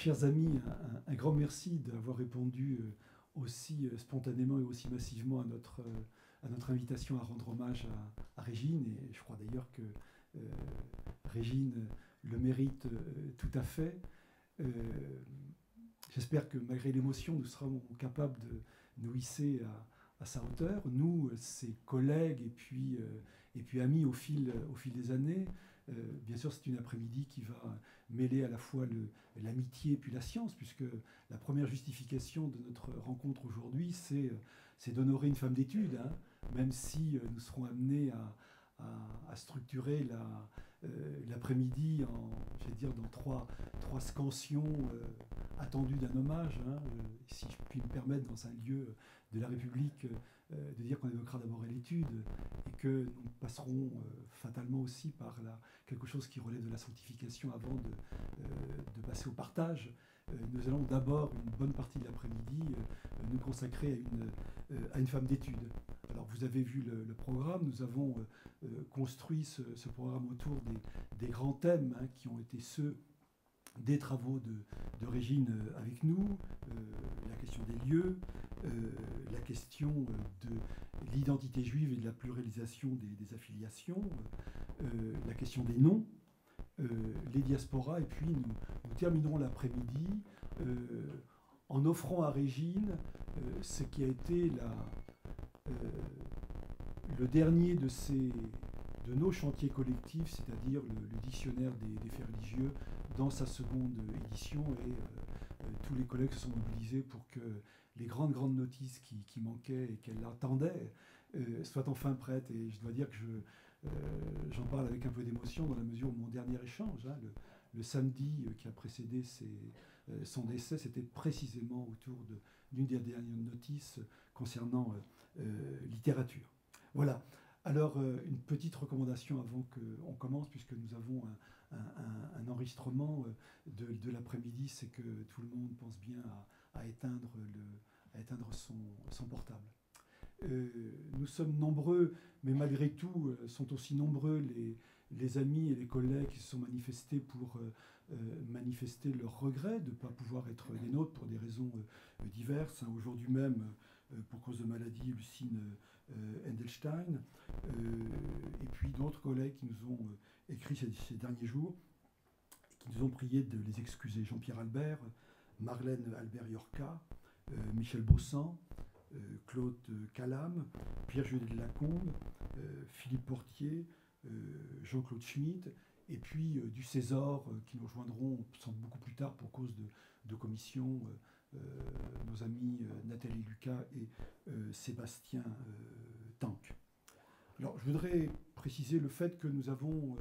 Chers amis, un grand merci d'avoir répondu aussi spontanément et aussi massivement à notre invitation à rendre hommage à Régine. Et je crois d'ailleurs que Régine le mérite tout à fait. J'espère que malgré l'émotion, nous serons capables de nous hisser à sa hauteur. Nous, ses collègues et puis amis au fil des années. Bien sûr, c'est une après-midi qui va mêler à la fois l'amitié et puis la science, puisque la première justification de notre rencontre aujourd'hui, c'est d'honorer une femme d'études, hein, même si nous serons amenés à structurer l'après-midi dans trois scansions attendues d'un hommage, hein, si je puis me permettre, dans un lieu de la République, de dire qu'on évoquera d'abord l'étude et que nous passerons fatalement aussi par quelque chose qui relève de la sanctification avant de passer au partage. Nous allons d'abord, une bonne partie de l'après-midi, nous consacrer à une femme d'études. Alors vous avez vu le programme, nous avons construit ce programme autour des grands thèmes, hein, qui ont été ceux des travaux de Régine avec nous, la question des lieux, la question de l'identité juive et de la pluralisation des affiliations, la question des noms, les diasporas, et puis nous terminerons l'après-midi en offrant à Régine ce qui a été le dernier de nos chantiers collectifs, c'est-à-dire le dictionnaire des faits religieux dans sa seconde édition, et tous les collègues se sont mobilisés pour que les grandes notices qui manquaient et qu'elle attendait soient enfin prêtes. Et je dois dire que j'en parle avec un peu d'émotion dans la mesure où mon dernier échange, hein, le samedi qui a précédé son décès, c'était précisément autour d'une des dernières notices concernant littérature. Voilà. Alors, une petite recommandation avant qu'on commence, puisque nous avons un enregistrement de l'après-midi, c'est que tout le monde pense bien à éteindre son portable. Nous sommes nombreux, mais malgré tout, sont aussi nombreux les amis et les collègues qui se sont manifestés pour manifester leur regret de ne pas pouvoir être les nôtres pour des raisons diverses. Aujourd'hui même, pour cause de maladie, Lucine Endelstein, et puis d'autres collègues qui nous ont écrit ces derniers jours, et qui nous ont prié de les excuser. Jean-Pierre Albert, Marlène Albert-Yorca, Michel Bossan, Claude Calam, Pierre-Jules Lacombe, Philippe Portier, Jean-Claude Schmitt, et puis du César qui nous rejoindront sans beaucoup plus tard pour cause de commission, nos amis Nathalie Lucas et Sébastien Tank. Alors, je voudrais préciser le fait que nous avons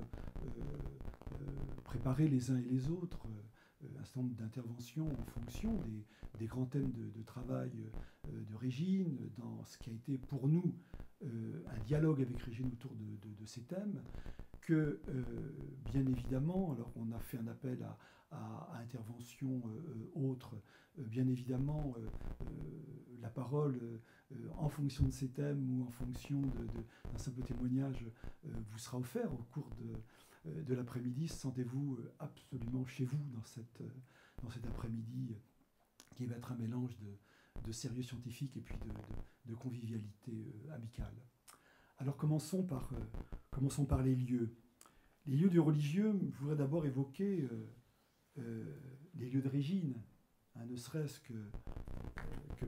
préparé les uns et les autres un certain nombre d'interventions en fonction des grands thèmes de travail de Régine, dans ce qui a été pour nous un dialogue avec Régine autour de ces thèmes, que bien évidemment, alors on a fait un appel à intervention autre, bien évidemment la parole en fonction de ces thèmes ou en fonction d'un simple témoignage vous sera offert au cours de l'après-midi. Sentez-vous absolument chez vous dans cet après-midi qui va être un mélange de sérieux scientifique et puis de convivialité amicale. Alors commençons par les lieux. Les lieux du religieux, je voudrais d'abord évoquer les lieux de Régine, hein, ne serait-ce que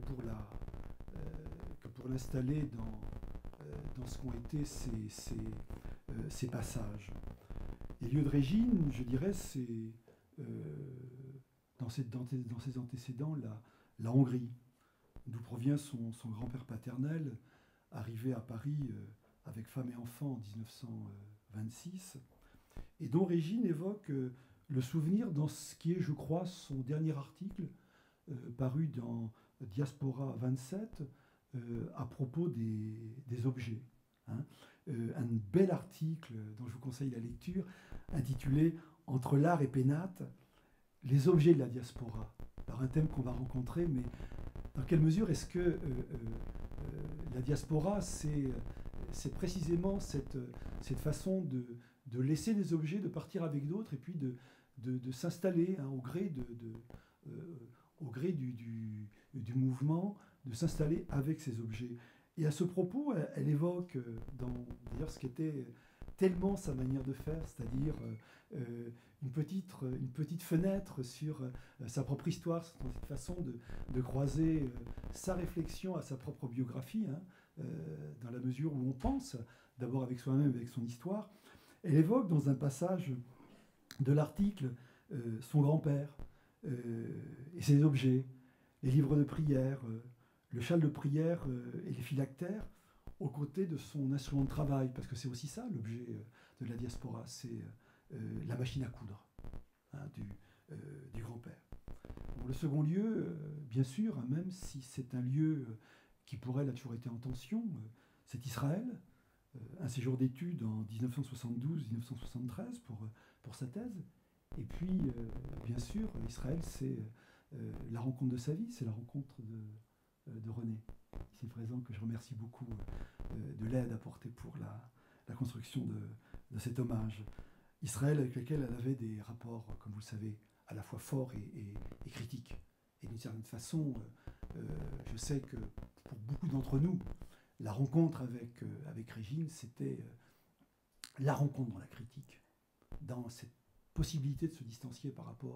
pour l'installer dans ce qu'ont été ces passages. Les lieux de Régine, je dirais, c'est dans ses antécédents la Hongrie, d'où provient son grand-père paternel, arrivé à Paris avec femme et enfants en 1926, et dont Régine évoque le souvenir dans ce qui est, je crois, son dernier article paru dans Diaspora 27 à propos des objets. Hein. Un bel article dont je vous conseille la lecture, intitulé « Entre l'art et pénate, les objets de la diaspora ». Alors un thème qu'on va rencontrer, mais dans quelle mesure est-ce que la diaspora, c'est précisément cette façon de laisser des objets, de partir avec d'autres, et puis de s'installer au gré, au gré du mouvement, de s'installer avec ces objets. Et à ce propos, elle évoque d'ailleurs ce qui était tellement sa manière de faire, c'est-à-dire une petite fenêtre sur sa propre histoire, cette façon de croiser sa réflexion à sa propre biographie, dans la mesure où on pense d'abord avec soi-même, avec son histoire. Elle évoque dans un passage de l'article son grand-père et ses objets, les livres de prière, le châle de prière et les phylactères, aux côtés de son instrument de travail, parce que c'est aussi ça l'objet de la diaspora, c'est la machine à coudre du grand-père. Bon, le second lieu, bien sûr, même si c'est un lieu qui pour elle a toujours été en tension, c'est Israël, un séjour d'études en 1972-1973 pour sa thèse. Et puis, bien sûr, Israël, c'est la rencontre de sa vie, c'est la rencontre de René, ici présent, que je remercie beaucoup de l'aide apportée pour la construction de cet hommage. Israël, avec lequel elle avait des rapports, comme vous le savez, à la fois forts et critiques. Et d'une certaine façon, je sais que pour beaucoup d'entre nous, la rencontre avec Régine, c'était la rencontre dans la critique, dans cette possibilité de se distancier par rapport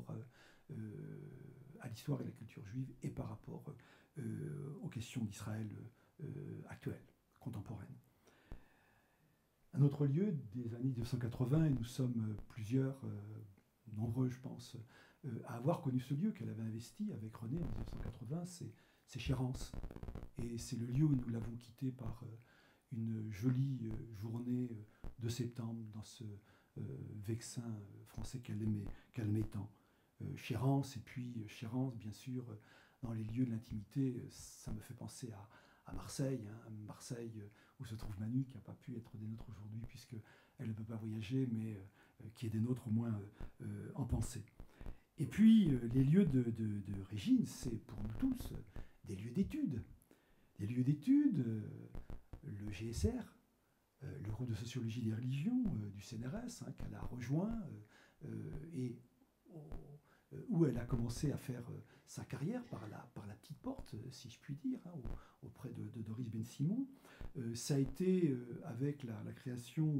à l'histoire et la culture juive et par rapport aux questions d'Israël actuelles, contemporaines. Un autre lieu des années 1980, et nous sommes plusieurs, nombreux je pense, à avoir connu ce lieu qu'elle avait investi avec René en 1980, c'est Chérence. Et c'est le lieu où nous l'avons quitté par une jolie journée de septembre dans ce Vexin français qu'elle aimait tant. Chérence, et puis Chérence, bien sûr, dans les lieux de l'intimité, ça me fait penser à Marseille, Marseille où se trouve Manu, qui n'a pas pu être des nôtres aujourd'hui puisqu'elle ne peut pas voyager, mais qui est des nôtres au moins en pensée. Et puis, les lieux de Régine, c'est pour nous tous des lieux d'études. Des lieux d'études, le GSR, le groupe de sociologie des religions du CNRS, qu'elle a rejoint, et où elle a commencé à faire sa carrière par la petite porte, si je puis dire, auprès de Doris Ben-Simon. Ça a été avec la création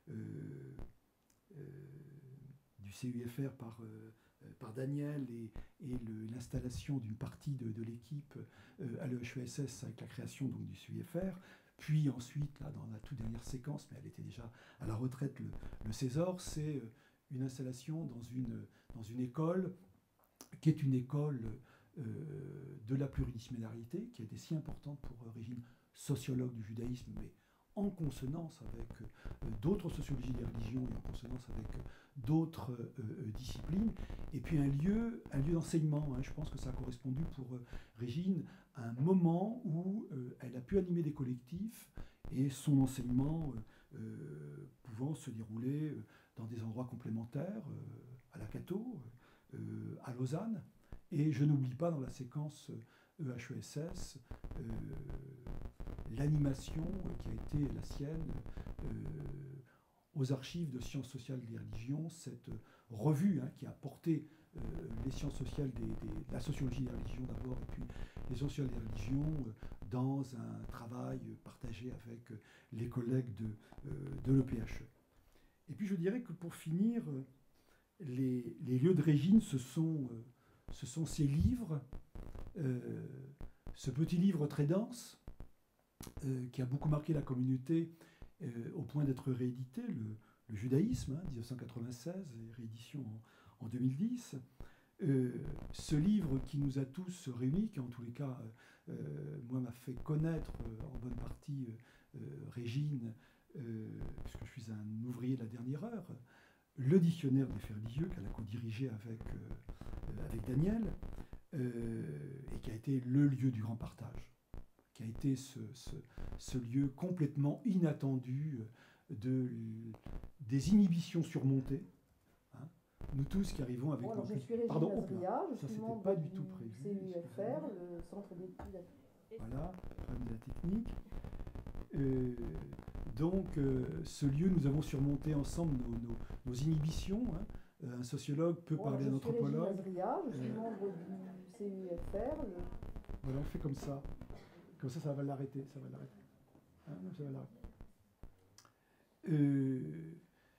du CUFR par Daniel et l'installation d'une partie de l'équipe à l'EHESS avec la création donc, du CUFR, puis ensuite, là, dans la toute dernière séquence, mais elle était déjà à la retraite, le César, c'est une installation dans une école qui est une école de la pluridisciplinarité, qui a été si importante pour Régine, sociologue du judaïsme, mais en consonance avec d'autres sociologies des religions et en consonance avec d'autres disciplines, et puis un lieu d'enseignement. Je pense que ça a correspondu pour Régine à un moment où elle a pu animer des collectifs et son enseignement pouvant se dérouler dans des endroits complémentaires, à la Cato, à Lausanne, et je n'oublie pas dans la séquence EHESS l'animation qui a été la sienne aux archives de sciences sociales des religions, cette revue qui a porté les sciences sociales, la sociologie des religions d'abord, et puis les sciences sociales des religions, dans un travail partagé avec les collègues de l'EPHE. Et puis je dirais que pour finir, les lieux de Régine, ce sont ces livres, ce petit livre très dense, qui a beaucoup marqué la communauté au point d'être réédité, le judaïsme, 1996, et réédition en 2010. Ce livre qui nous a tous réunis, qui en tous les cas, moi, m'a fait connaître en bonne partie Régine, puisque je suis un ouvrier de la dernière heure, le dictionnaire des faits religieux qu'elle a co-dirigé avec Daniel, et qui a été le lieu du grand partage, qui a été ce lieu complètement inattendu des inhibitions surmontées. Nous tous qui arrivons avec... Alors, je suis Régine Azria, je suis membre pas du tout prévu, CUFR, le centre d'études... Voilà, problème de la technique. Donc, ce lieu, nous avons surmonté ensemble nos inhibitions, un sociologue peut parler à un anthropologue. Je suis Régine Azria, je suis membre du CUFR. Voilà, on fait comme ça. Comme ça va l'arrêter. Ça va l'arrêter. Ah, non, ça va l'arrêter.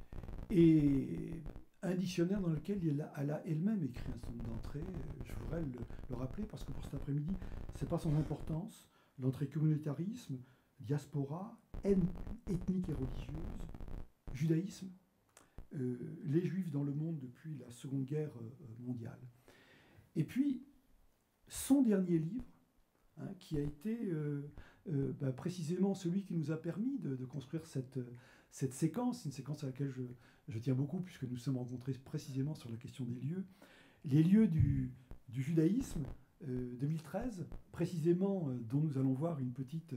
Et un dictionnaire dans lequel elle a elle-même écrit un certain nombre d'entrées. Je voudrais le rappeler parce que pour cet après-midi, ce n'est pas sans importance. L'entrée communautarisme, diaspora, haine ethnique et religieuse, judaïsme, les juifs dans le monde depuis la Seconde Guerre mondiale. Et puis, son dernier livre, qui a été précisément celui qui nous a permis de construire cette séquence, une séquence à laquelle je tiens beaucoup, puisque nous sommes rencontrés précisément sur la question des lieux. Les lieux du judaïsme, 2013, précisément, dont nous allons voir une petite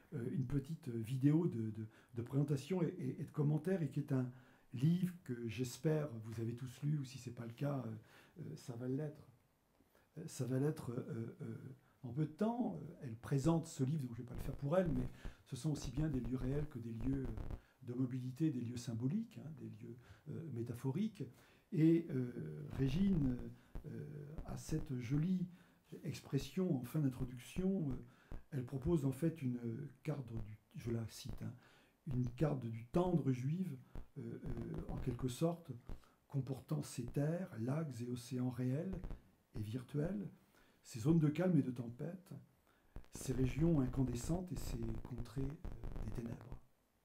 vidéo de présentation et de commentaires, et qui est un livre que j'espère vous avez tous lu, ou si ce n'est pas le cas, ça va l'être. Ça va l'être en peu de temps. Elle présente ce livre, donc je ne vais pas le faire pour elle, mais ce sont aussi bien des lieux réels que des lieux de mobilité, des lieux symboliques, des lieux métaphoriques. Et Régine a cette jolie expression en fin d'introduction. Elle propose en fait une carte, je la cite, une carte du tendre juive, en quelque sorte, comportant ces terres, lacs et océans réels et virtuels, ces zones de calme et de tempête, ces régions incandescentes et ces contrées des ténèbres.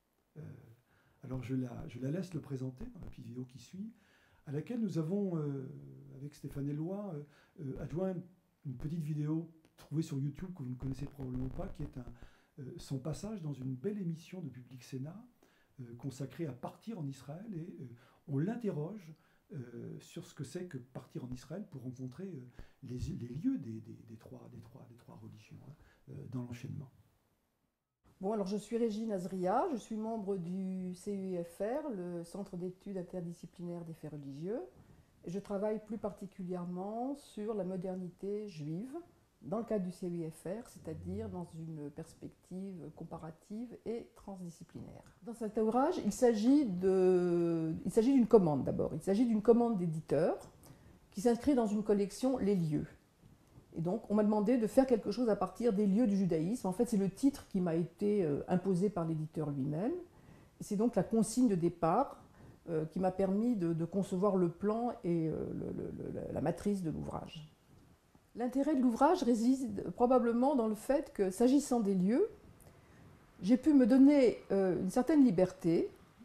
Alors je la laisse le présenter dans la petite vidéo qui suit, à laquelle nous avons, avec Stéphane Eloi, adjoint une petite vidéo trouvée sur YouTube que vous ne connaissez probablement pas, qui est son passage dans une belle émission de Public Sénat consacrée à partir en Israël, et on l'interroge sur ce que c'est que partir en Israël pour rencontrer les lieux des trois religions dans l'enchaînement. Bon, alors je suis Régine Azria, je suis membre du CUFR, le Centre d'études interdisciplinaires des faits religieux. Et je travaille plus particulièrement sur la modernité juive dans le cadre du CUFR, c'est-à-dire dans une perspective comparative et transdisciplinaire. Dans cet ouvrage, il s'agit d'une commande d'abord. Il s'agit d'une commande d'éditeur qui s'inscrit dans une collection Les lieux. Et donc, on m'a demandé de faire quelque chose à partir des lieux du judaïsme. En fait, c'est le titre qui m'a été imposé par l'éditeur lui-même. Et c'est donc la consigne de départ qui m'a permis de concevoir le plan et la matrice de l'ouvrage. L'intérêt de l'ouvrage réside probablement dans le fait que, s'agissant des lieux, j'ai pu me donner une certaine liberté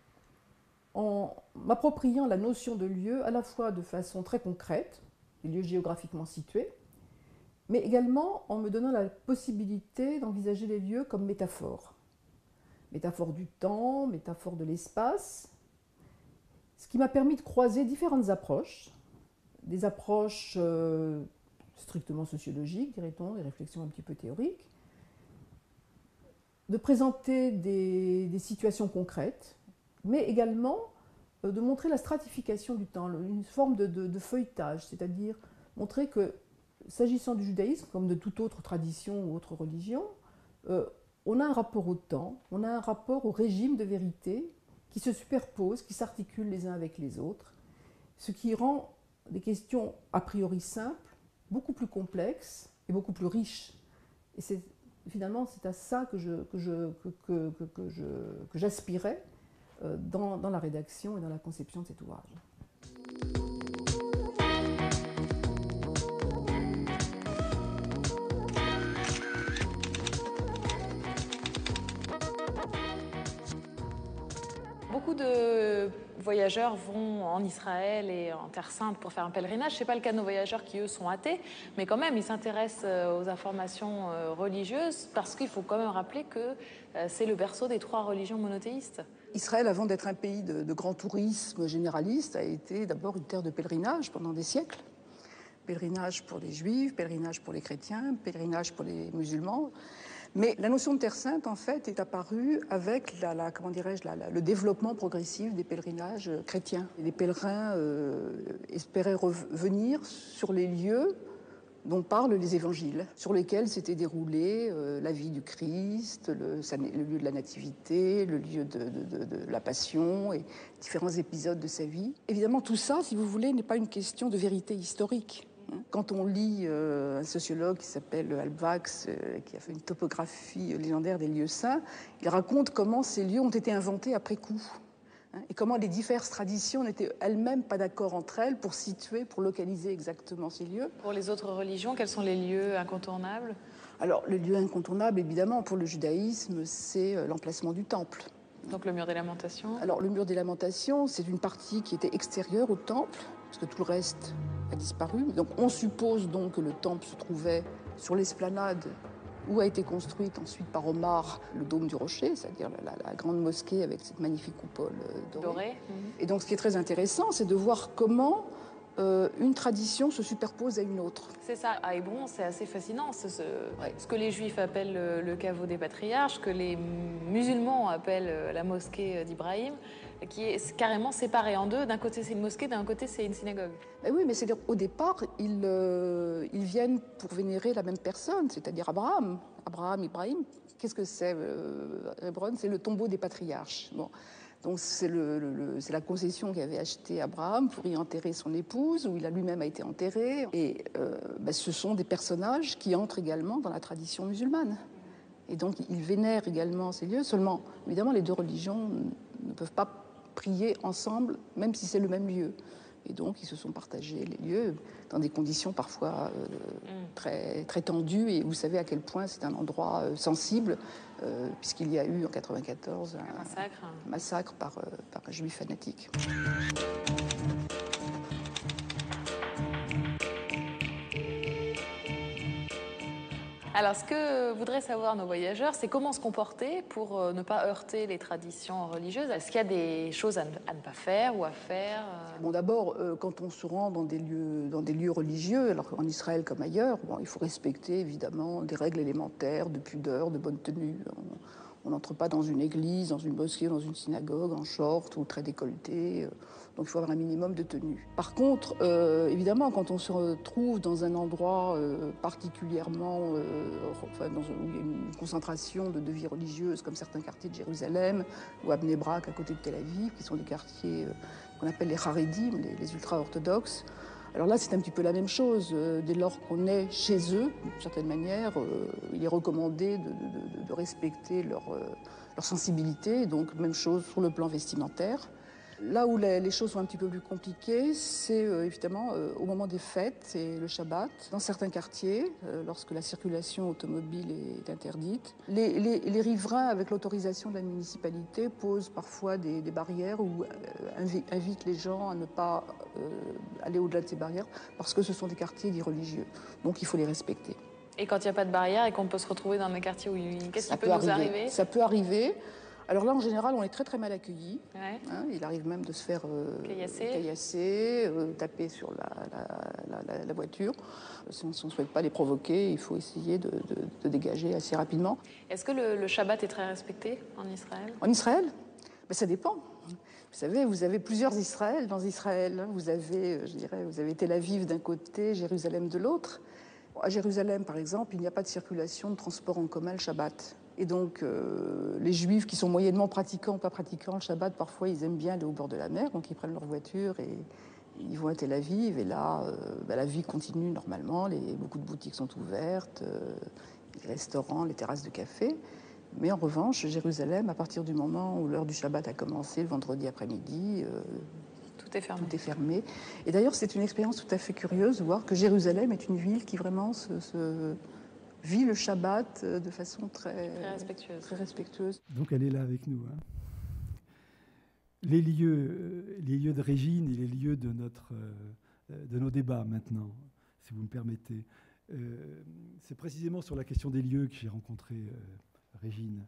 en m'appropriant la notion de lieu à la fois de façon très concrète, les lieux géographiquement situés, mais également en me donnant la possibilité d'envisager les lieux comme métaphores. Métaphore du temps, métaphore de l'espace, ce qui m'a permis de croiser différentes approches, des approches strictement sociologiques, dirait-on, des réflexions un petit peu théoriques, de présenter des situations concrètes, mais également de montrer la stratification du temps, une forme de feuilletage, c'est-à-dire montrer que, s'agissant du judaïsme, comme de toute autre tradition ou autre religion, on a un rapport au temps, on a un rapport au régime de vérité qui se superposent, qui s'articulent les uns avec les autres, ce qui rend des questions a priori simples beaucoup plus complexes et beaucoup plus riches. Et finalement, c'est à ça que j'aspirais dans la rédaction et dans la conception de cet ouvrage. Beaucoup de voyageurs vont en Israël et en Terre Sainte pour faire un pèlerinage. Ce n'est pas le cas de nos voyageurs qui, eux, sont athées, mais quand même, ils s'intéressent aux informations religieuses parce qu'il faut quand même rappeler que c'est le berceau des trois religions monothéistes. Israël, avant d'être un pays de grand tourisme généraliste, a été d'abord une terre de pèlerinage pendant des siècles. Pèlerinage pour les juifs, pèlerinage pour les chrétiens, pèlerinage pour les musulmans. Mais la notion de Terre Sainte, en fait, est apparue avec le développement progressif des pèlerinages chrétiens. Les pèlerins espéraient revenir sur les lieux dont parlent les évangiles, sur lesquels s'était déroulée la vie du Christ, le lieu de la nativité, le lieu de la passion et différents épisodes de sa vie. Évidemment, tout ça, si vous voulez, n'est pas une question de vérité historique. Quand on lit un sociologue qui s'appelle Halbwachs, qui a fait une topographie légendaire des lieux saints, il raconte comment ces lieux ont été inventés après coup. Et comment les diverses traditions n'étaient elles-mêmes pas d'accord entre elles pour situer, pour localiser exactement ces lieux. Pour les autres religions, quels sont les lieux incontournables ? Alors, le lieu incontournable, évidemment, pour le judaïsme, c'est l'emplacement du temple. Donc le mur des Lamentations ? Alors, le mur des Lamentations, c'est une partie qui était extérieure au temple, parce que tout le reste a disparu. Donc, on suppose donc que le temple se trouvait sur l'esplanade où a été construite ensuite par Omar le dôme du rocher, c'est-à-dire la grande mosquée avec cette magnifique coupole dorée. Et donc ce qui est très intéressant, c'est de voir comment une tradition se superpose à une autre. C'est ça, à Hébron, c'est assez fascinant. C'est ce que les Juifs appellent le caveau des patriarches, que les musulmans appellent la mosquée d'Ibrahim, qui est carrément séparée en deux. D'un côté, c'est une mosquée, d'un côté, c'est une synagogue. Et oui, mais c'est-à-dire, au départ, ils viennent pour vénérer la même personne, c'est-à-dire Abraham. Abraham, Ibrahim. Qu'est-ce que c'est Hébron ? C'est le tombeau des patriarches. Bon. Donc c'est la concession qu'avait achetée Abraham pour y enterrer son épouse, où il a lui-même été enterré. Et ce sont des personnages qui entrent également dans la tradition musulmane. Et donc ils vénèrent également ces lieux. Seulement, évidemment, les deux religions ne peuvent pas prier ensemble, même si c'est le même lieu. Et donc, ils se sont partagés les lieux dans des conditions parfois très, très tendues. Et vous savez à quel point c'est un endroit sensible, puisqu'il y a eu en 1994 un massacre par un juif fanatique. Alors, ce que voudraient savoir nos voyageurs, c'est comment se comporter pour ne pas heurter les traditions religieuses. Est-ce qu'il y a des choses à ne pas faire ou à faire Bon, d'abord, quand on se rend dans des lieux religieux, alors en Israël comme ailleurs, il faut respecter évidemment des règles élémentaires de pudeur, de bonne tenue. On n'entre pas dans une église, dans une mosquée, dans une synagogue en short ou très décolleté. Donc il faut avoir un minimum de tenue. Par contre, évidemment, quand on se retrouve dans un endroit particulièrement, où il y a une concentration de vie religieuse, comme certains quartiers de Jérusalem ou à Bnei Brak, à côté de Tel Aviv, qui sont des quartiers qu'on appelle les Haredim, les ultra-orthodoxes. Alors là, c'est un petit peu la même chose. Dès lors qu'on est chez eux, d'une certaine manière, il est recommandé de respecter leur sensibilité. Donc, même chose sur le plan vestimentaire. Là où les choses sont un petit peu plus compliquées, c'est évidemment au moment des fêtes et le Shabbat. Dans certains quartiers, lorsque la circulation automobile est interdite, les riverains, avec l'autorisation de la municipalité, posent parfois des barrières ou invitent les gens à ne pas aller au-delà de ces barrières parce que ce sont des quartiers dits religieux. Donc il faut les respecter. Et quand il n'y a pas de barrière et qu'on peut se retrouver dans des quartiers où qu'est-ce qui peut nous arriver ? Ça peut arriver. Alors là, en général, on est très très mal accueillis. Ouais. Il arrive même de se faire caillasser, taper sur la voiture. Si on ne souhaite pas les provoquer, il faut essayer de dégager assez rapidement. Est-ce que le Shabbat est très respecté en Israël ? En Israël ? Ça dépend. Vous savez, vous avez plusieurs Israël dans Israël. Vous avez Tel Aviv d'un côté, Jérusalem de l'autre. À Jérusalem, par exemple, il n'y a pas de circulation de transport en commun le Shabbat. Et donc, les Juifs qui sont moyennement pratiquants ou pas pratiquants le Shabbat, parfois, ils aiment bien aller au bord de la mer. Donc, ils prennent leur voiture et ils vont à Tel Aviv. Et là, la vie continue normalement. Beaucoup de boutiques sont ouvertes, les restaurants, les terrasses de café. Mais en revanche, Jérusalem, à partir du moment où l'heure du Shabbat a commencé, le vendredi après-midi, tout est fermé. Tout est fermé. Et d'ailleurs, c'est une expérience tout à fait curieuse de voir que Jérusalem est une ville qui vraiment vit le Shabbat de façon très respectueuse. Donc elle est là avec nous. Hein. Les lieux de Régine et les lieux de nos débats maintenant, si vous me permettez. C'est précisément sur la question des lieux que j'ai rencontré Régine.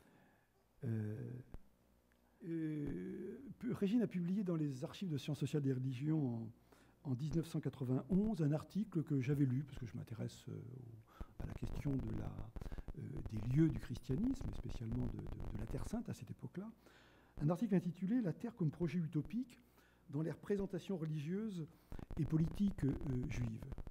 Régine a publié dans les archives de sciences sociales et religions en 1991 un article que j'avais lu, parce que je m'intéresse à la question des lieux du christianisme, et spécialement de la Terre Sainte à cette époque-là. Un article intitulé « La Terre comme projet utopique dans les représentations religieuses et politiques juives ».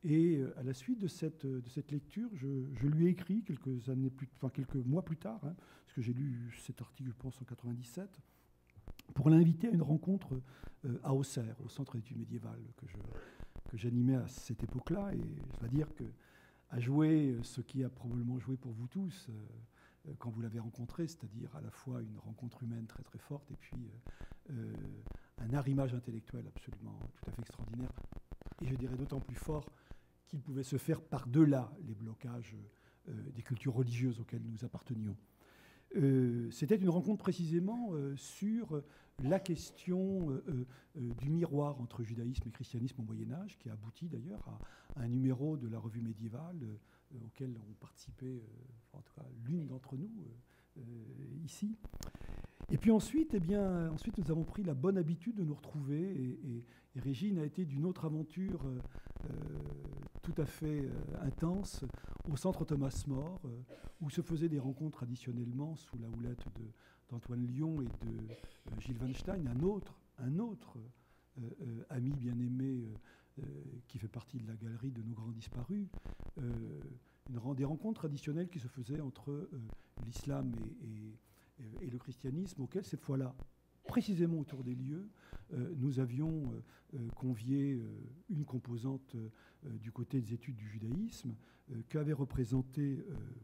Et à la suite de cette lecture, je lui ai écrit quelques mois plus tard, hein, parce que j'ai lu cet article, je pense, en 97, pour l'inviter à une rencontre à Auxerre, au Centre d'études médiévales que j'animais à cette époque-là. Et je dois dire qu'à jouer ce qui a probablement joué pour vous tous quand vous l'avez rencontré, c'est-à-dire à la fois une rencontre humaine très très forte et puis un arrimage intellectuel absolument tout à fait extraordinaire, et je dirais d'autant plus fort qu'il pouvait se faire par-delà les blocages des cultures religieuses auxquelles nous appartenions. C'était une rencontre précisément sur la question du miroir entre judaïsme et christianisme au Moyen-Âge, qui a abouti d'ailleurs à un numéro de la revue médiévale auquel ont participé, en tout cas l'une d'entre nous ici. Et puis ensuite, ensuite, nous avons pris la bonne habitude de nous retrouver, et Régine a été d'une autre aventure tout à fait intense au centre Thomas More, où se faisaient des rencontres traditionnellement sous la houlette d'Antoine Lyon et de Gilles Weinstein, un autre ami bien-aimé qui fait partie de la galerie de nos grands disparus, des rencontres traditionnelles qui se faisaient entre l'islam et le christianisme, auquel cette fois-là, précisément autour des lieux, nous avions convié une composante du côté des études du judaïsme qu'avait représenté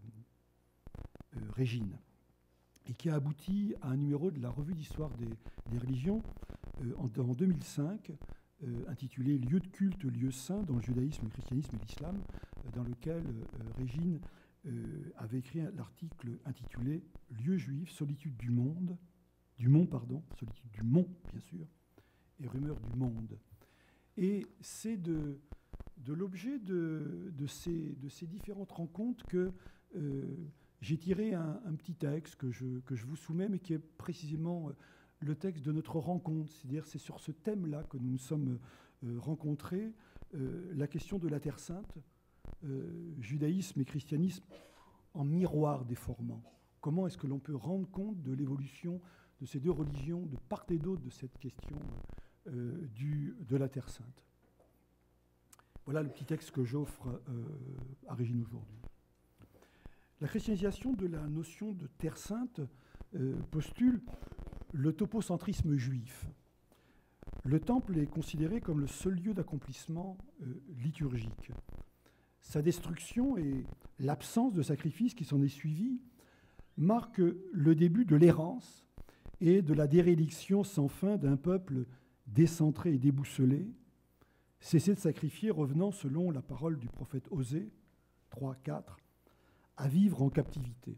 Régine, et qui a abouti à un numéro de la revue d'histoire des religions en 2005, intitulé « Lieux de culte, lieux saints dans le judaïsme, le christianisme et l'islam », dans lequel Régine avait écrit l'article intitulé « Lieux juifs, solitude du monde », solitude du mont, bien sûr, et rumeur du monde. Et c'est de l'objet de ces différentes rencontres que j'ai tiré un petit texte que je vous soumets, mais qui est précisément le texte de notre rencontre. C'est-à-dire, c'est sur ce thème-là que nous nous sommes rencontrés, la question de la Terre Sainte, judaïsme et christianisme en miroir déformant. Comment est-ce que l'on peut rendre compte de l'évolution de ces deux religions de part et d'autre de cette question de la Terre Sainte? Voilà le petit texte que j'offre à Régine aujourd'hui. La christianisation de la notion de Terre Sainte postule le topocentrisme juif. Le temple est considéré comme le seul lieu d'accomplissement liturgique. Sa destruction et l'absence de sacrifice qui s'en est suivie marquent le début de l'errance et de la déréliction sans fin d'un peuple décentré et déboussolé, cessé de sacrifier, revenant, selon la parole du prophète Osée 3-4, à vivre en captivité.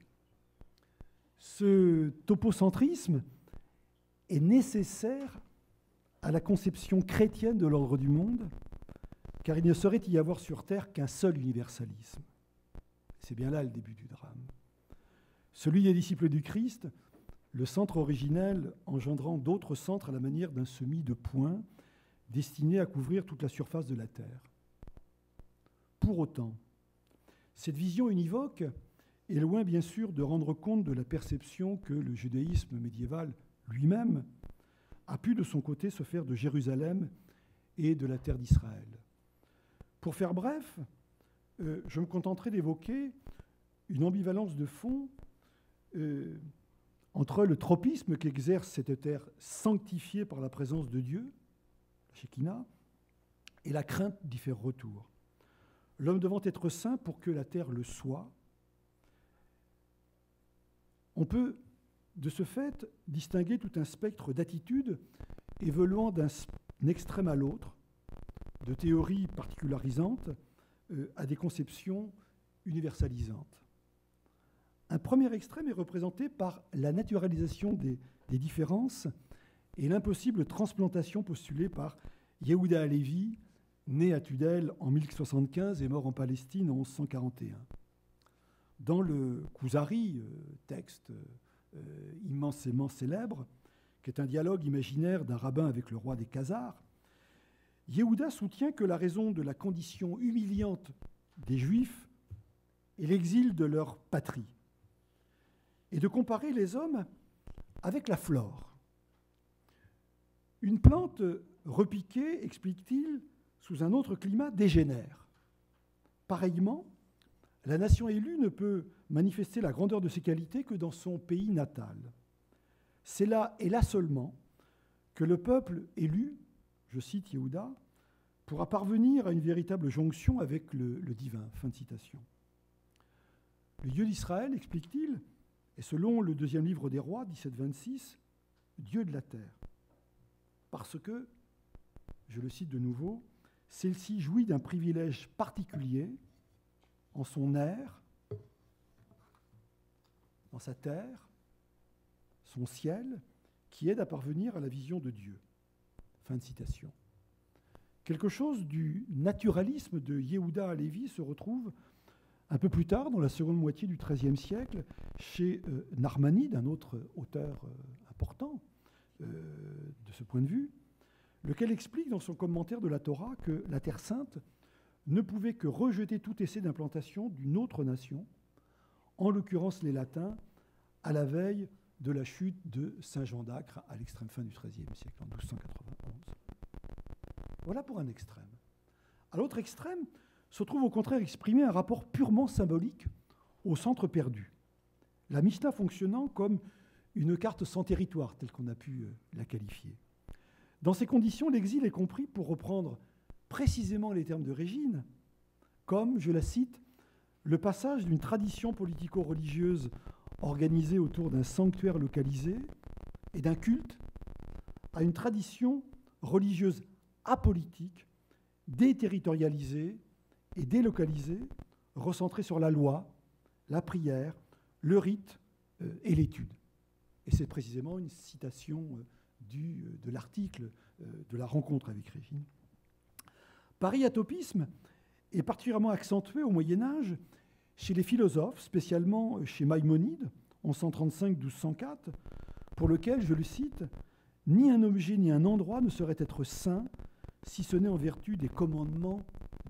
Ce topocentrisme est nécessaire à la conception chrétienne de l'ordre du monde, car il ne saurait y avoir sur terre qu'un seul universalisme. C'est bien là le début du drame. Celui des disciples du Christ, le centre originel engendrant d'autres centres à la manière d'un semis de points destiné à couvrir toute la surface de la terre. Pour autant, cette vision univoque est loin, bien sûr, de rendre compte de la perception que le judaïsme médiéval lui-même a pu de son côté se faire de Jérusalem et de la terre d'Israël. Pour faire bref, je me contenterai d'évoquer une ambivalence de fond entre le tropisme qu'exerce cette terre sanctifiée par la présence de Dieu, la Shekinah, et la crainte d'y faire retour. L'homme devant être saint pour que la terre le soit. On peut, de ce fait, distinguer tout un spectre d'attitudes évoluant d'un extrême à l'autre, de théories particularisantes à des conceptions universalisantes. Un premier extrême est représenté par la naturalisation des différences et l'impossible transplantation postulée par Yehuda Halevi, né à Tudel en 1075 et mort en Palestine en 1141. Dans le Kuzari, texte immensément célèbre, qui est un dialogue imaginaire d'un rabbin avec le roi des Khazars, Yehuda soutient que la raison de la condition humiliante des Juifs est l'exil de leur patrie, et de comparer les hommes avec la flore. Une plante repiquée, explique-t-il, sous un autre climat dégénère. Pareillement, la nation élue ne peut manifester la grandeur de ses qualités que dans son pays natal. C'est là, et là seulement, que le peuple élu, je cite Yehuda, pourra parvenir à une véritable jonction avec le divin. Fin de citation. Le Dieu d'Israël, explique-t-il, est selon le deuxième livre des rois, 17-26, Dieu de la terre. Parce que, je le cite de nouveau, celle-ci jouit d'un privilège particulier en son air, dans sa terre, son ciel, qui aide à parvenir à la vision de Dieu. Fin de citation. Quelque chose du naturalisme de Yehuda Halevi se retrouve un peu plus tard, dans la seconde moitié du XIIIe siècle, chez Narmanide, un autre auteur important de ce point de vue, lequel explique dans son commentaire de la Torah que la Terre Sainte ne pouvait que rejeter tout essai d'implantation d'une autre nation, en l'occurrence les Latins, à la veille de la chute de Saint Jean d'Acre à l'extrême fin du XIIIe siècle, en 1291. Voilà pour un extrême. À l'autre extrême se trouve au contraire exprimé un rapport purement symbolique au centre perdu, la Mishnah fonctionnant comme une carte sans territoire, telle qu'on a pu la qualifier. Dans ces conditions, l'exil est compris, pour reprendre précisément les termes de Régine, comme, je la cite, le passage d'une tradition politico-religieuse organisée autour d'un sanctuaire localisé et d'un culte à une tradition religieuse apolitique, déterritorialisée et délocalisée, recentrée sur la loi, la prière, le rite et l'étude. Et c'est précisément une citation de l'article de la rencontre avec Régine. Pareil atopisme est particulièrement accentué au Moyen-Âge chez les philosophes, spécialement chez Maïmonide, en 1135-1204, pour lequel, je le cite, « Ni un objet ni un endroit ne saurait être saint, si ce n'est en vertu des commandements divins »,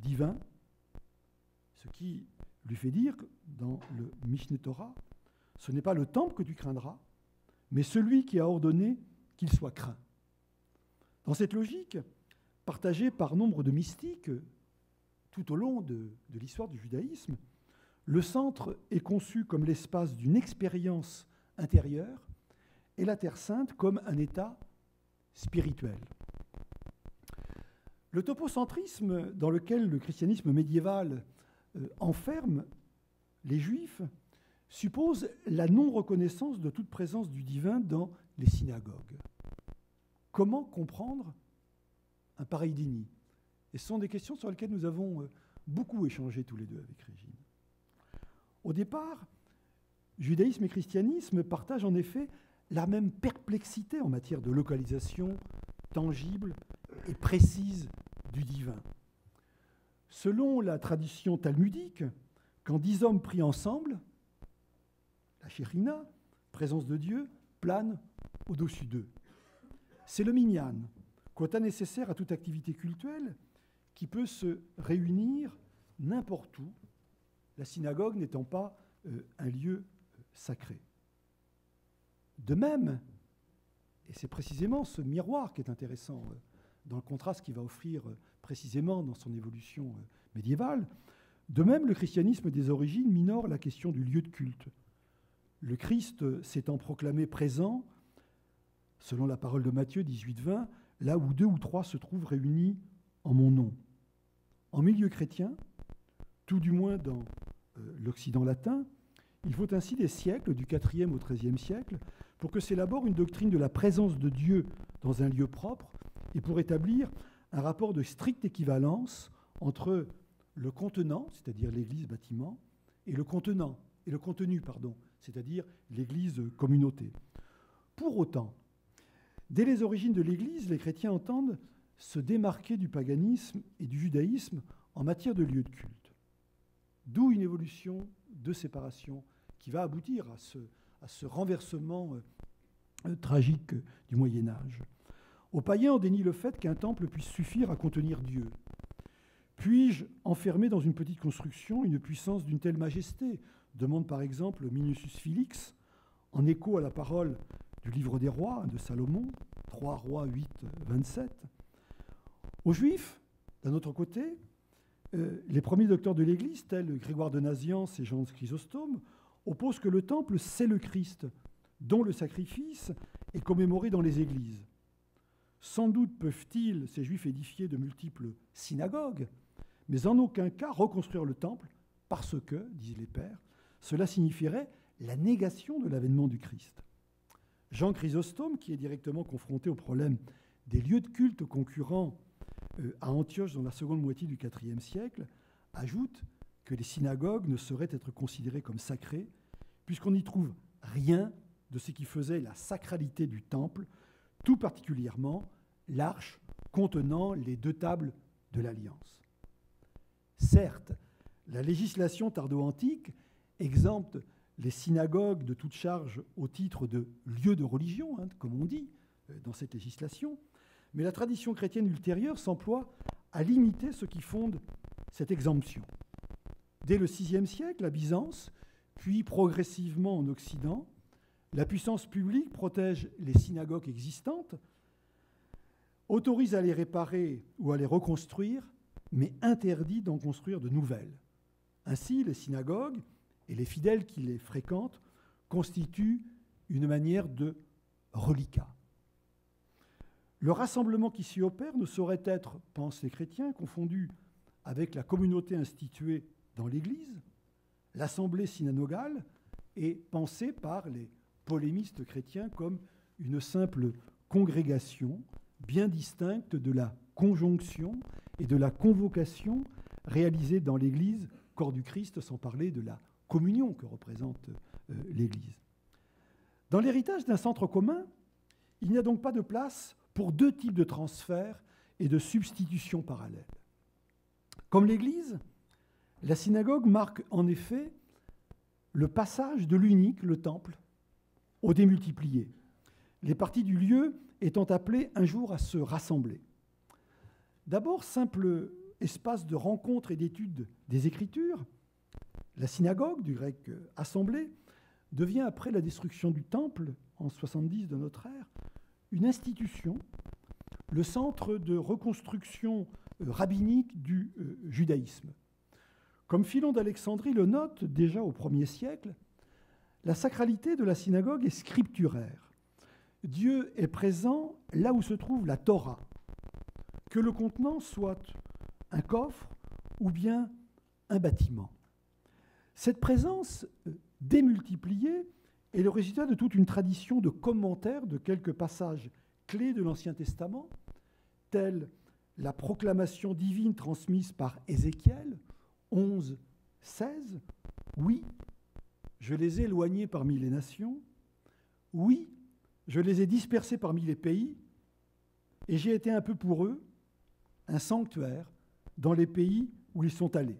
ce qui lui fait dire, dans le Mishneh Torah, « Ce n'est pas le temple que tu craindras, mais celui qui a ordonné qu'il soit craint. » Dans cette logique, partagée par nombre de mystiques tout au long de l'histoire du judaïsme, le centre est conçu comme l'espace d'une expérience intérieure et la Terre Sainte comme un état spirituel. Le topocentrisme dans lequel le christianisme médiéval enferme les Juifs suppose la non-reconnaissance de toute présence du divin dans les synagogues. Comment comprendre un pareil déni? Et ce sont des questions sur lesquelles nous avons beaucoup échangé tous les deux avec Régine. Au départ, judaïsme et christianisme partagent en effet la même perplexité en matière de localisation tangible et précise du divin. Selon la tradition talmudique, quand 10 hommes prient ensemble, la Shekhinah, présence de Dieu, plane au-dessus d'eux. C'est le minyan, quota nécessaire à toute activité cultuelle, qui peut se réunir n'importe où, la synagogue n'étant pas un lieu sacré. De même, et c'est précisément ce miroir qui est intéressant dans le contraste qu'il va offrir précisément dans son évolution médiévale, de même le christianisme des origines minore la question du lieu de culte. Le Christ s'étant proclamé présent, selon la parole de Matthieu 18-20, là où 2 ou 3 se trouvent réunis en mon nom. En milieu chrétien, tout du moins dans l'Occident latin, il faut ainsi des siècles, du IVe au XIIIe siècle, pour que s'élabore une doctrine de la présence de Dieu dans un lieu propre et pour établir un rapport de stricte équivalence entre le contenant, c'est-à-dire l'Église bâtiment, et le contenant, et le contenu, c'est-à-dire l'Église communauté. Pour autant, dès les origines de l'Église, les chrétiens entendent se démarquer du paganisme et du judaïsme en matière de lieu de culte. D'où une évolution de séparation qui va aboutir à ce renversement tragique du Moyen-Âge. Aux païens, on dénie le fait qu'un temple puisse suffire à contenir Dieu. Puis-je enfermer dans une petite construction une puissance d'une telle majesté? Demande par exemple Minucius Felix, en écho à la parole du livre des rois de Salomon, 3 Rois 8, 27. Aux Juifs, d'un autre côté, les premiers docteurs de l'Église, tels Grégoire de Nazianze et Jean Chrysostome, opposent que le temple, c'est le Christ, dont le sacrifice est commémoré dans les églises. Sans doute peuvent-ils, ces Juifs, édifier de multiples synagogues, mais en aucun cas reconstruire le temple, parce que, disent les pères, cela signifierait la négation de l'avènement du Christ. Jean Chrysostome, qui est directement confronté au problème des lieux de culte concurrents à Antioche dans la seconde moitié du IVe siècle, ajoute que les synagogues ne sauraient être considérées comme sacrées, puisqu'on n'y trouve rien de ce qui faisait la sacralité du temple, tout particulièrement l'arche contenant les 2 tables de l'Alliance. Certes, la législation tardo-antique exempte les synagogues de toute charge au titre de lieux de religion, comme on dit dans cette législation, mais la tradition chrétienne ultérieure s'emploie à limiter ce qui fonde cette exemption. Dès le VIe siècle, à Byzance, puis progressivement en Occident, la puissance publique protège les synagogues existantes, autorise à les réparer ou à les reconstruire, mais interdit d'en construire de nouvelles. Ainsi, les synagogues et les fidèles qui les fréquentent constituent une manière de reliquat. Le rassemblement qui s'y opère ne saurait être, pensent les chrétiens, confondu avec la communauté instituée dans l'Église, l'assemblée synodale est pensée par les polémistes chrétiens comme une simple congrégation bien distincte de la conjonction et de la convocation réalisée dans l'Église, corps du Christ, sans parler de la communion que représente l'Église. Dans l'héritage d'un centre commun, il n'y a donc pas de place pour 2 types de transferts et de substitutions parallèles. Comme l'Église, la synagogue marque en effet le passage de l'unique, le temple, au démultiplié, les parties du lieu étant appelées un jour à se rassembler. D'abord, simple espace de rencontre et d'étude des Écritures, la synagogue, du grec assemblée, devient après la destruction du temple, en 70 de notre ère, une institution, le centre de reconstruction rabbinique du judaïsme. Comme Philon d'Alexandrie le note déjà au 1er siècle, la sacralité de la synagogue est scripturaire. Dieu est présent là où se trouve la Torah, que le contenant soit un coffre ou bien un bâtiment. Cette présence démultipliée est le résultat de toute une tradition de commentaires de quelques passages clés de l'Ancien Testament, tels la proclamation divine transmise par Ézéchiel, 11, 16. Oui, je les ai éloignés parmi les nations. Oui, je les ai dispersés parmi les pays. Et j'ai été un peu pour eux un sanctuaire dans les pays où ils sont allés.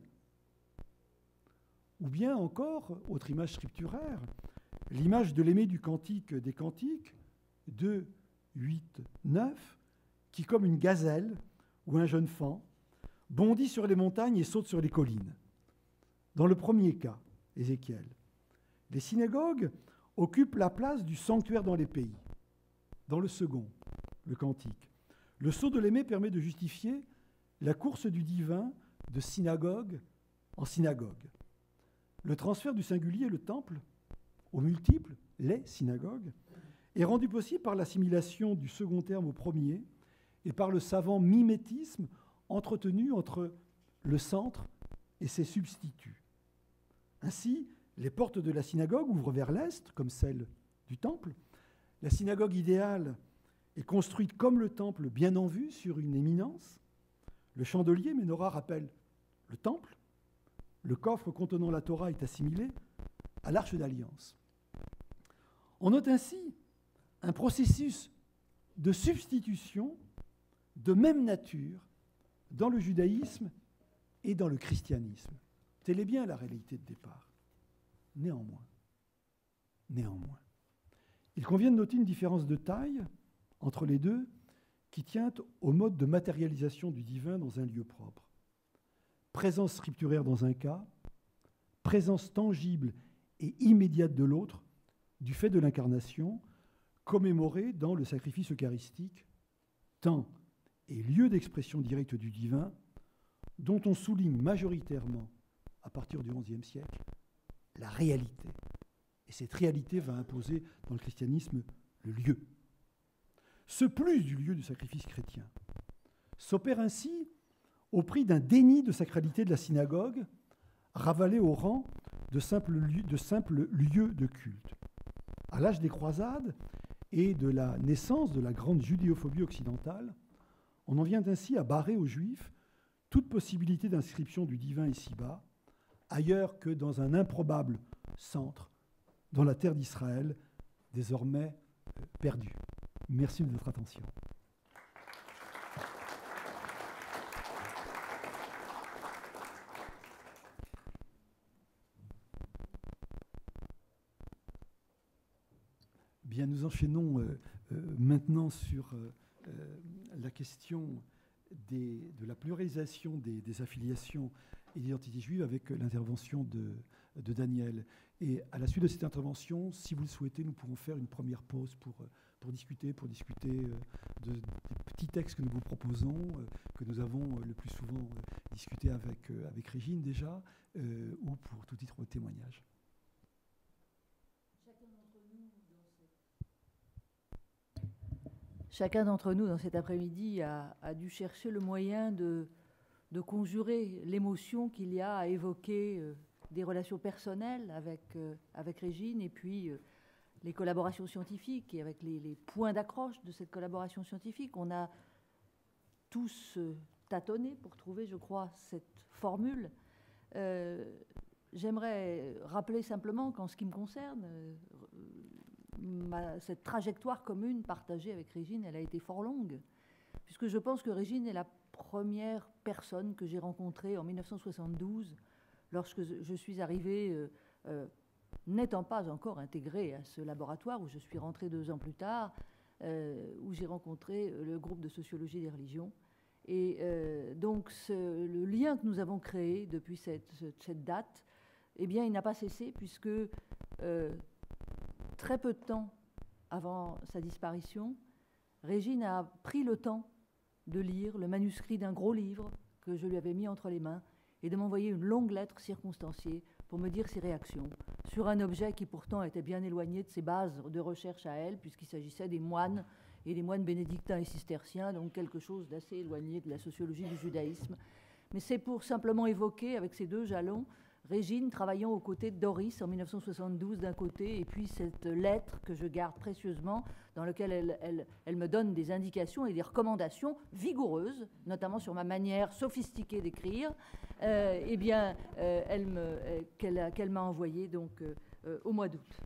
Ou bien encore, autre image scripturaire, l'image de l'aimé du Cantique des Cantiques, 2, 8, 9, qui, comme une gazelle ou un jeune faon, bondit sur les montagnes et saute sur les collines. Dans le premier cas, Ézéchiel, les synagogues occupent la place du sanctuaire dans les pays. Dans le second, le Cantique, le saut de l'aimé permet de justifier la course du divin de synagogue en synagogue. Le transfert du singulier, le temple, au multiple, les synagogues, est rendu possible par l'assimilation du second terme au premier et par le savant mimétisme entretenu entre le centre et ses substituts. Ainsi, les portes de la synagogue ouvrent vers l'est, comme celles du temple. La synagogue idéale est construite comme le temple, bien en vue, sur une éminence. Le chandelier, Ménorah, rappelle le temple. Le coffre contenant la Torah est assimilé à l'arche d'alliance. On note ainsi un processus de substitution de même nature dans le judaïsme et dans le christianisme. Telle est bien la réalité de départ. Néanmoins, il convient de noter une différence de taille entre les deux qui tient au mode de matérialisation du divin dans un lieu propre. Présence scripturaire dans un cas, présence tangible et immédiate de l'autre, du fait de l'incarnation, commémorée dans le sacrifice eucharistique, temps et lieu d'expression directe du divin, dont on souligne majoritairement, à partir du XIe siècle, la réalité. Et cette réalité va imposer dans le christianisme le lieu. Ce plus du lieu du sacrifice chrétien s'opère ainsi au prix d'un déni de sacralité de la synagogue, ravalé au rang de simple lieu de culte. À l'âge des croisades et de la naissance de la grande judéophobie occidentale, on en vient ainsi à barrer aux Juifs toute possibilité d'inscription du divin ici-bas, ailleurs que dans un improbable centre, dans la terre d'Israël, désormais perdue. Merci de votre attention. Bien, nous enchaînons maintenant sur la question de la pluralisation des affiliations et d'identité juive avec l'intervention de Daniel. Et à la suite de cette intervention, si vous le souhaitez, nous pourrons faire une première pause pour discuter des petits textes que nous vous proposons, que nous avons le plus souvent discuté avec Régine déjà, ou pour tout titre de témoignage. Chacun d'entre nous, dans cet après-midi, a dû chercher le moyen de conjurer l'émotion qu'il y a à évoquer des relations personnelles avec Régine et puis les collaborations scientifiques et avec les points d'accroche de cette collaboration scientifique. On a tous tâtonné pour trouver, je crois, cette formule. J'aimerais rappeler simplement qu'en ce qui me concerne, cette trajectoire commune partagée avec Régine, elle a été fort longue, puisque je pense que Régine est la première personne que j'ai rencontrée en 1972, lorsque je suis arrivée, n'étant pas encore intégrée à ce laboratoire, où je suis rentrée 2 ans plus tard, où j'ai rencontré le groupe de sociologie des religions. Et donc le lien que nous avons créé depuis cette date, eh bien, il n'a pas cessé, puisque très peu de temps avant sa disparition, Régine a pris le temps de lire le manuscrit d'un gros livre que je lui avais mis entre les mains et de m'envoyer une longue lettre circonstanciée pour me dire ses réactions sur un objet qui pourtant était bien éloigné de ses bases de recherche à elle, puisqu'il s'agissait des moines et des moines bénédictins et cisterciens, donc quelque chose d'assez éloigné de la sociologie du judaïsme. Mais c'est pour simplement évoquer, avec ces 2 jalons, Régine travaillant aux côtés de Doris en 1972 d'un côté, et puis cette lettre que je garde précieusement, dans laquelle elle me donne des indications et des recommandations vigoureuses, notamment sur ma manière sophistiquée d'écrire, qu'elle m'a envoyée donc au mois d'août.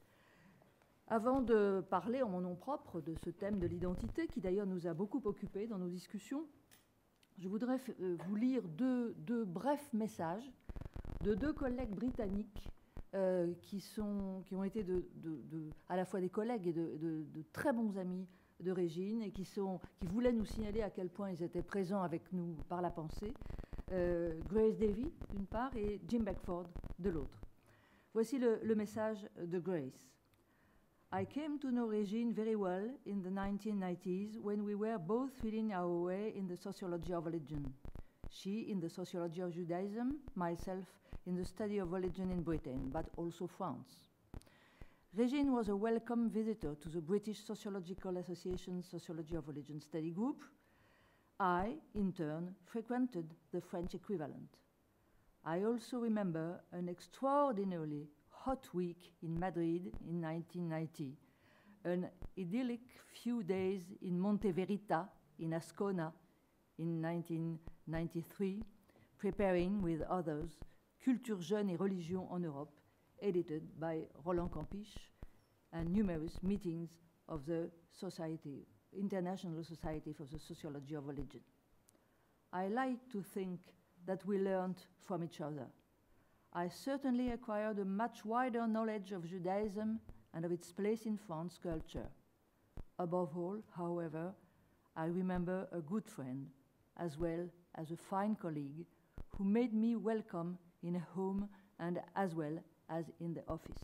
Avant de parler en mon nom propre de ce thème de l'identité, qui d'ailleurs nous a beaucoup occupés dans nos discussions, je voudrais vous lire deux brefs messages de 2 collègues britanniques qui ont été à la fois des collègues et de très bons amis de Régine et qui voulaient nous signaler à quel point ils étaient présents avec nous par la pensée. Grace Davy, d'une part, et Jim Beckford, de l'autre. Voici le message de Grace. I came to know Régine very well in the 1990s when we were both feeling our way in the sociology of religion. She in the sociology of Judaism, myself in the study of religion in Britain, but also France. Régine was a welcome visitor to the British Sociological Association's Sociology of Religion study group. I, in turn, frequented the French equivalent. I also remember an extraordinarily hot week in Madrid in 1990, an idyllic few days in Monteverita in Ascona in 1993, preparing with others Culture jeune et religion en Europe, edited by Roland Campiche, and numerous meetings of the Society, International Society for the Sociology of Religion. I like to think that we learned from each other. I certainly acquired a much wider knowledge of Judaism and of its place in France culture. Above all, however, I remember a good friend, as well as a fine colleague, who made me welcome in a home and as well as in the office.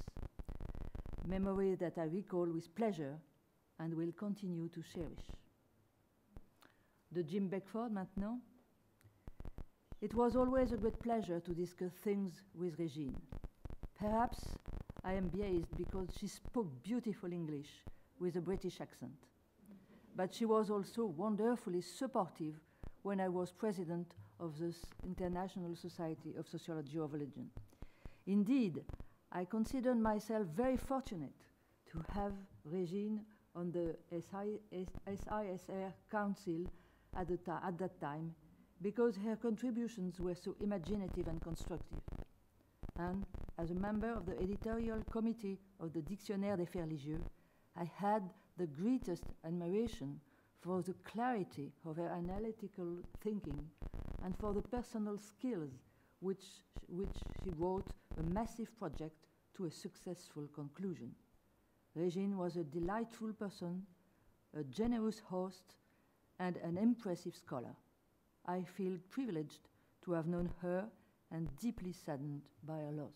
Memory that I recall with pleasure and will continue to cherish. De Jim Beckford maintenant. It was always a great pleasure to discuss things with Régine. Perhaps I am biased because she spoke beautiful English with a British accent. But she was also wonderfully supportive when I was president of the International Society of Sociology of Religion. Indeed, I considered myself very fortunate to have Régine on the SISR Council at that time, because her contributions were so imaginative and constructive. And as a member of the editorial committee of the Dictionnaire des Faits religieux, I had the greatest admiration for the clarity of her analytical thinking and for the personal skills which she brought a massive project to a successful conclusion. Régine was a delightful person, a generous host, and an impressive scholar. I feel privileged to have known her and deeply saddened by her loss.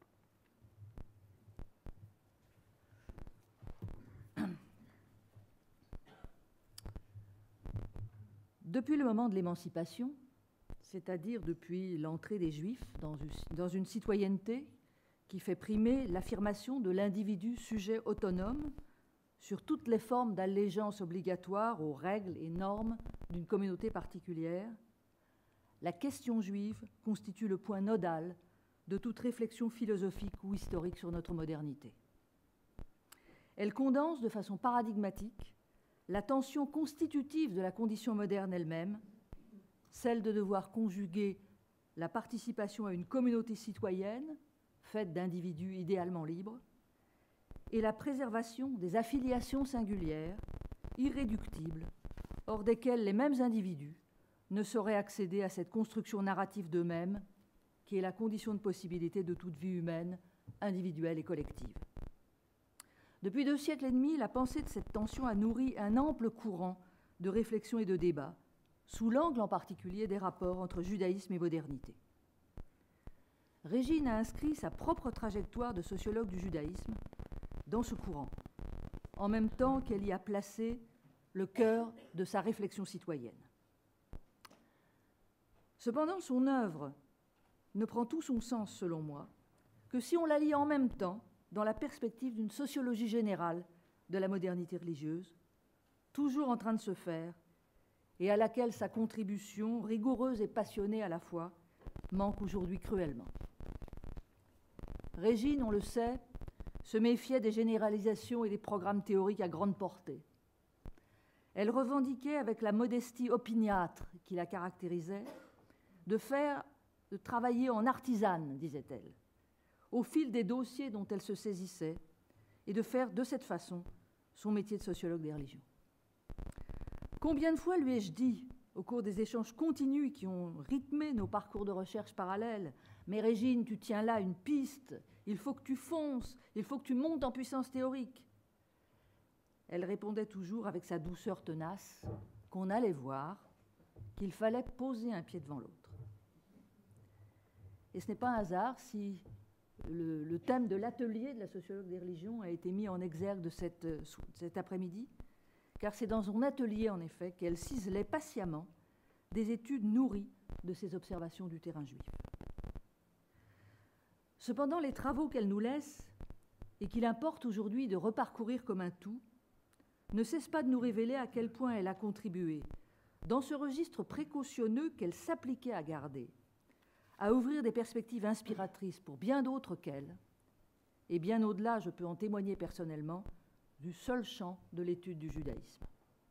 Depuis le moment de l'émancipation, c'est-à-dire depuis l'entrée des Juifs dans une citoyenneté qui fait primer l'affirmation de l'individu sujet autonome sur toutes les formes d'allégeance obligatoire aux règles et normes d'une communauté particulière, la question juive constitue le point nodal de toute réflexion philosophique ou historique sur notre modernité. Elle condense de façon paradigmatique la tension constitutive de la condition moderne elle-même, celle de devoir conjuguer la participation à une communauté citoyenne faite d'individus idéalement libres et la préservation des affiliations singulières, irréductibles, hors desquelles les mêmes individus ne sauraient accéder à cette construction narrative d'eux-mêmes qui est la condition de possibilité de toute vie humaine, individuelle et collective. Depuis 2 siècles et demi, la pensée de cette tension a nourri un ample courant de réflexion et de débat, sous l'angle en particulier des rapports entre judaïsme et modernité. Régine a inscrit sa propre trajectoire de sociologue du judaïsme dans ce courant, en même temps qu'elle y a placé le cœur de sa réflexion citoyenne. Cependant, son œuvre ne prend tout son sens, selon moi, que si on la lit en même temps dans la perspective d'une sociologie générale de la modernité religieuse, toujours en train de se faire, et à laquelle sa contribution, rigoureuse et passionnée à la fois, manque aujourd'hui cruellement. Régine, on le sait, se méfiait des généralisations et des programmes théoriques à grande portée. Elle revendiquait, avec la modestie opiniâtre qui la caractérisait, de travailler en artisane, disait-elle, au fil des dossiers dont elle se saisissait, et de faire de cette façon son métier de sociologue des religions. Combien de fois lui ai-je dit, au cours des échanges continus qui ont rythmé nos parcours de recherche parallèles, « Mais Régine, tu tiens là une piste, il faut que tu fonces, il faut que tu montes en puissance théorique ». Elle répondait toujours avec sa douceur tenace qu'on allait voir, qu'il fallait poser un pied devant l'autre. Et ce n'est pas un hasard si le thème de l'atelier de la sociologue des religions a été mis en exergue de cet après-midi, car c'est dans son atelier, en effet, qu'elle ciselait patiemment des études nourries de ses observations du terrain juif. Cependant, les travaux qu'elle nous laisse, et qu'il importe aujourd'hui de reparcourir comme un tout, ne cessent pas de nous révéler à quel point elle a contribué, dans ce registre précautionneux qu'elle s'appliquait à garder, à ouvrir des perspectives inspiratrices pour bien d'autres qu'elle, et bien au-delà, je peux en témoigner personnellement, du seul champ de l'étude du judaïsme.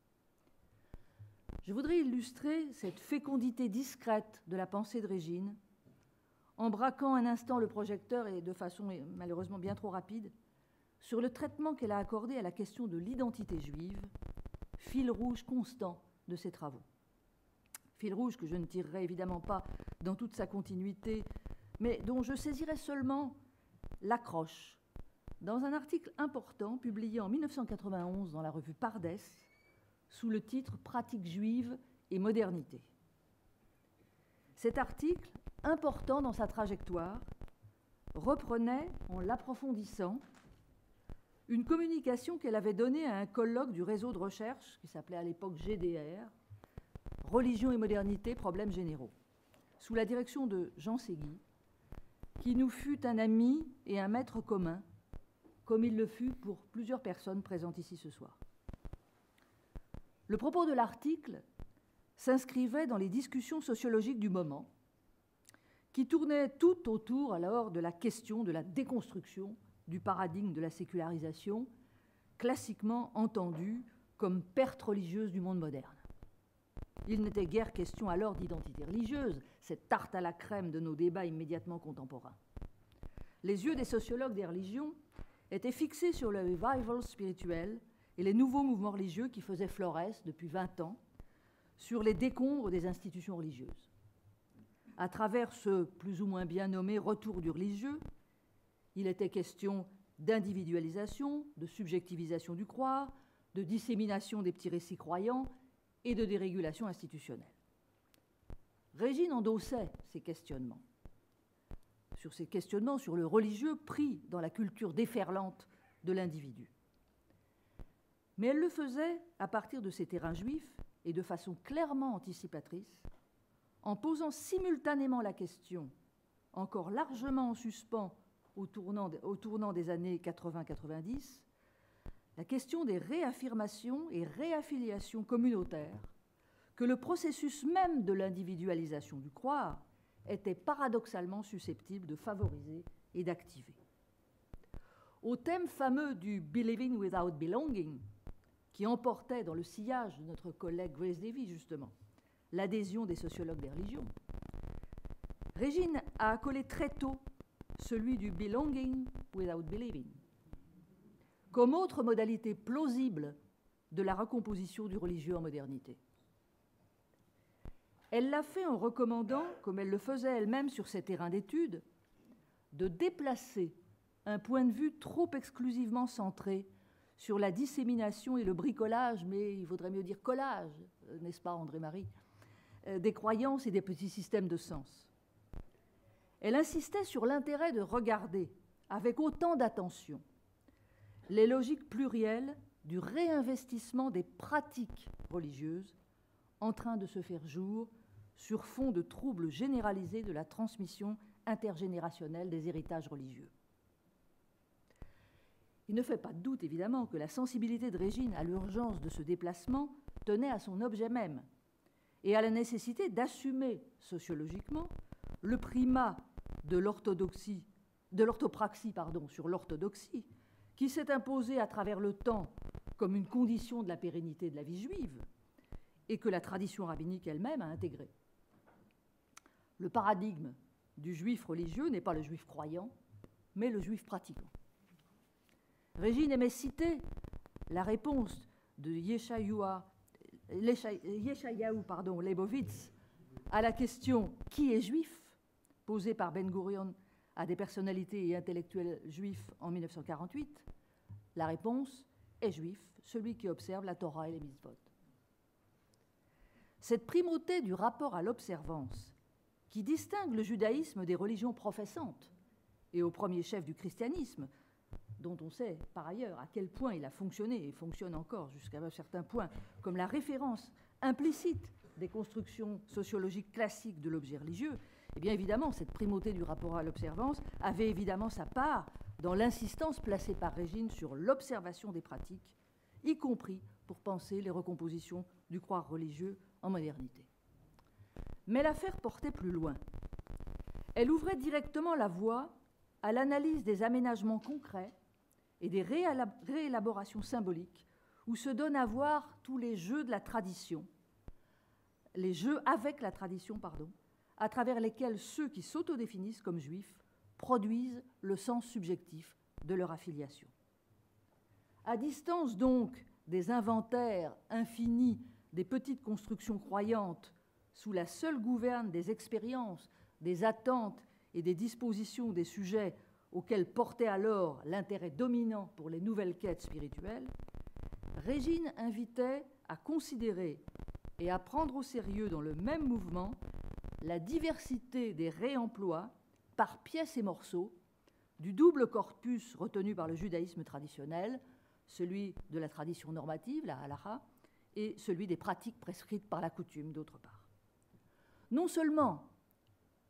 Je voudrais illustrer cette fécondité discrète de la pensée de Régine en braquant un instant le projecteur, et de façon malheureusement bien trop rapide, sur le traitement qu'elle a accordé à la question de l'identité juive, fil rouge constant de ses travaux. Fil rouge que je ne tirerai évidemment pas dans toute sa continuité, mais dont je saisirai seulement l'accroche dans un article important publié en 1991 dans la revue Pardes, sous le titre « Pratique juive et modernité ». Cet article, important dans sa trajectoire, reprenait, en l'approfondissant, une communication qu'elle avait donnée à un colloque du réseau de recherche, qui s'appelait à l'époque GDR, Religion et modernité, problèmes généraux, sous la direction de Jean Ségui, qui nous fut un ami et un maître commun, comme il le fut pour plusieurs personnes présentes ici ce soir. Le propos de l'article s'inscrivait dans les discussions sociologiques du moment, qui tournaient tout autour alors de la question de la déconstruction du paradigme de la sécularisation, classiquement entendu comme perte religieuse du monde moderne. Il n'était guère question alors d'identité religieuse, cette tarte à la crème de nos débats immédiatement contemporains. Les yeux des sociologues des religions étaient fixés sur le revival spirituel et les nouveaux mouvements religieux qui faisaient florès depuis 20 ans sur les décombres des institutions religieuses. À travers ce plus ou moins bien nommé retour du religieux, il était question d'individualisation, de subjectivisation du croire, de dissémination des petits récits croyants et de dérégulation institutionnelle. Régine endossait ces questionnements sur le religieux pris dans la culture déferlante de l'individu. Mais elle le faisait à partir de ses terrains juifs et de façon clairement anticipatrice, en posant simultanément la question, encore largement en suspens au tournant des années 80-90, la question des réaffirmations et réaffiliations communautaires que le processus même de l'individualisation du croire était paradoxalement susceptible de favoriser et d'activer. Au thème fameux du « believing without belonging », qui emportait dans le sillage de notre collègue Grace Davy, justement, l'adhésion des sociologues des religions, Régine a accolé très tôt celui du « belonging without believing », comme autre modalité plausible de la recomposition du religieux en modernité. Elle l'a fait en recommandant, comme elle le faisait elle-même sur ses terrains d'études, de déplacer un point de vue trop exclusivement centré sur la dissémination et le bricolage, mais il vaudrait mieux dire collage, n'est-ce pas André-Marie, des croyances et des petits systèmes de sens. Elle insistait sur l'intérêt de regarder avec autant d'attention les logiques plurielles du réinvestissement des pratiques religieuses en train de se faire jour sur fond de troubles généralisés de la transmission intergénérationnelle des héritages religieux. Il ne fait pas de doute, évidemment, que la sensibilité de Régine à l'urgence de ce déplacement tenait à son objet même et à la nécessité d'assumer sociologiquement le primat de l'orthopraxie sur l'orthodoxie, qui s'est imposé à travers le temps comme une condition de la pérennité de la vie juive et que la tradition rabbinique elle-même a intégré. Le paradigme du juif religieux n'est pas le juif croyant, mais le juif pratiquant. Régine aimait citer la réponse de Yeshayahu Leibovitz à la question « Qui est juif ?», posée par Ben Gurion à des personnalités et intellectuels juifs en 1948. La réponse est juif, celui qui observe la Torah et les mitzvot. Cette primauté du rapport à l'observance qui distingue le judaïsme des religions professantes et au premier chef du christianisme, dont on sait par ailleurs à quel point il a fonctionné et fonctionne encore jusqu'à un certain point comme la référence implicite des constructions sociologiques classiques de l'objet religieux, eh bien évidemment cette primauté du rapport à l'observance avait évidemment sa part dans l'insistance placée par Régine sur l'observation des pratiques, y compris pour penser les recompositions du croire religieux en modernité. Mais l'affaire portait plus loin. Elle ouvrait directement la voie à l'analyse des aménagements concrets et des réélaborations symboliques où se donnent à voir tous les jeux de la tradition, les jeux avec la tradition, à travers lesquels ceux qui s'autodéfinissent comme juifs produisent le sens subjectif de leur affiliation. À distance donc des inventaires infinis des petites constructions croyantes sous la seule gouverne des expériences, des attentes et des dispositions des sujets auxquels portait alors l'intérêt dominant pour les nouvelles quêtes spirituelles, Régine invitait à considérer et à prendre au sérieux dans le même mouvement la diversité des réemplois par pièces et morceaux du double corpus retenu par le judaïsme traditionnel, celui de la tradition normative, la halakha, et celui des pratiques prescrites par la coutume, d'autre part. Non seulement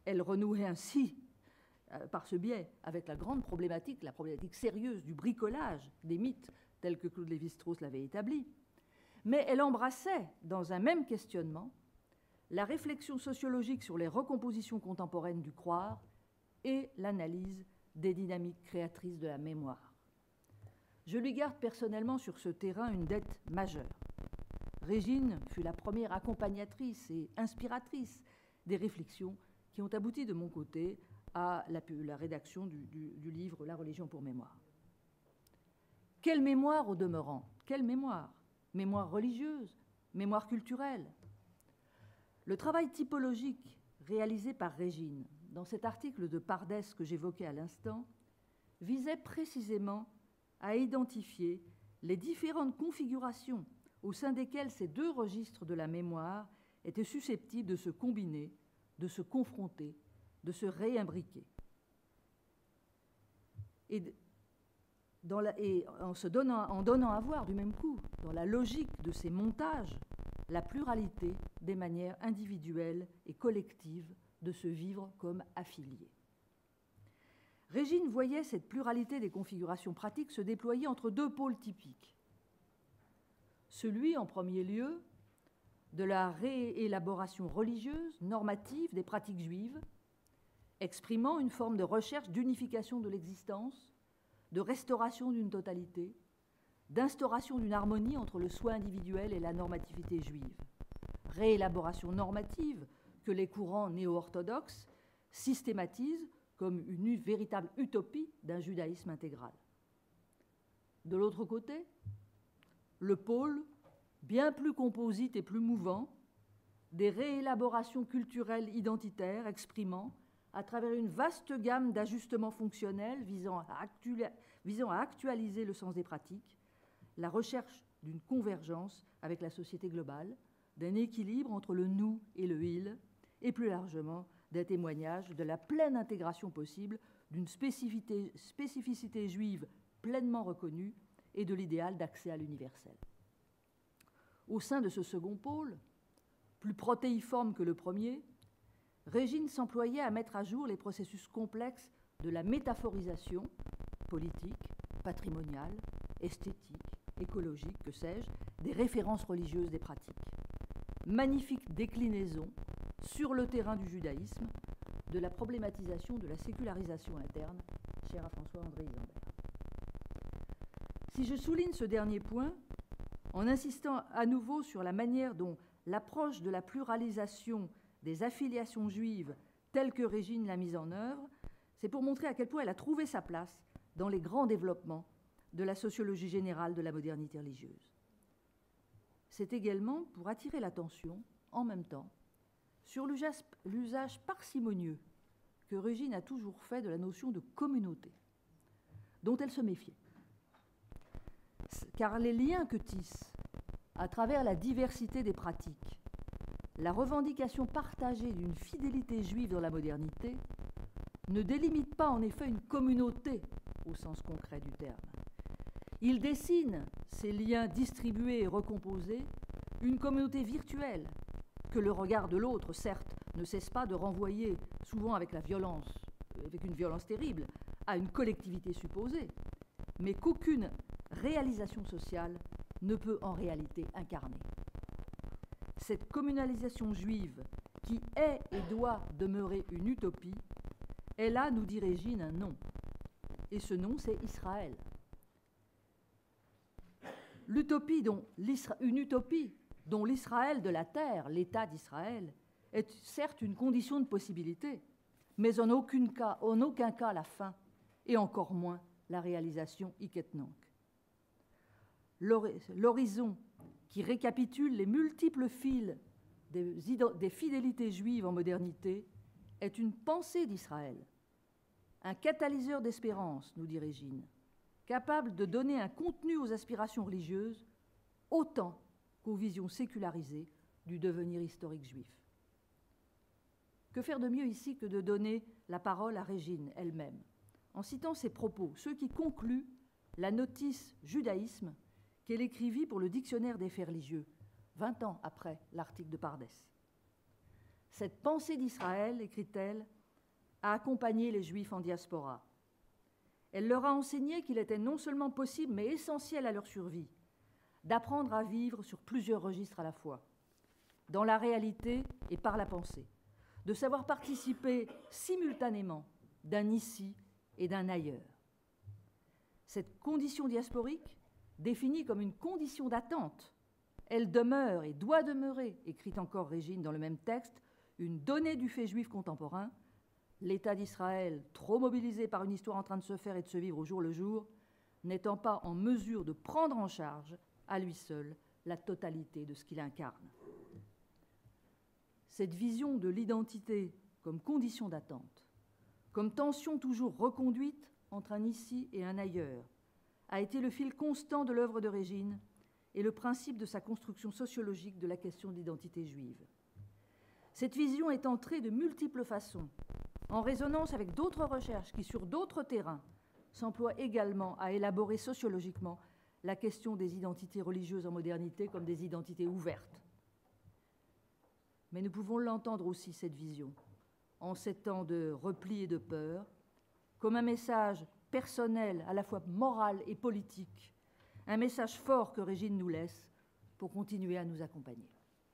Elle renouait ainsi, par ce biais, avec la problématique sérieuse du bricolage des mythes tels que Claude Lévi-Strauss l'avait établi. Mais elle embrassait, dans un même questionnement, la réflexion sociologique sur les recompositions contemporaines du croire et l'analyse des dynamiques créatrices de la mémoire. Je lui garde personnellement sur ce terrain une dette majeure. Régine fut la première accompagnatrice et inspiratrice des réflexions qui ont abouti de mon côté à la rédaction du livre « La religion pour mémoire ». Quelle mémoire au demeurant? Quelle mémoire? Mémoire religieuse, mémoire culturelle. Le travail typologique réalisé par Régine dans cet article de Pardès que j'évoquais à l'instant visait précisément à identifier les différentes configurations au sein desquelles ces deux registres de la mémoire étaient susceptibles de se combiner, de se confronter, de se réimbriquer. Et en donnant à voir du même coup, dans la logique de ces montages, la pluralité des manières individuelles et collectives de se vivre comme affiliés. Régine voyait cette pluralité des configurations pratiques se déployer entre deux pôles typiques. Celui, en premier lieu, de la réélaboration religieuse, normative des pratiques juives, exprimant une forme de recherche d'unification de l'existence, de restauration d'une totalité, d'instauration d'une harmonie entre le soi individuel et la normativité juive. Réélaboration normative que les courants néo-orthodoxes systématisent comme une véritable utopie d'un judaïsme intégral. De l'autre côté, le pôle, bien plus composite et plus mouvant, des réélaborations culturelles identitaires exprimant, à travers une vaste gamme d'ajustements fonctionnels visant à actualiser le sens des pratiques, la recherche d'une convergence avec la société globale, d'un équilibre entre le nous et le il, et plus largement d'un témoignage de la pleine intégration possible d'une spécificité juive pleinement reconnue et de l'idéal d'accès à l'universel. Au sein de ce second pôle, plus protéiforme que le premier, Régine s'employait à mettre à jour les processus complexes de la métaphorisation politique, patrimoniale, esthétique, écologique, que sais-je, des références religieuses des pratiques. Magnifique déclinaison sur le terrain du judaïsme de la problématisation de la sécularisation interne, cher à François-André Isambert. Si je souligne ce dernier point, en insistant à nouveau sur la manière dont l'approche de la pluralisation des affiliations juives telles que Régine l'a mise en œuvre, c'est pour montrer à quel point elle a trouvé sa place dans les grands développements de la sociologie générale de la modernité religieuse. C'est également pour attirer l'attention, en même temps, sur l'usage parcimonieux que Régine a toujours fait de la notion de communauté, dont elle se méfiait. Car les liens que tissent, à travers la diversité des pratiques, la revendication partagée d'une fidélité juive dans la modernité, ne délimite pas en effet une communauté au sens concret du terme. Il dessine, ces liens distribués et recomposés, une communauté virtuelle que le regard de l'autre, certes, ne cesse pas de renvoyer, souvent avec une violence terrible, à une collectivité supposée, mais qu'aucune réalisation sociale ne peut en réalité incarner. Cette communalisation juive, qui est et doit demeurer une utopie, elle a, nous dit Régine, un nom. Et ce nom, c'est Israël. Une utopie dont l'Israël de la terre, l'État d'Israël, est certes une condition de possibilité, mais en aucun cas la fin, et encore moins la réalisation hic et nunc. L'horizon qui récapitule les multiples fils des fidélités juives en modernité est une pensée d'Israël, un catalyseur d'espérance, nous dit Régine, capable de donner un contenu aux aspirations religieuses autant qu'aux visions sécularisées du devenir historique juif. Que faire de mieux ici que de donner la parole à Régine elle-même, en citant ses propos, ceux qui concluent la notice judaïsme qu'elle écrivit pour le dictionnaire des faits religieux, 20 ans après l'article de Pardès. Cette pensée d'Israël, écrit-elle, à accompagner les Juifs en diaspora. Elle leur a enseigné qu'il était non seulement possible, mais essentiel à leur survie, d'apprendre à vivre sur plusieurs registres à la fois, dans la réalité et par la pensée, de savoir participer simultanément d'un ici et d'un ailleurs. Cette condition diasporique, définie comme une condition d'attente, elle demeure et doit demeurer, écrit encore Régine dans le même texte, une donnée du fait juif contemporain, l'État d'Israël, trop mobilisé par une histoire en train de se faire et de se vivre au jour le jour, n'étant pas en mesure de prendre en charge, à lui seul, la totalité de ce qu'il incarne. Cette vision de l'identité comme condition d'attente, comme tension toujours reconduite entre un ici et un ailleurs, a été le fil constant de l'œuvre de Régine et le principe de sa construction sociologique de la question de l'identité juive. Cette vision est entrée de multiples façons, en résonance avec d'autres recherches qui, sur d'autres terrains, s'emploient également à élaborer sociologiquement la question des identités religieuses en modernité comme des identités ouvertes. Mais nous pouvons l'entendre aussi, cette vision, en ces temps de repli et de peur, comme un message personnel, à la fois moral et politique, un message fort que Régine nous laisse pour continuer à nous accompagner.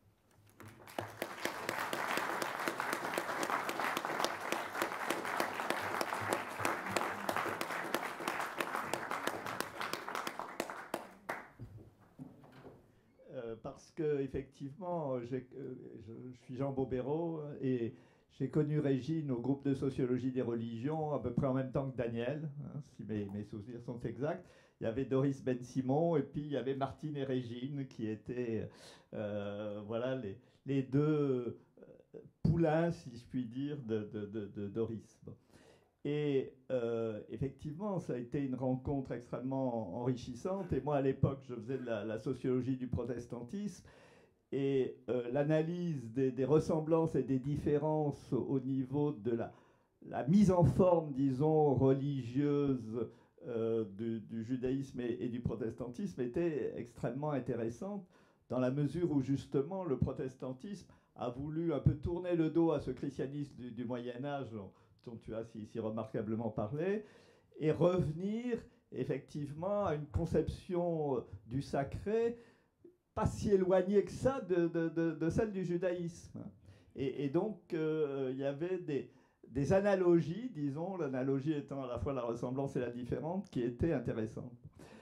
Parce que effectivement, je suis Jean Bobéro et j'ai connu Régine au groupe de sociologie des religions à peu près en même temps que Daniel, hein, si mes souvenirs sont exacts. Il y avait Doris Ben-Simon et puis il y avait Martine et Régine qui étaient voilà, les deux poulains, si je puis dire, de Doris. Bon. Et effectivement, ça a été une rencontre extrêmement enrichissante. Et moi, à l'époque, je faisais de la sociologie du protestantisme. Et l'analyse des ressemblances et des différences au niveau de la mise en forme, disons, religieuse du judaïsme et du protestantisme était extrêmement intéressante, dans la mesure où, justement, le protestantisme a voulu un peu tourner le dos à ce christianisme du Moyen-Âge dont tu as si remarquablement parlé, et revenir effectivement à une conception du sacré pas si éloignée que ça de celle du judaïsme. Et donc, il y avait des analogies, disons, l'analogie étant à la fois la ressemblance et la différence, qui étaient intéressantes.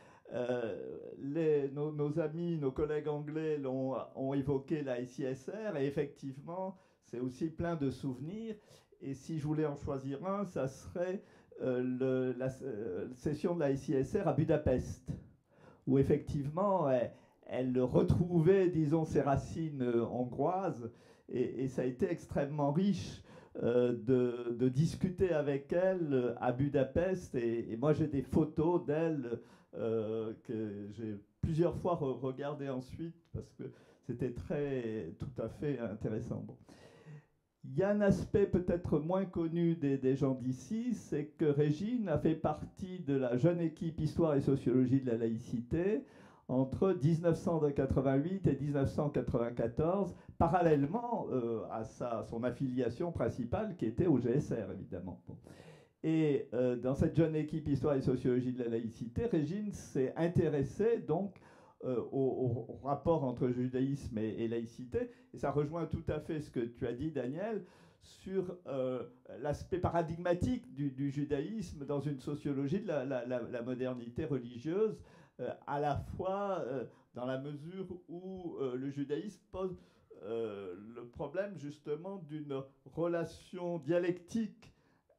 Nos amis, nos collègues anglais ont évoqué la SISR, et effectivement, c'est aussi plein de souvenirs. Et si je voulais en choisir un, ça serait la session de la SISR à Budapest, où effectivement, elle retrouvait, disons, ses racines hongroises, et ça a été extrêmement riche de discuter avec elle à Budapest. Et moi, j'ai des photos d'elle que j'ai plusieurs fois regardées ensuite, parce que c'était tout à fait intéressant. Bon. Il y a un aspect peut-être moins connu des gens d'ici, c'est que Régine a fait partie de la jeune équipe Histoire et Sociologie de la laïcité entre 1988 et 1994, parallèlement à son affiliation principale qui était au GSR, évidemment. Bon. Et dans cette jeune équipe Histoire et Sociologie de la laïcité, Régine s'est intéressée donc au rapport entre judaïsme et laïcité. Et ça rejoint tout à fait ce que tu as dit, Daniel, sur l'aspect paradigmatique du judaïsme dans une sociologie de la modernité religieuse, à la fois dans la mesure où le judaïsme pose le problème justement d'une relation dialectique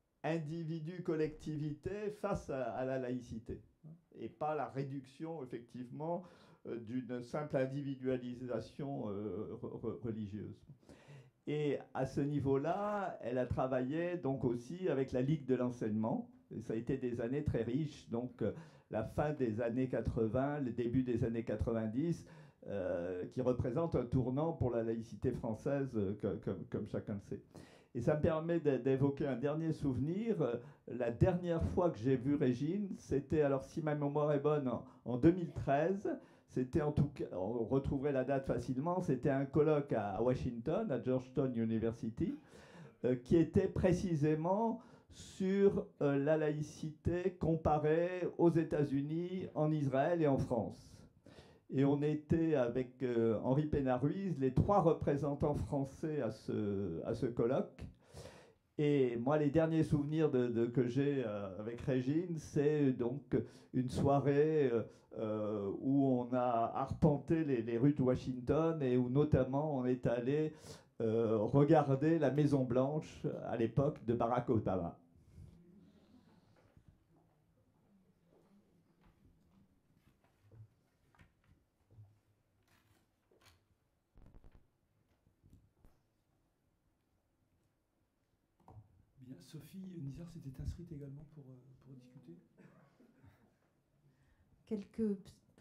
individu-collectivité face à la laïcité, et pas la réduction effectivement d'une simple individualisation religieuse. Et à ce niveau-là, elle a travaillé donc aussi avec la Ligue de l'enseignement. Et ça a été des années très riches, donc la fin des années 80, le début des années 90, qui représente un tournant pour la laïcité française, comme chacun le sait. Et ça me permet d'évoquer un dernier souvenir. La dernière fois que j'ai vu Régine, c'était, alors si ma mémoire est bonne, en 2013. C'était en tout cas, on retrouverait la date facilement, c'était un colloque à Washington, à Georgetown University, qui était précisément sur la laïcité comparée aux États-Unis, en Israël et en France. Et on était avec Henri Pénard-Ruiz, les 3 représentants français à ce colloque. Et moi, les derniers souvenirs que j'ai avec Régine, c'est donc une soirée où on a arpenté les rues de Washington et où notamment on est allé regarder la Maison Blanche à l'époque de Barack Obama. Bien, Sophie Nizar s'était inscrite également pour discuter. Quelques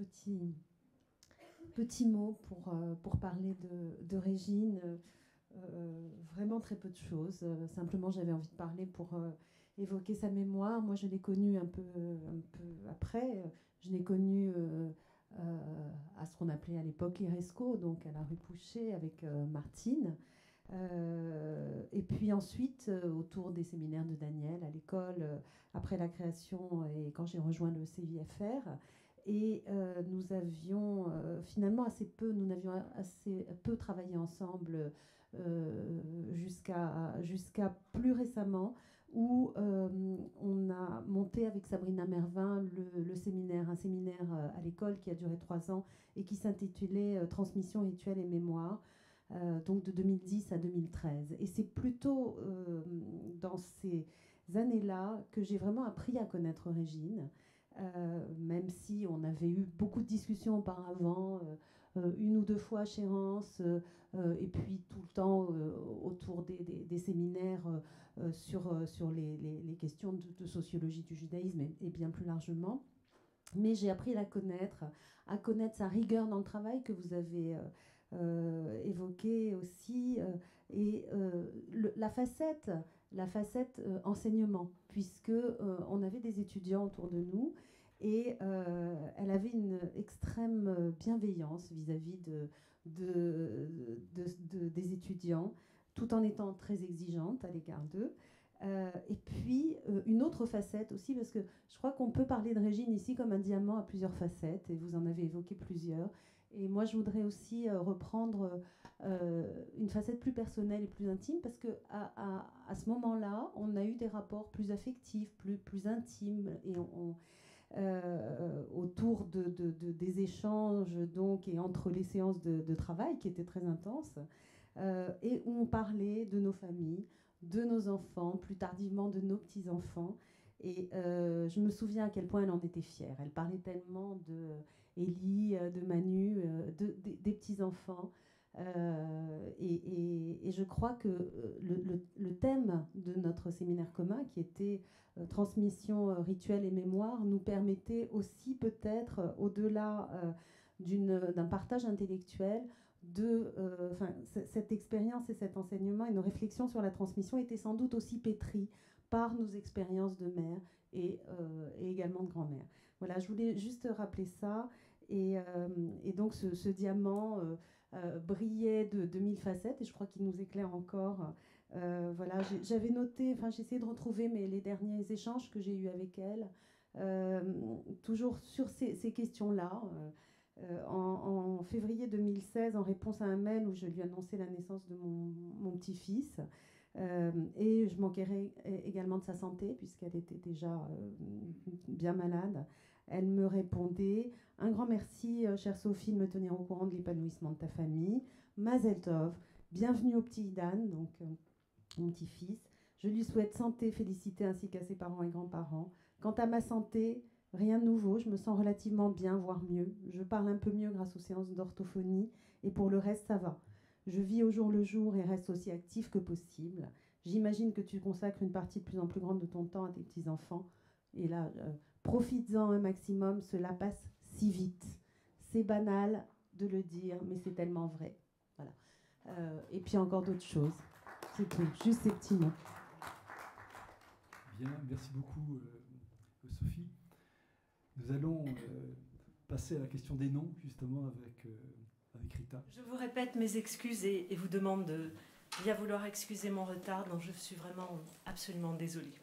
petits mots pour parler de Régine. Vraiment très peu de choses. Simplement, j'avais envie de parler pour évoquer sa mémoire. Moi, je l'ai connue un peu après. Je l'ai connue à ce qu'on appelait à l'époque l'IRESCO, donc à la rue Pouchet avec Martine. Et puis ensuite, autour des séminaires de Daniel à l'école, après la création et quand j'ai rejoint le CUFR. Et nous avions finalement assez peu travaillé ensemble jusqu'à plus récemment, où on a monté avec Sabrina Mervin un séminaire à l'école qui a duré 3 ans et qui s'intitulait Transmission, rituel et mémoire, donc de 2010 à 2013. Et c'est plutôt dans ces années-là que j'ai vraiment appris à connaître Régine, même si on avait eu beaucoup de discussions auparavant, 1 ou 2 fois à Chérances, et puis tout le temps autour des séminaires sur les questions de sociologie du judaïsme et bien plus largement. Mais j'ai appris à connaître sa rigueur dans le travail que vous avez évoqué aussi, et la facette enseignement, puisque on avait des étudiants autour de nous, et elle avait une extrême bienveillance vis-à-vis des étudiants, tout en étant très exigeante à l'égard d'eux. Et puis une autre facette aussi, parce que je crois qu'on peut parler de Régine ici comme un diamant à plusieurs facettes, et vous en avez évoqué plusieurs. Et moi, je voudrais aussi reprendre une facette plus personnelle et plus intime, parce qu'à ce moment-là, on a eu des rapports plus affectifs, plus intimes, et autour des échanges donc, et entre les séances de travail qui étaient très intenses, et où on parlait de nos familles, de nos enfants, plus tardivement de nos petits-enfants. Et je me souviens à quel point elle en était fière. Elle parlait tellement d'Élie, de Manu, des petits-enfants. Et je crois que le thème de notre séminaire commun, qui était transmission, rituel et mémoire, nous permettait aussi peut-être, au-delà d'un partage intellectuel, cette expérience et cet enseignement et nos réflexions sur la transmission étaient sans doute aussi pétries par nos expériences de mère et également de grand-mère. Voilà, je voulais juste rappeler ça. Et donc ce diamant brillait de 1000 facettes, et je crois qu'il nous éclaire encore. Voilà, j'avais noté, j'ai essayé de retrouver les derniers échanges que j'ai eus avec elle, toujours sur ces questions-là. En février 2016, en réponse à un mail où je lui annonçais la naissance de mon petit-fils, et je m'enquérais également de sa santé, puisqu'elle était déjà bien malade. Elle me répondait: un grand merci, chère Sophie, de me tenir au courant de l'épanouissement de ta famille. Mazel tov, bienvenue au petit Idan, donc mon petit-fils. Je lui souhaite santé, félicité, ainsi qu'à ses parents et grands-parents. Quant à ma santé, rien de nouveau, je me sens relativement bien, voire mieux. Je parle un peu mieux grâce aux séances d'orthophonie, et pour le reste, ça va. Je vis au jour le jour et reste aussi active que possible. J'imagine que tu consacres une partie de plus en plus grande de ton temps à tes petits-enfants. Et là, profites-en un maximum, cela passe si vite. C'est banal de le dire, mais c'est tellement vrai. Voilà. Et puis encore d'autres choses. C'est tout, juste ces petits mots. Bien, merci beaucoup Sophie. Nous allons passer à la question des noms, justement, avec Rita. Je vous répète mes excuses et vous demande de bien vouloir excuser mon retard, dont je suis vraiment absolument désolée.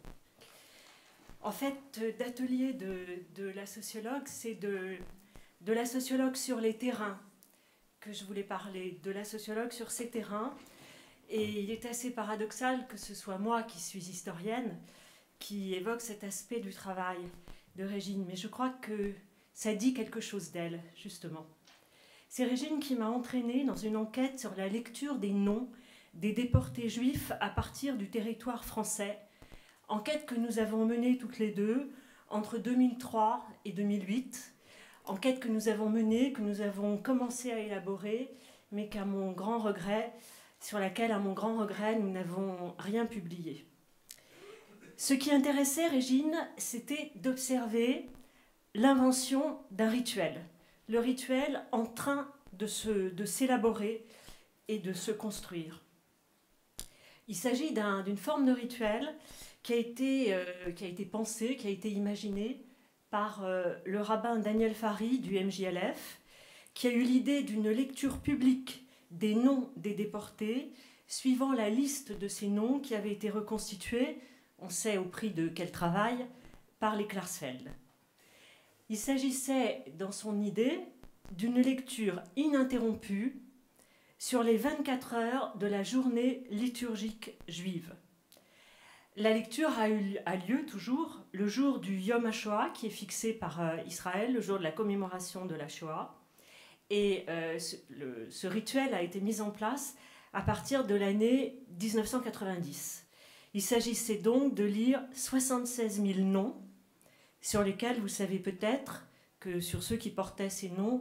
En fait, d'atelier de la sociologue, c'est de la sociologue sur les terrains que je voulais parler, de la sociologue sur ces terrains. Et il est assez paradoxal que ce soit moi, qui suis historienne, qui évoque cet aspect du travail de Régine. Mais je crois que ça dit quelque chose d'elle, justement. C'est Régine qui m'a entraînée dans une enquête sur la lecture des noms des déportés juifs à partir du territoire français, enquête que nous avons menée toutes les deux entre 2003 et 2008, enquête que nous avons menée, que nous avons commencé à élaborer, mais qu'à mon grand regret, sur laquelle, à mon grand regret, nous n'avons rien publié. Ce qui intéressait Régine, c'était d'observer l'invention d'un rituel, le rituel en train de s'élaborer et de se construire. Il s'agit d'une forme de rituel qui a été pensée, qui a été imaginée par le rabbin Daniel Fari du MJLF, qui a eu l'idée d'une lecture publique des noms des déportés, suivant la liste de ces noms qui avaient été reconstitués, on sait au prix de quel travail, par les Klarsfeld. Il s'agissait, dans son idée, d'une lecture ininterrompue sur les 24 heures de la journée liturgique juive. La lecture a lieu toujours le jour du Yom HaShoah, qui est fixé par Israël, le jour de la commémoration de la Shoah. Et ce rituel a été mis en place à partir de l'année 1990. Il s'agissait donc de lire 76 000 noms, sur lesquels vous savez peut-être que sur ceux qui portaient ces noms,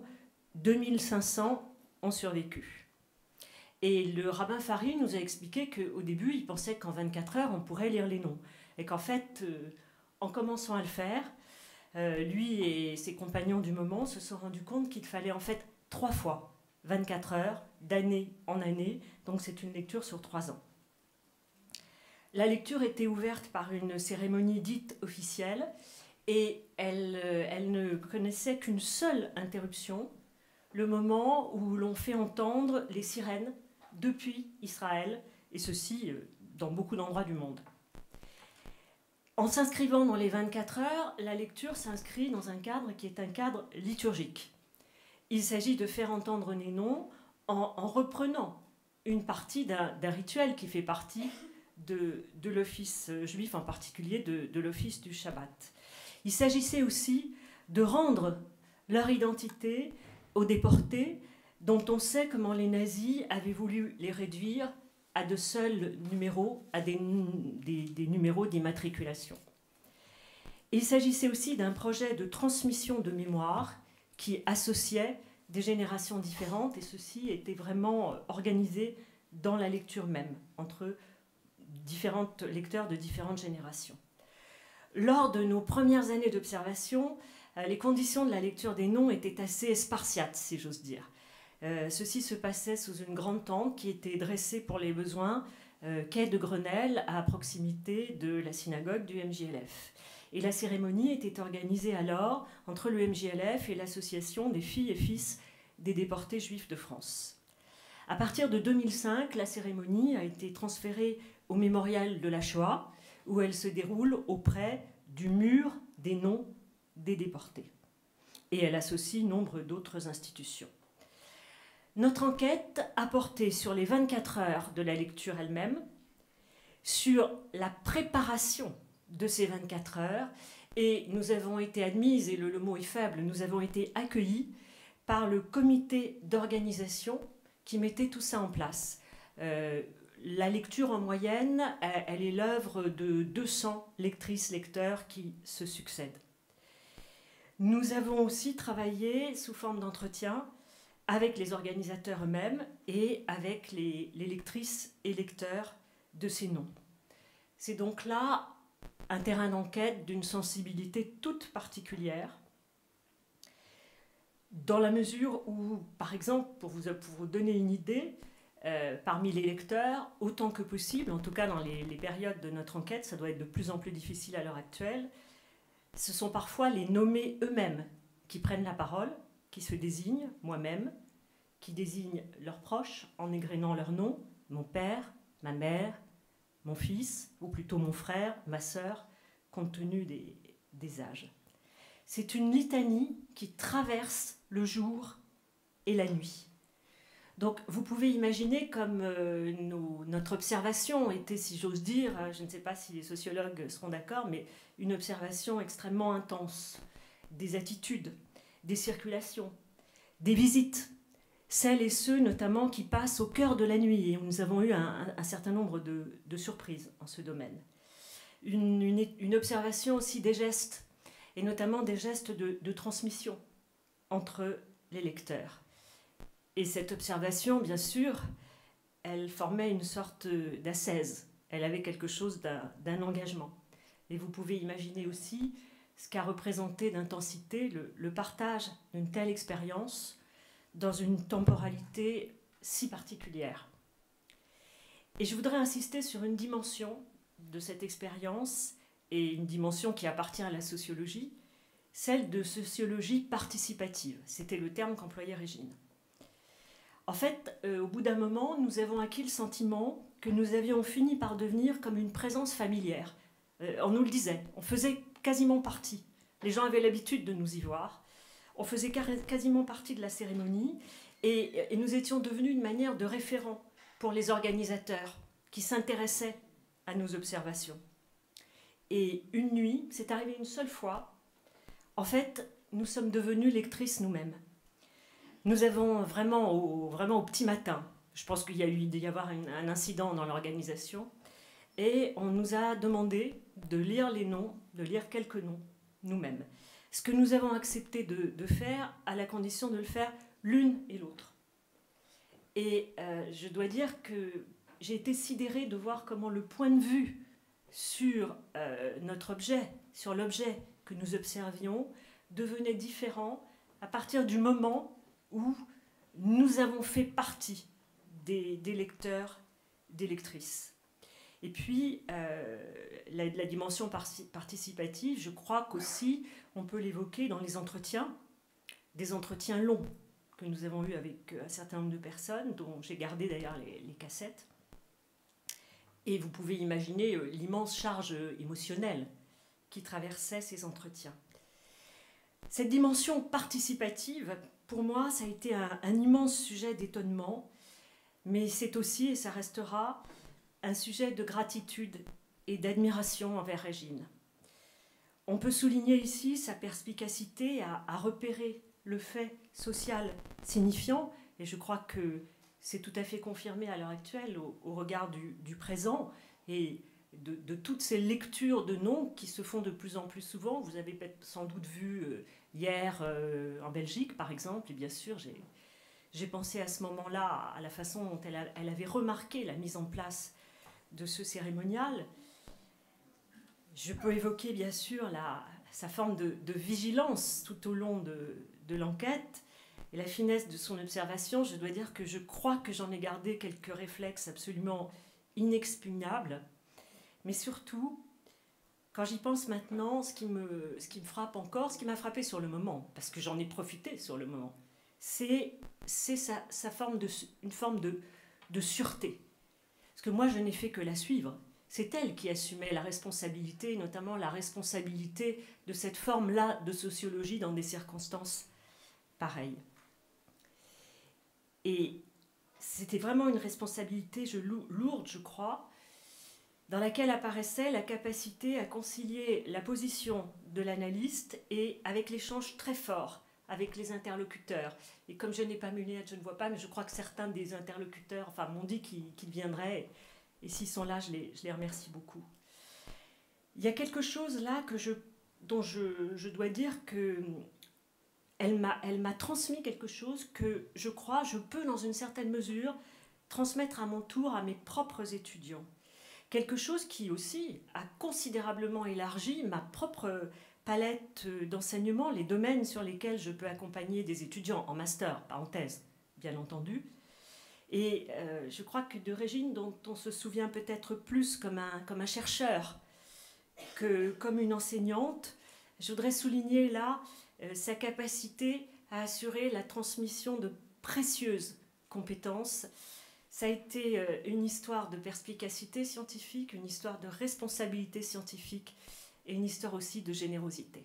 2500 ont survécu. Et le rabbin Fari nous a expliqué qu'au début, il pensait qu'en 24 heures, on pourrait lire les noms. Et qu'en fait, en commençant à le faire, lui et ses compagnons du moment se sont rendus compte qu'il fallait en fait 3 fois 24 heures, d'année en année. Donc c'est une lecture sur 3 ans. La lecture était ouverte par une cérémonie dite officielle et elle ne connaissait qu'une seule interruption, le moment où l'on fait entendre les sirènes depuis Israël, et ceci dans beaucoup d'endroits du monde. En s'inscrivant dans les 24 heures, la lecture s'inscrit dans un cadre qui est un cadre liturgique. Il s'agit de faire entendre les noms en reprenant une partie d'un rituel qui fait partie de l'office juif, en particulier de l'office du Shabbat. Il s'agissait aussi de rendre leur identité aux déportés, dont on sait comment les nazis avaient voulu les réduire à de seuls numéros, à des numéros d'immatriculation. Il s'agissait aussi d'un projet de transmission de mémoire qui associait des générations différentes, et ceci était vraiment organisé dans la lecture même, entre différents lecteurs de différentes générations. Lors de nos premières années d'observation, les conditions de la lecture des noms étaient assez spartiates, si j'ose dire. Ceci se passait sous une grande tente qui était dressée pour les besoins, quai de Grenelle, à proximité de la synagogue du MJLF. Et la cérémonie était organisée alors entre le MJLF et l'association des filles et fils des déportés juifs de France. À partir de 2005, la cérémonie a été transférée au mémorial de la Shoah, où elle se déroule auprès du mur des noms des déportés. Et elle associe nombre d'autres institutions. Notre enquête a porté sur les 24 heures de la lecture elle-même, sur la préparation de ces 24 heures, et nous avons été admises, et le mot est faible, nous avons été accueillis par le comité d'organisation qui mettait tout ça en place. La lecture en moyenne, elle est l'œuvre de 200 lectrices, lecteurs qui se succèdent. Nous avons aussi travaillé sous forme d'entretien avec les organisateurs eux-mêmes et avec les lectrices et lecteurs de ces noms. C'est donc là un terrain d'enquête d'une sensibilité toute particulière, dans la mesure où, par exemple, pour vous donner une idée, parmi les lecteurs, autant que possible, en tout cas dans les périodes de notre enquête, ça doit être de plus en plus difficile à l'heure actuelle, ce sont parfois les nommés eux-mêmes qui prennent la parole, qui se désignent, moi-même, qui désignent leurs proches en égrénant leur nom, mon père, ma mère, mon fils, ou plutôt mon frère, ma sœur, compte tenu des âges. C'est une litanie qui traverse le jour et la nuit. Donc vous pouvez imaginer comme notre observation était, si j'ose dire, je ne sais pas si les sociologues seront d'accord, mais une observation extrêmement intense des attitudes, des circulations, des visites, celles et ceux notamment qui passent au cœur de la nuit, et nous avons eu un certain nombre de surprises en ce domaine. Une observation aussi des gestes, et notamment des gestes de transmission entre les lecteurs. Et cette observation, bien sûr, elle formait une sorte d'ascèse, elle avait quelque chose d'un engagement. Et vous pouvez imaginer aussi ce qu'a représenté d'intensité le partage d'une telle expérience dans une temporalité si particulière. Et je voudrais insister sur une dimension de cette expérience, et une dimension qui appartient à la sociologie, celle de sociologie participative. C'était le terme qu'employait Régine. En fait, au bout d'un moment, nous avons acquis le sentiment que nous avions fini par devenir comme une présence familière. On nous le disait, on faisait quasiment partie. Les gens avaient l'habitude de nous y voir. On faisait quasiment partie de la cérémonie et nous étions devenus une manière de référent pour les organisateurs qui s'intéressaient à nos observations. Et une nuit, c'est arrivé une seule fois, en fait, nous sommes devenus lectrices nous-mêmes. Nous avons vraiment au petit matin, je pense qu'il y a eu d'y avoir un incident dans l'organisation, et on nous a demandé de lire les noms, de lire quelques noms nous-mêmes. Ce que nous avons accepté de faire à la condition de le faire l'une et l'autre. Et je dois dire que j'ai été sidérée de voir comment le point de vue sur notre objet, sur l'objet que nous observions, devenait différent à partir du moment où nous avons fait partie des lecteurs, des lectrices. Et puis, la dimension participative, je crois qu'aussi, on peut l'évoquer dans les entretiens, des entretiens longs que nous avons eus avec un certain nombre de personnes, dont j'ai gardé d'ailleurs les cassettes. Et vous pouvez imaginer l'immense charge émotionnelle qui traversait ces entretiens. Cette dimension participative, pour moi, ça a été un immense sujet d'étonnement, mais c'est aussi, et ça restera, un sujet de gratitude et d'admiration envers Régine. On peut souligner ici sa perspicacité à repérer le fait social signifiant, et je crois que c'est tout à fait confirmé à l'heure actuelle au regard du présent et de toutes ces lectures de noms qui se font de plus en plus souvent. Vous avez sans doute vu hier en Belgique, par exemple, et bien sûr, j'ai pensé à ce moment-là à la façon dont elle avait remarqué la mise en place de ce cérémonial. Je peux évoquer, bien sûr, sa forme de vigilance tout au long de l'enquête et la finesse de son observation. Je dois dire que je crois que j'en ai gardé quelques réflexes absolument inexpugnables. Mais surtout, quand j'y pense maintenant, ce qui me frappe encore, ce qui m'a frappé sur le moment, parce que j'en ai profité sur le moment, c'est une forme de sûreté. Parce que moi, je n'ai fait que la suivre. C'est elle qui assumait la responsabilité, notamment la responsabilité de cette forme-là de sociologie dans des circonstances pareilles. Et c'était vraiment une responsabilité lourde, je crois, dans laquelle apparaissait la capacité à concilier la position de l'analyste et avec l'échange très fort avec les interlocuteurs. Et comme je n'ai pas mes lunettes, je ne vois pas, mais je crois que certains des interlocuteurs m'ont dit qu'ils viendraient. Et s'ils sont là, je les remercie beaucoup. Il y a quelque chose là dont je dois dire qu'elle m'a transmis quelque chose que je crois, je peux dans une certaine mesure transmettre à mon tour à mes propres étudiants. Quelque chose qui aussi a considérablement élargi ma propre palette d'enseignement, les domaines sur lesquels je peux accompagner des étudiants en master, pas en thèse, bien entendu. Et je crois que de Régine, dont on se souvient peut-être plus comme un chercheur que comme une enseignante, je voudrais souligner là sa capacité à assurer la transmission de précieuses compétences Ça a été une histoire de perspicacité scientifique, une histoire de responsabilité scientifique et une histoire aussi de générosité.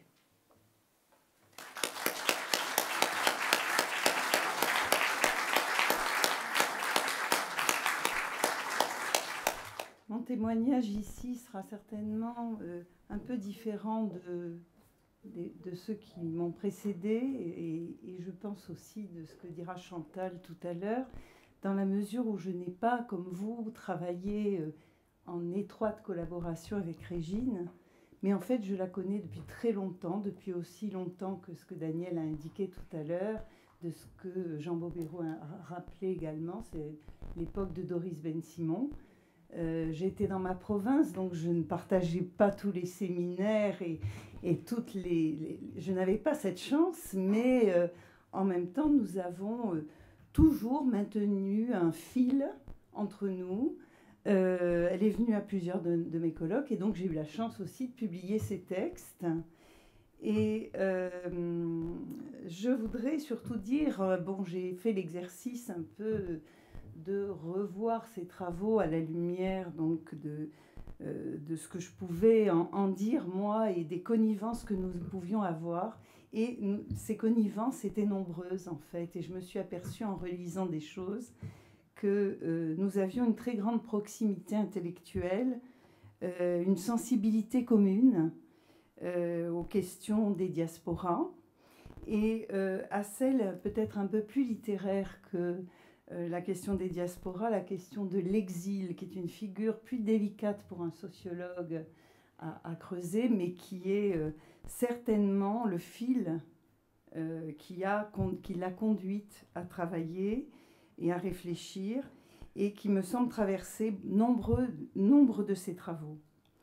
Mon témoignage ici sera certainement un peu différent de ceux qui m'ont précédé et je pense aussi de ce que dira Chantal tout à l'heure, dans la mesure où je n'ai pas, comme vous, travaillé en étroite collaboration avec Régine, mais en fait je la connais depuis très longtemps, depuis aussi longtemps que ce que Daniel a indiqué tout à l'heure, de ce que Jean Bobéro a rappelé également, c'est l'époque de Doris Ben-Simon. J'étais dans ma province, donc je ne partageais pas tous les séminaires et toutes je n'avais pas cette chance, mais en même temps, nous avons toujours maintenu un fil entre nous. Elle est venue à plusieurs de mes colloques et donc j'ai eu la chance aussi de publier ces textes. Et je voudrais surtout dire, bon, j'ai fait l'exercice un peu de revoir ces travaux à la lumière donc de ce que je pouvais en dire moi et des connivences que nous pouvions avoir. Et ces connivences étaient nombreuses en fait. Et je me suis aperçue en relisant des choses que nous avions une très grande proximité intellectuelle, une sensibilité commune aux questions des diasporas et à celles peut-être un peu plus littéraires que la question des diasporas, la question de l'exil, qui est une figure plus délicate pour un sociologue à creuser, mais qui est certainement le fil qui l'a conduite à travailler et à réfléchir, et qui me semble traverser nombre de ses travaux.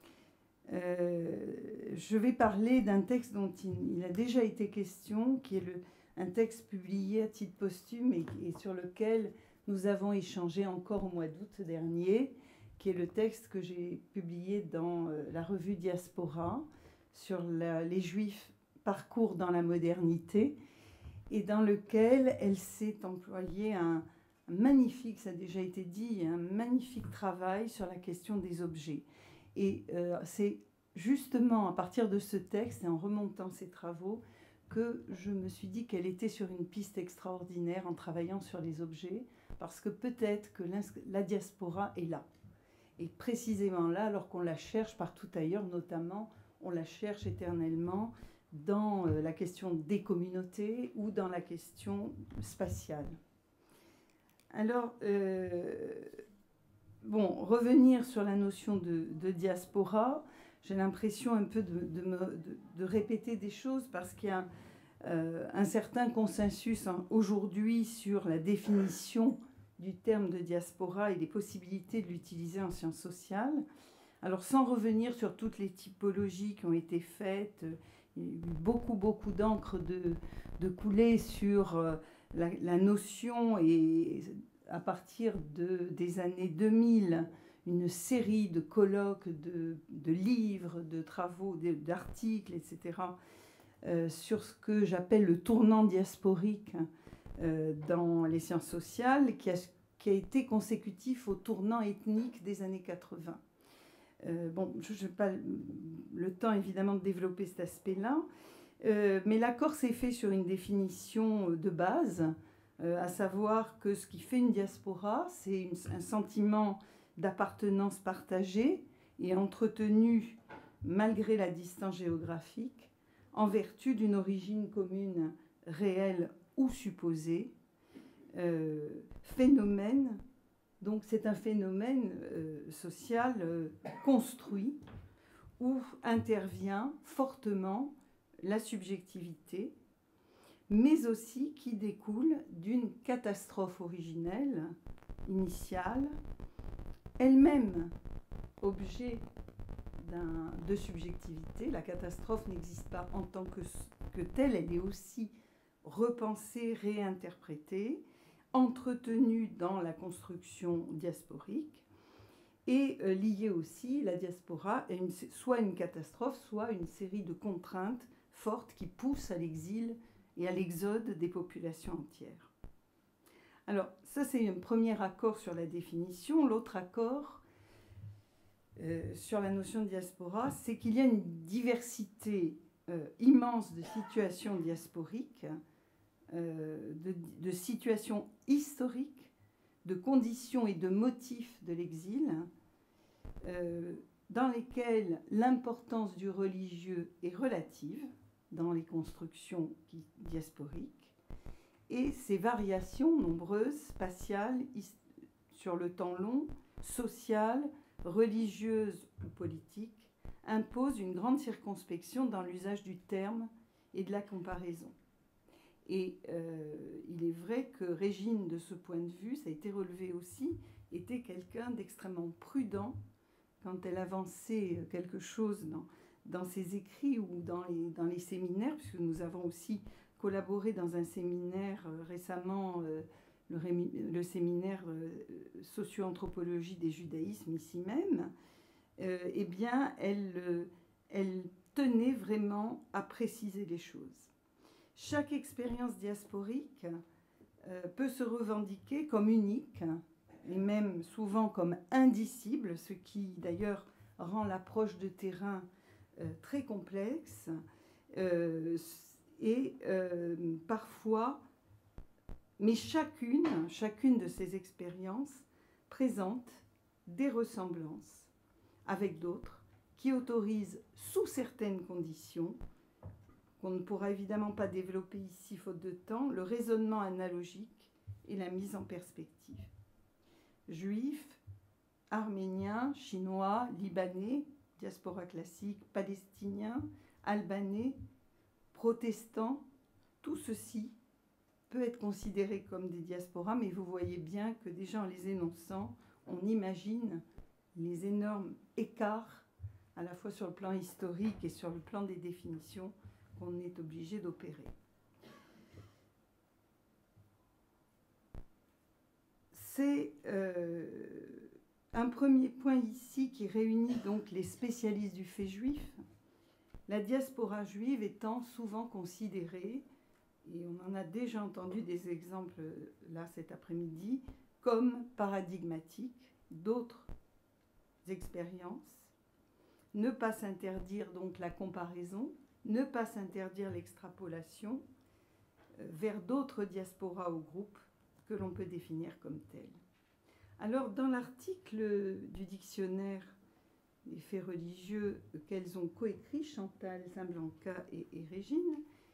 Je vais parler d'un texte dont il a déjà été question, qui est un texte publié à titre posthume et sur lequel nous avons échangé encore au mois d'août dernier, qui est le texte que j'ai publié dans la revue Diaspora sur les Juifs parcours dans la modernité, et dans lequel elle s'est employée un magnifique, ça a déjà été dit, un magnifique travail sur la question des objets. Et c'est justement à partir de ce texte et en remontant ces travaux que je me suis dit qu'elle était sur une piste extraordinaire en travaillant sur les objets, parce que peut-être que la diaspora est là. Et précisément là, alors qu'on la cherche partout ailleurs, notamment, on la cherche éternellement dans la question des communautés ou dans la question spatiale. Alors, bon, revenir sur la notion de diaspora, j'ai l'impression un peu de répéter des choses parce qu'il y a un certain consensus aujourd'hui sur la définition du terme de diaspora et les possibilités de l'utiliser en sciences sociales. Alors, sans revenir sur toutes les typologies qui ont été faites, il y a eu beaucoup d'encre de couler sur la notion, et à partir des années 2000, une série de colloques, de livres, de travaux, d'articles, etc., sur ce que j'appelle le tournant diasporique dans les sciences sociales, qui a été consécutif au tournant ethnique des années 80. Bon, je n'ai pas le temps évidemment de développer cet aspect-là, mais l'accord s'est fait sur une définition de base, à savoir que ce qui fait une diaspora, c'est un sentiment d'appartenance partagée et entretenu malgré la distance géographique, en vertu d'une origine commune réelle ou supposée, phénomène. Donc c'est un phénomène social construit où intervient fortement la subjectivité, mais aussi qui découle d'une catastrophe originelle, initiale, elle-même objet de subjectivité. La catastrophe n'existe pas en tant que telle, elle est aussi repensée, réinterprétée, entretenue dans la construction diasporique, et liée aussi, la diaspora, à soit une catastrophe, soit une série de contraintes fortes qui poussent à l'exil et à l'exode des populations entières. Alors, ça, c'est un premier accord sur la définition. L'autre accord sur la notion de diaspora, c'est qu'il y a une diversité immense de situations diasporiques, de situations historiques, de conditions et de motifs de l'exil, dans lesquelles l'importance du religieux est relative dans les constructions diasporiques, et ces variations nombreuses, spatiales, sur le temps long, sociales, religieuses ou politiques, imposent une grande circonspection dans l'usage du terme et de la comparaison. Et il est vrai que Régine, de ce point de vue, ça a été relevé aussi, était quelqu'un d'extrêmement prudent quand elle avançait quelque chose dans ses écrits ou dans les séminaires, puisque nous avons aussi collaboré dans un séminaire récemment, le séminaire socio-anthropologie des judaïsmes ici même, eh bien, elle tenait vraiment à préciser les choses. Chaque expérience diasporique peut se revendiquer comme unique, et même souvent comme indicible, ce qui d'ailleurs rend l'approche de terrain très complexe, et parfois, mais chacune de ces expériences présente des ressemblances avec d'autres qui autorisent, sous certaines conditions, qu'on ne pourra évidemment pas développer ici faute de temps, le raisonnement analogique et la mise en perspective. Juifs, arméniens, chinois, libanais, diaspora classique, palestiniens, albanais, protestants, tout ceci peut être considéré comme des diasporas, mais vous voyez bien que déjà en les énonçant, on imagine les énormes écarts, à la fois sur le plan historique et sur le plan des définitions, qu'on est obligé d'opérer. C'est un premier point ici qui réunit donc les spécialistes du fait juif, la diaspora juive étant souvent considérée, et on en a déjà entendu des exemples là cet après-midi, comme paradigmatique d'autres expériences, ne pas s'interdire donc la comparaison, ne pas s'interdire l'extrapolation vers d'autres diasporas ou groupes que l'on peut définir comme tels. Alors, dans l'article du dictionnaire des faits religieux qu'elles ont coécrit, Chantal Zimblanca et Régine,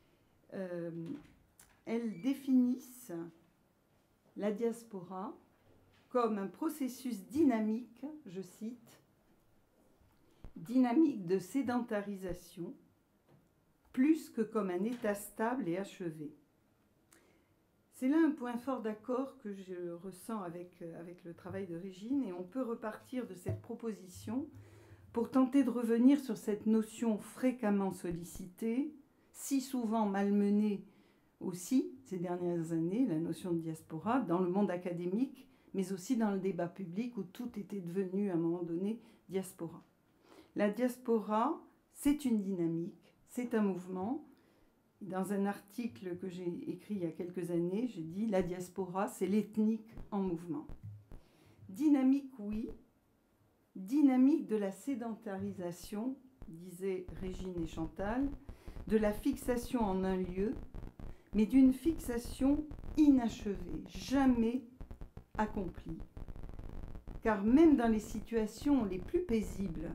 elles définissent la diaspora comme un processus dynamique, je cite, dynamique de sédentarisation, plus que comme un état stable et achevé. C'est là un point fort d'accord que je ressens avec le travail de Régine, et on peut repartir de cette proposition pour tenter de revenir sur cette notion fréquemment sollicitée, si souvent malmenée aussi ces dernières années, la notion de diaspora, dans le monde académique, mais aussi dans le débat public où tout était devenu à un moment donné diaspora. La diaspora, c'est une dynamique, c'est un mouvement. Dans un article que j'ai écrit il y a quelques années, j'ai dit « La diaspora, c'est l'ethnique en mouvement ». Dynamique, oui. Dynamique de la sédentarisation, disaient Régine et Chantal, de la fixation en un lieu, mais d'une fixation inachevée, jamais accomplie. Car même dans les situations les plus paisibles,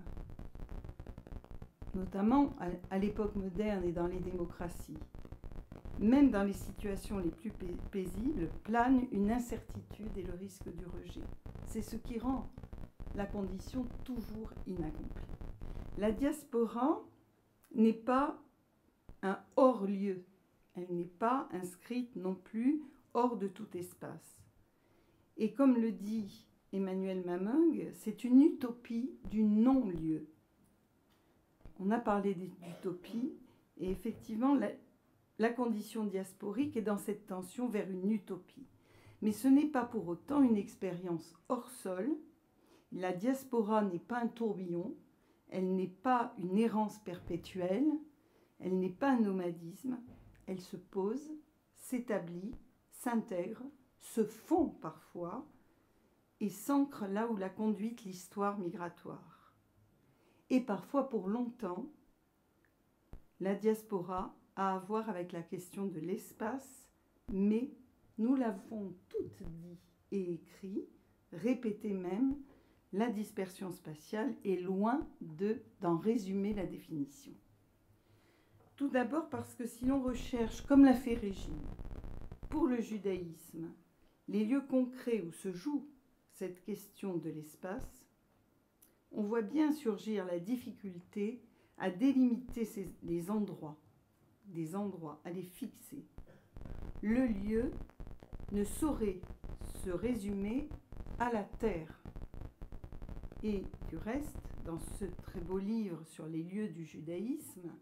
notamment à l'époque moderne et dans les démocraties, même dans les situations les plus paisibles, plane une incertitude et le risque du rejet. C'est ce qui rend la condition toujours inaccomplie. La diaspora n'est pas un hors-lieu, elle n'est pas inscrite non plus hors de tout espace. Et comme le dit Emmanuel Mamung, c'est une utopie du non-lieu. On a parlé d'utopie, et effectivement, la condition diasporique est dans cette tension vers une utopie. Mais ce n'est pas pour autant une expérience hors sol. La diaspora n'est pas un tourbillon, elle n'est pas une errance perpétuelle, elle n'est pas un nomadisme, elle se pose, s'établit, s'intègre, se fond parfois et s'ancre là où l'a conduite l'histoire migratoire. Et parfois pour longtemps, la diaspora a à voir avec la question de l'espace, mais nous l'avons toutes dit et écrit, répété même, la dispersion spatiale est loin d'en résumer la définition. Tout d'abord parce que si l'on recherche, comme l'a fait Régine, pour le judaïsme, les lieux concrets où se joue cette question de l'espace, on voit bien surgir la difficulté à délimiter des endroits, à les fixer. Le lieu ne saurait se résumer à la terre. Et du reste, dans ce très beau livre sur les lieux du judaïsme,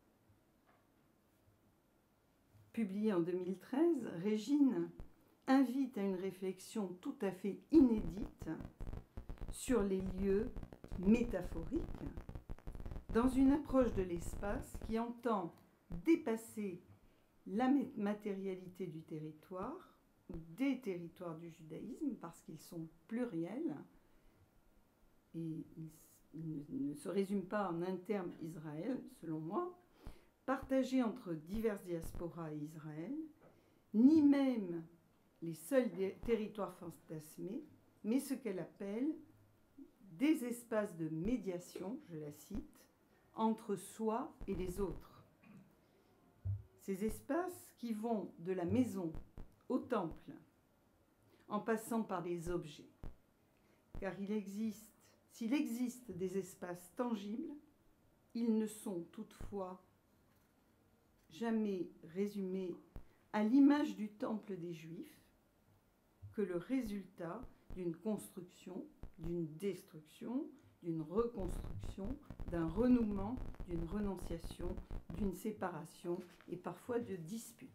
publié en 2013, Régine invite à une réflexion tout à fait inédite sur les lieux métaphoriques, dans une approche de l'espace qui entend dépasser la matérialité du territoire, ou des territoires du judaïsme, parce qu'ils sont pluriels, et ils ne se résument pas en un terme Israël, selon moi, partagés entre diverses diasporas et Israël, ni même les seuls territoires fantasmés, mais ce qu'elle appelle des espaces de médiation, je la cite, entre soi et les autres. Ces espaces qui vont de la maison au temple, en passant par les objets. Car s'il existe des espaces tangibles, ils ne sont toutefois jamais résumés à l'image du temple des Juifs que le résultat d'une construction, d'une destruction, d'une reconstruction, d'un renouement, d'une renonciation, d'une séparation et parfois de disputes.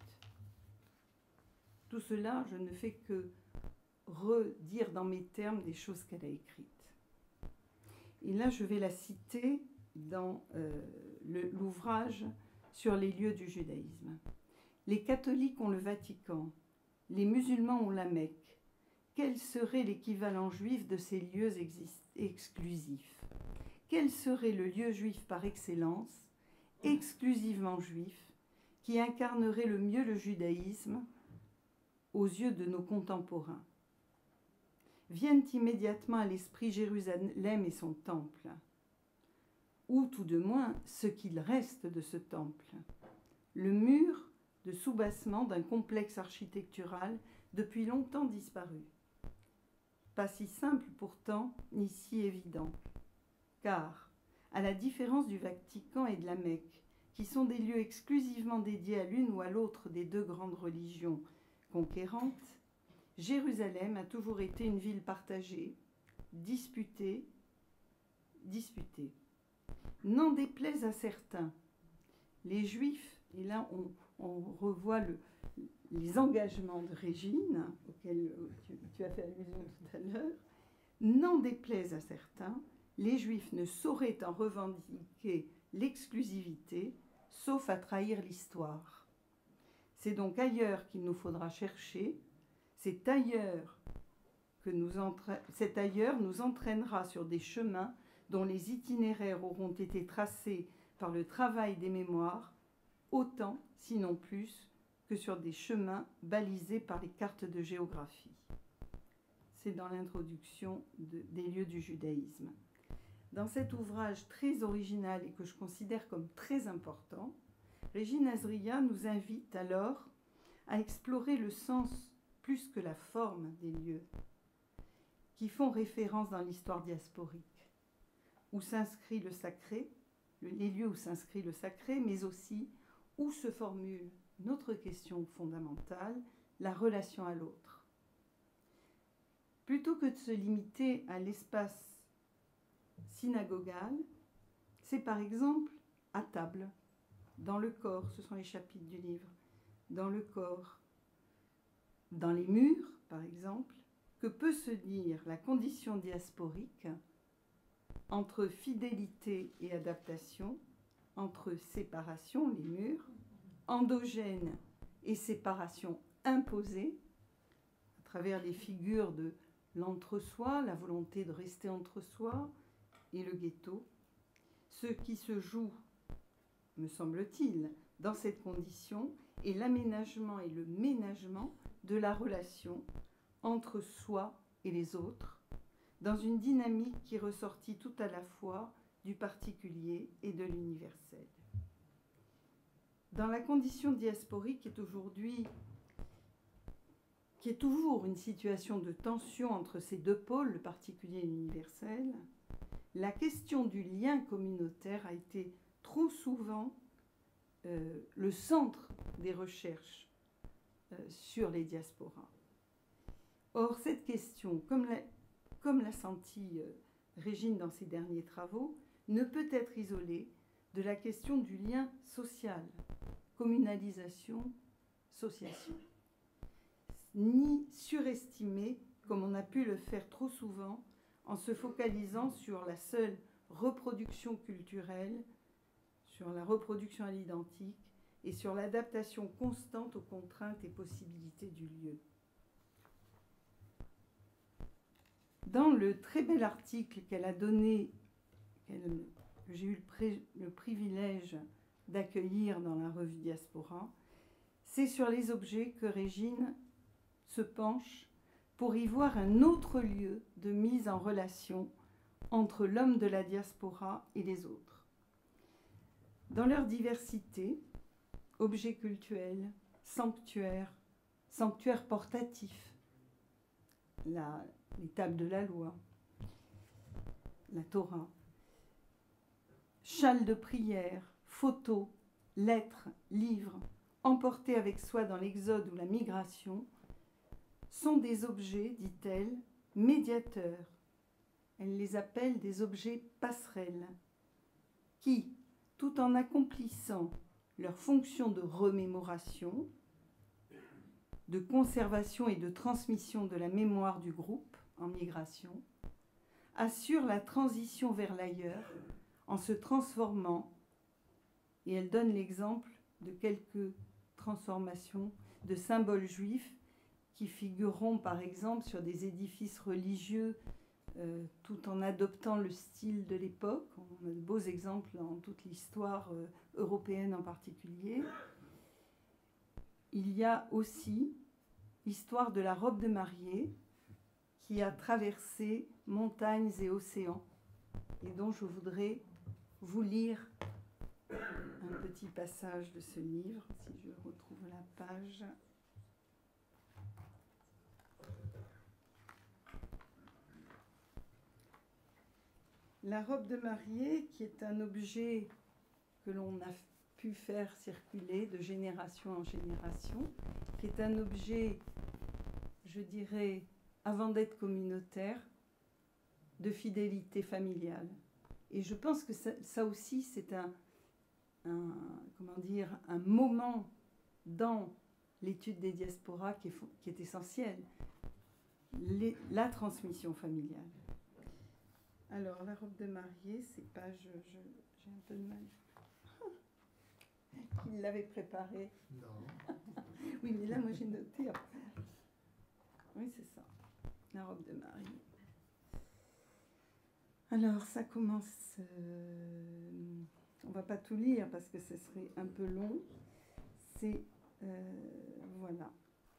Tout cela, je ne fais que redire dans mes termes des choses qu'elle a écrites. Et là, je vais la citer dans l'ouvrage sur les lieux du judaïsme. Les catholiques ont le Vatican, les musulmans ont la Mecque. Quel serait l'équivalent juif de ces lieux exclusifs? Quel serait le lieu juif par excellence, exclusivement juif, qui incarnerait le mieux le judaïsme aux yeux de nos contemporains? Viennent immédiatement à l'esprit Jérusalem et son temple, ou tout de moins ce qu'il reste de ce temple, le mur de soubassement d'un complexe architectural depuis longtemps disparu. Pas si simple pourtant, ni si évident, car, à la différence du Vatican et de la Mecque, qui sont des lieux exclusivement dédiés à l'une ou à l'autre des deux grandes religions conquérantes, Jérusalem a toujours été une ville partagée, disputée. N'en déplaise à certains, les Juifs, et là on revoit les engagements de Régine, auxquels tu as fait allusion tout à l'heure, n'en déplaise à certains, les Juifs ne sauraient en revendiquer l'exclusivité, sauf à trahir l'histoire. C'est donc ailleurs qu'il nous faudra chercher, cet ailleurs nous entraînera sur des chemins dont les itinéraires auront été tracés par le travail des mémoires, autant, sinon plus, que sur des chemins balisés par les cartes de géographie. C'est dans l'introduction des lieux du judaïsme. Dans cet ouvrage très original et que je considère comme très important, Régine Azria nous invite alors à explorer le sens plus que la forme des lieux qui font référence dans l'histoire diasporique, où s'inscrit le sacré, les lieux où s'inscrit le sacré, mais aussi où se formule notre question fondamentale, la relation à l'autre. Plutôt que de se limiter à l'espace synagogal, c'est par exemple à table, dans le corps, ce sont les chapitres du livre, dans le corps, dans les murs, par exemple, que peut se dire la condition diasporique entre fidélité et adaptation, entre séparation, les murs, endogène et séparation imposée, à travers les figures de l'entre-soi, la volonté de rester entre soi, et le ghetto. Ce qui se joue, me semble-t-il, dans cette condition est l'aménagement et le ménagement de la relation entre soi et les autres, dans une dynamique qui ressortit tout à la fois du particulier et de l'universel. Dans la condition diasporique qui est toujours une situation de tension entre ces deux pôles, le particulier et l'universel, la question du lien communautaire a été trop souvent le centre des recherches sur les diasporas. Or, cette question, comme l'a senti Régine dans ses derniers travaux, ne peut être isolée de la question du lien social, communalisation, association, ni surestimée, comme on a pu le faire trop souvent, en se focalisant sur la seule reproduction culturelle, sur la reproduction à l'identique et sur l'adaptation constante aux contraintes et possibilités du lieu. Dans le très bel article qu'elle a donné, que j'ai eu le privilège d'accueillir dans la revue Diaspora, c'est sur les objets que Régine se penche pour y voir un autre lieu de mise en relation entre l'homme de la diaspora et les autres. Dans leur diversité, objets cultuels, sanctuaires, sanctuaires portatifs, les tables de la loi, la Torah, châles de prière, photos, lettres, livres, emportés avec soi dans l'exode ou la migration, sont des objets, dit-elle, médiateurs. Elle les appelle des objets passerelles, qui, tout en accomplissant leur fonction de remémoration, de conservation et de transmission de la mémoire du groupe en migration, assurent la transition vers l'ailleurs en se transformant, et elle donne l'exemple de quelques transformations de symboles juifs qui figureront par exemple sur des édifices religieux tout en adoptant le style de l'époque. On a de beaux exemples dans toute l'histoire européenne en particulier. Il y a aussi l'histoire de la robe de mariée qui a traversé montagnes et océans et dont je voudrais vous lire un petit passage de ce livre, si je retrouve la page. La robe de mariée, qui est un objet que l'on a pu faire circuler de génération en génération, qui est un objet, je dirais, avant d'être communautaire, de fidélité familiale. Et je pense que ça aussi, c'est un moment dans l'étude des diasporas qui est essentiel, la transmission familiale. Alors, la robe de mariée, c'est pas... J'ai un peu de mal. Il l'avait préparée. Non. Oui, mais là, moi, j'ai noté. Oui, c'est ça. La robe de mariée. Alors, ça commence... on ne va pas tout lire parce que ce serait un peu long. C'est... voilà.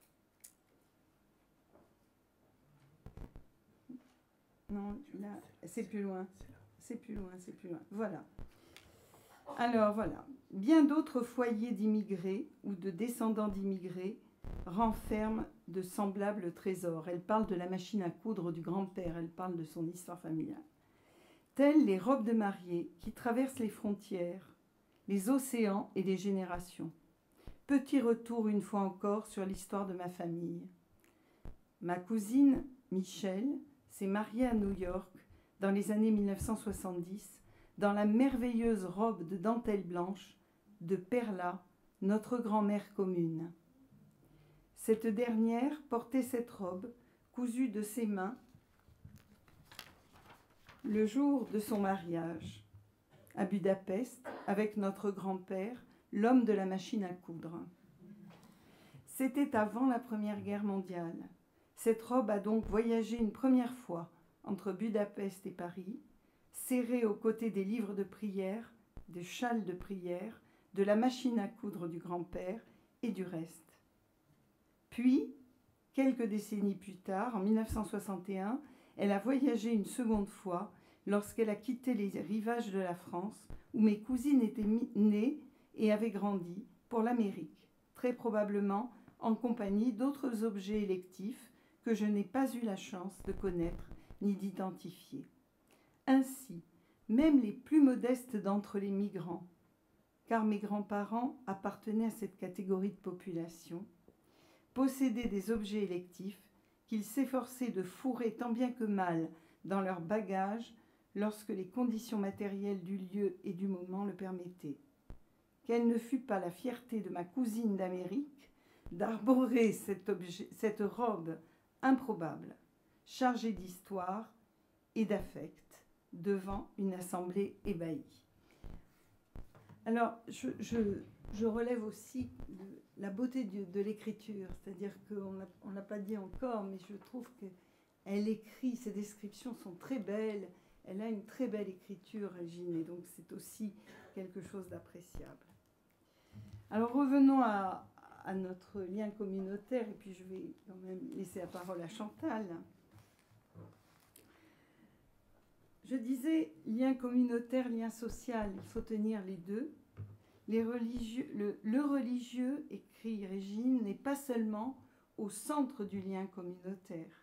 Non, là, c'est plus loin. C'est plus loin, c'est plus loin. Voilà. Alors, voilà. Bien d'autres foyers d'immigrés ou de descendants d'immigrés renferment de semblables trésors. Elle parle de la machine à coudre du grand-père. Elle parle de son histoire familiale. Telles les robes de mariée qui traversent les frontières, les océans et les générations. Petit retour une fois encore sur l'histoire de ma famille. Ma cousine Michelle s'est mariée à New York dans les années 1970 dans la merveilleuse robe de dentelle blanche de Perla, notre grand-mère commune. Cette dernière portait cette robe cousue de ses mains le jour de son mariage à Budapest avec notre grand-père, l'homme de la machine à coudre. C'était avant la Première Guerre mondiale. Cette robe a donc voyagé une première fois entre Budapest et Paris, serrée aux côtés des livres de prière, des châles de prière, de la machine à coudre du grand-père et du reste. Puis, quelques décennies plus tard, en 1961, elle a voyagé une seconde fois lorsqu'elle a quitté les rivages de la France, où mes cousines étaient nées et avaient grandi, pour l'Amérique, très probablement en compagnie d'autres objets électifs que je n'ai pas eu la chance de connaître ni d'identifier. Ainsi, même les plus modestes d'entre les migrants, car mes grands-parents appartenaient à cette catégorie de population, possédaient des objets électifs qu'ils s'efforçaient de fourrer tant bien que mal dans leur bagage lorsque les conditions matérielles du lieu et du moment le permettaient. Quelle ne fut pas la fierté de ma cousine d'Amérique d'arborer cette robe improbable, chargée d'histoire et d'affect, devant une assemblée ébahie. Alors, je relève aussi la beauté de l'écriture, c'est-à-dire qu'on ne l'a pas dit encore, mais je trouve qu'elle écrit, ses descriptions sont très belles, elle a une très belle écriture, Régine, et donc c'est aussi quelque chose d'appréciable. Alors revenons à notre lien communautaire, et puis je vais quand même laisser la parole à Chantal. Je disais lien communautaire, lien social, il faut tenir les deux. Le religieux, écrit Régine, n'est pas seulement au centre du lien communautaire.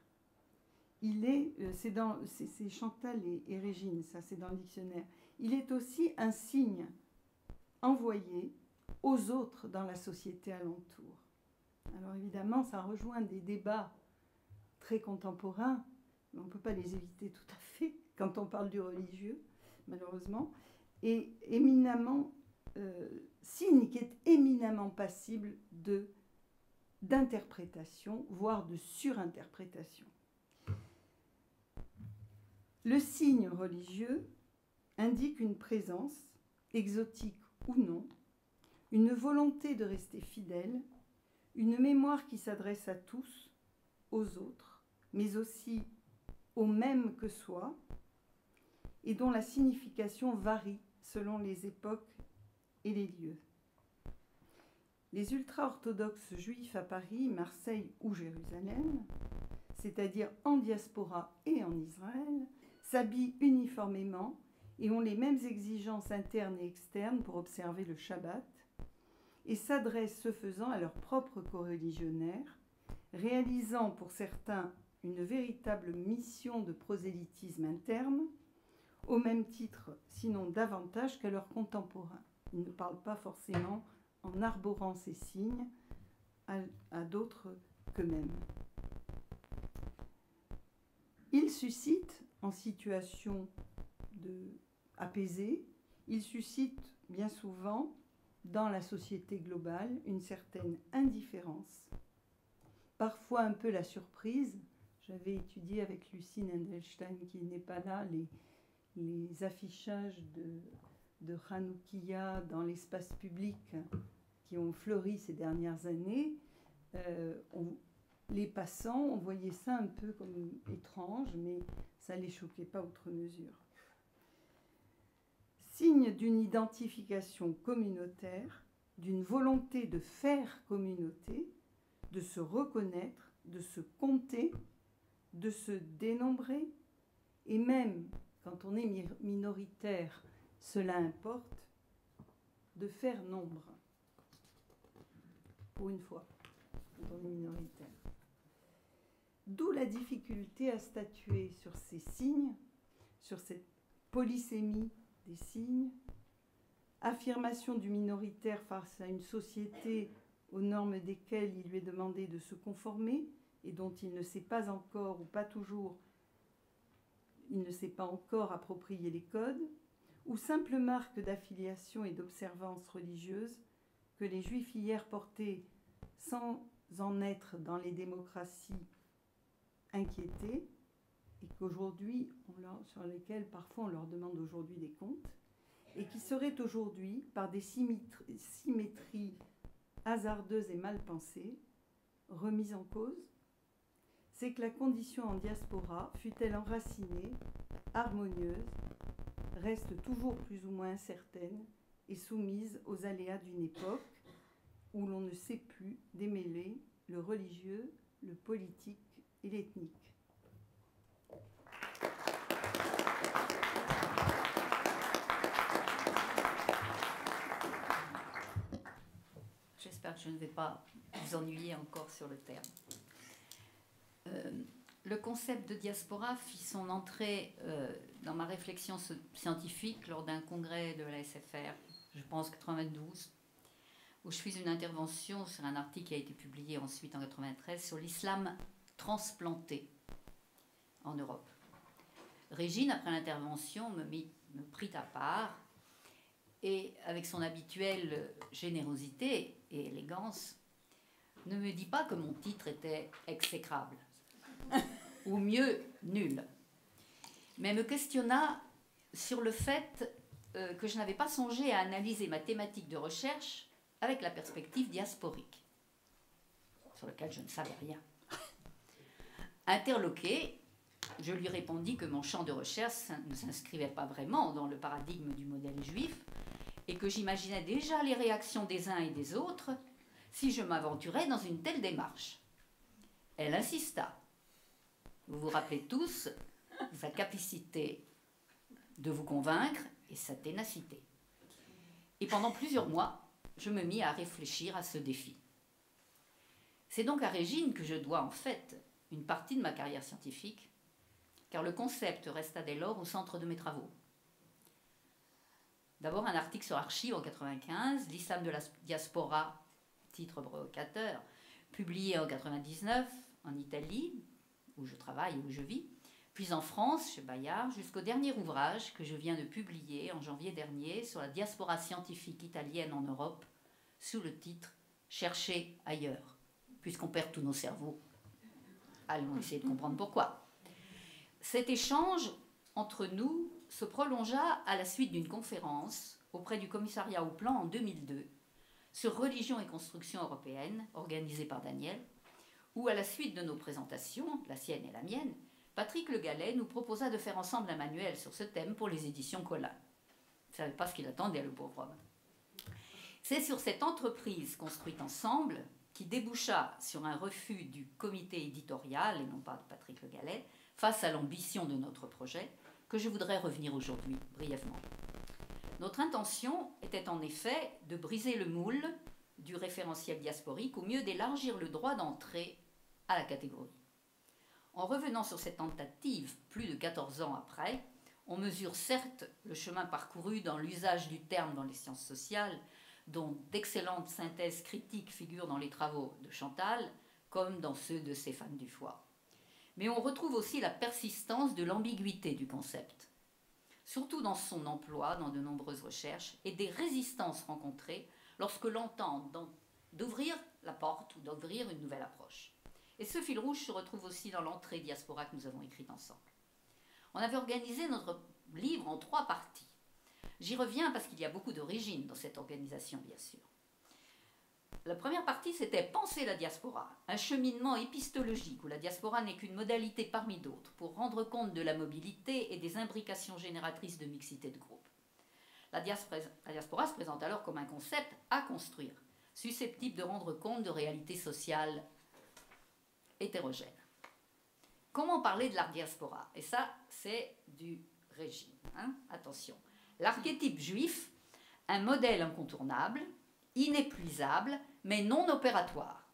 C'est Chantal et Régine, ça c'est dans le dictionnaire. Il est aussi un signe envoyé aux autres dans la société alentour. Alors évidemment, ça rejoint des débats très contemporains, mais on ne peut pas les éviter tout à fait quand on parle du religieux, malheureusement, et éminemment, signe qui est éminemment passible d'interprétation, voire de surinterprétation. Le signe religieux indique une présence, exotique ou non, une volonté de rester fidèle, une mémoire qui s'adresse à tous, aux autres, mais aussi aux mêmes que soi, et dont la signification varie selon les époques et les lieux. Les ultra-orthodoxes juifs à Paris, Marseille ou Jérusalem, c'est-à-dire en diaspora et en Israël, s'habillent uniformément et ont les mêmes exigences internes et externes pour observer le Shabbat, et s'adressent ce faisant à leurs propres coreligionnaires, réalisant pour certains une véritable mission de prosélytisme interne, au même titre, sinon davantage, qu'à leurs contemporains. Ils ne parlent pas forcément en arborant ces signes à d'autres qu'eux-mêmes. Ils suscitent, en situation apaisée, ils suscitent bien souvent, dans la société globale, une certaine indifférence, parfois un peu la surprise. J'avais étudié avec Lucie Nendelstein, qui n'est pas là, les affichages de Hanoukia dans l'espace public qui ont fleuri ces dernières années. Les passants, on voyait ça un peu comme étrange, mais ça ne les choquait pas outre mesure. Signe d'une identification communautaire, d'une volonté de faire communauté, de se reconnaître, de se compter, de se dénombrer, et même quand on est minoritaire, cela importe, de faire nombre, pour une fois, quand on est minoritaire. D'où la difficulté à statuer sur ces signes, sur cette polysémie des signes, affirmation du minoritaire face à une société aux normes desquelles il lui est demandé de se conformer et dont il ne sait pas encore, ou pas toujours, il ne s'est pas encore approprié les codes, ou simple marque d'affiliation et d'observance religieuse que les Juifs hier portaient sans en être dans les démocraties inquiétés, et qu'aujourd'hui, sur lesquels parfois on leur demande aujourd'hui des comptes, et qui seraient aujourd'hui, par des symétries hasardeuses et mal pensées, remises en cause. c'est que la condition en diaspora, fût-elle enracinée, harmonieuse, reste toujours plus ou moins incertaine et soumise aux aléas d'une époque où l'on ne sait plus démêler le religieux, le politique et l'ethnique. J'espère que je ne vais pas vous ennuyer encore sur le terme. Le concept de diaspora fit son entrée dans ma réflexion scientifique lors d'un congrès de la SFR, je pense 92, où je fis une intervention sur un article qui a été publié ensuite en 93 sur l'islam transplanté en Europe. Régine, après l'intervention, me prit à part et, avec son habituelle générosité et élégance, ne me dit pas que mon titre était exécrable, ou mieux, nul, mais me questionna sur le fait que je n'avais pas songé à analyser ma thématique de recherche avec la perspective diasporique, sur laquelle je ne savais rien. Interloqué, je lui répondis que mon champ de recherche ne s'inscrivait pas vraiment dans le paradigme du modèle juif et que j'imaginais déjà les réactions des uns et des autres si je m'aventurais dans une telle démarche. Elle insista. Vous vous rappelez tous sa capacité de vous convaincre et sa ténacité. Et pendant plusieurs mois, je me mis à réfléchir à ce défi. C'est donc à Régine que je dois en fait une partie de ma carrière scientifique, car le concept resta dès lors au centre de mes travaux. D'abord un article sur Archive en 1995, l'islam de la diaspora, titre provocateur, publié en 1999 en Italie, où je travaille et où je vis, puis en France, chez Bayard, jusqu'au dernier ouvrage que je viens de publier en janvier dernier sur la diaspora scientifique italienne en Europe, sous le titre « Chercher ailleurs », puisqu'on perd tous nos cerveaux. Allons essayer de comprendre pourquoi. Cet échange entre nous se prolongea à la suite d'une conférence auprès du commissariat au plan en 2002 sur religion et construction européenne, organisée par Daniel, où à la suite de nos présentations, la sienne et la mienne, Patrick Le Gallais nous proposa de faire ensemble un manuel sur ce thème pour les éditions Colin. Je ne savais pas ce qu'il attendait, le pauvre homme. C'est sur cette entreprise construite ensemble, qui déboucha sur un refus du comité éditorial, et non pas de Patrick Le Gallais, face à l'ambition de notre projet, que je voudrais revenir aujourd'hui, brièvement. Notre intention était en effet de briser le moule du référentiel diasporique, ou mieux d'élargir le droit d'entrée à la catégorie. En revenant sur cette tentative, plus de 14 ans après, on mesure certes le chemin parcouru dans l'usage du terme dans les sciences sociales, dont d'excellentes synthèses critiques figurent dans les travaux de Chantal, comme dans ceux de Stéphane Dufoy. Mais on retrouve aussi la persistance de l'ambiguïté du concept, surtout dans son emploi dans de nombreuses recherches, et des résistances rencontrées lorsque l'on tente d'ouvrir la porte ou d'ouvrir une nouvelle approche. Et ce fil rouge se retrouve aussi dans l'entrée diaspora que nous avons écrite ensemble. On avait organisé notre livre en 3 parties. J'y reviens parce qu'il y a beaucoup d'origines dans cette organisation, bien sûr. La première partie, c'était penser la diaspora, un cheminement épistémologique où la diaspora n'est qu'une modalité parmi d'autres pour rendre compte de la mobilité et des imbrications génératrices de mixité de groupe. La diaspora se présente alors comme un concept à construire, susceptible de rendre compte de réalités sociales hétérogènes. Comment parler de la diaspora? Et ça, c'est du Régine. Attention. L'archétype juif, un modèle incontournable, inépuisable, mais non opératoire.